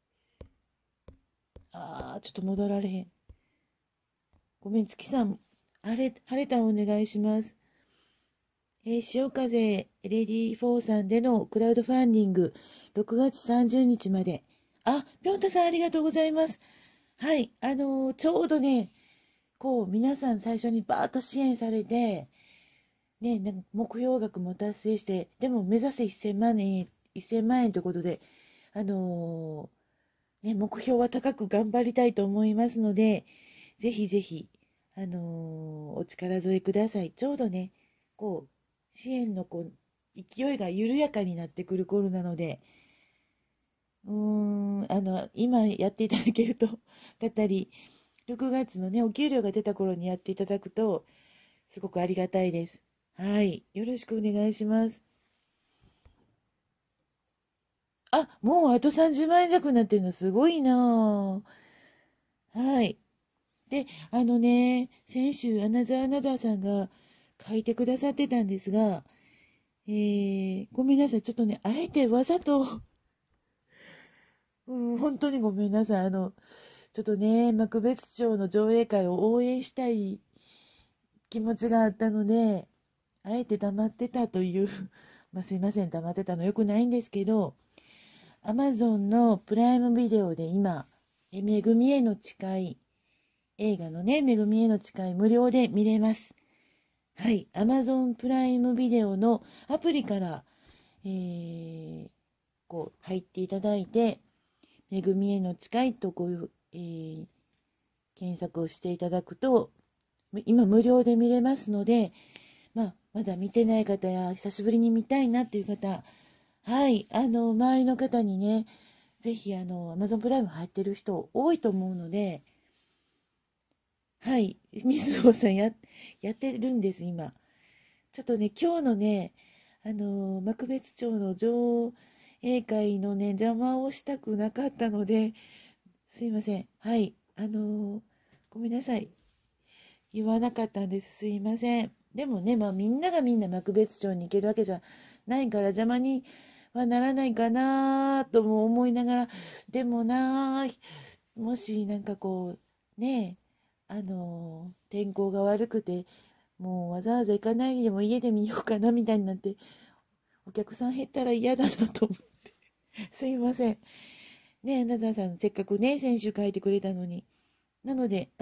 ちょっと戻られへん。ごめん、月さん、晴れたお願いします。潮風レディー4さんでのクラウドファンディング、6月30日まで。ぴょんたさんありがとうございます。はい、ちょうどね、皆さん最初にバーッと支援されて、ね、目標額も達成して、でも目指せ1000万円、1000万円ということで、目標は高く頑張りたいと思いますので、ぜひぜひ、お力添えください。ちょうどね、支援の勢いが緩やかになってくる頃なので、今やっていただけると、だったり、6月のね、お給料が出た頃にやっていただくと、すごくありがたいです。はい。よろしくお願いします。もうあと30万円弱になってるのすごいなぁ。はい。で、先週、アナザーアナザーさんが書いてくださってたんですが、ごめんなさい。ちょっとね、あえてわざと本当にごめんなさい。ちょっとね、幕別町の上映会を応援したい気持ちがあったので、あえて黙ってたという、すいません、黙ってたのよくないんですけど、Amazon のプライムビデオで今、めぐみへの誓い、映画のね、めぐみへの誓い無料で見れます。はい、Amazon プライムビデオのアプリから、入っていただいて、めぐみへの誓いと検索をしていただくと、今無料で見れますので、まだ見てない方や、久しぶりに見たいなっていう方、はい、周りの方にね、ぜひ、Amazon プライム入ってる人多いと思うので、はい、みずほさんやってるんです、今。ちょっとね、今日のね、幕別町の上映会のね、邪魔をしたくなかったので、すいません。はい、ごめんなさい。言わなかったんです。すいません。でもね、みんながみんな幕別町に行けるわけじゃないから邪魔にはならないかなとも思いながら、でもな、もしなんかね、天候が悪くて、もうわざわざ行かないでも家で見ようかなみたいになって、お客さん減ったら嫌だなと思って。すいません。ね、アナザーさん、せっかくね、先週書いてくれたのに。なので、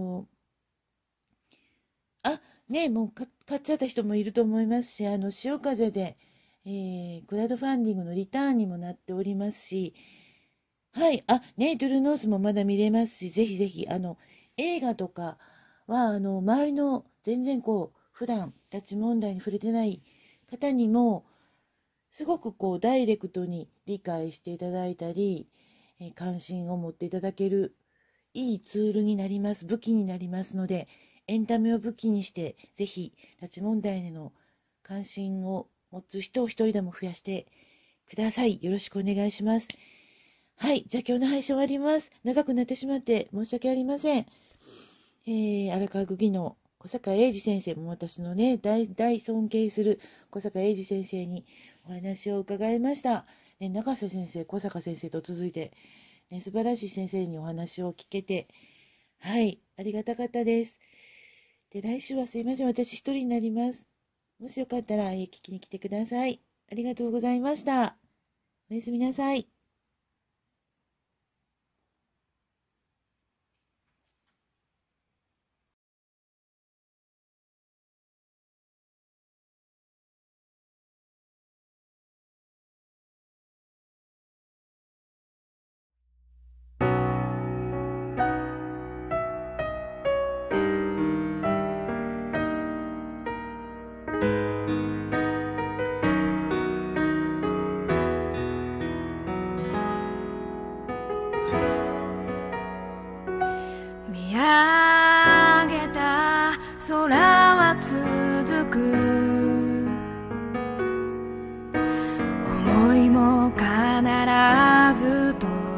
もう買っちゃった人もいると思いますし、潮風で、クラウドファンディングのリターンにもなっておりますし、はい、トゥルーノースもまだ見れますし、ぜひぜひ、映画とかは、周りの全然普段拉致問題に触れてない方にも、すごくダイレクトに理解していただいたり、関心を持っていただけるいいツールになります、武器になりますので、エンタメを武器にして、ぜひ、拉致問題への関心を持つ人を一人でも増やしてください。よろしくお願いします。はい。じゃあ今日の配信終わります。長くなってしまって申し訳ありません。荒川区議の小坂英二先生も私のね、大尊敬する小坂英二先生にお話を伺いました。中瀬先生、小坂先生と続いて、素晴らしい先生にお話を聞けて、はい。ありがたかったです。で、来週はすいません。私一人になります。もしよかったら、聞きに来てください。ありがとうございました。おやすみなさい。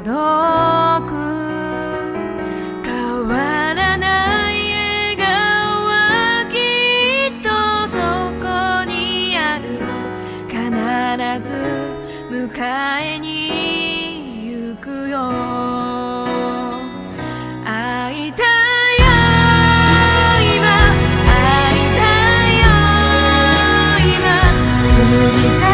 遠く変わらない笑顔はきっとそこにある。必ず迎えに行くよ。会いたいよ今、会いたいよ今、過ぎ去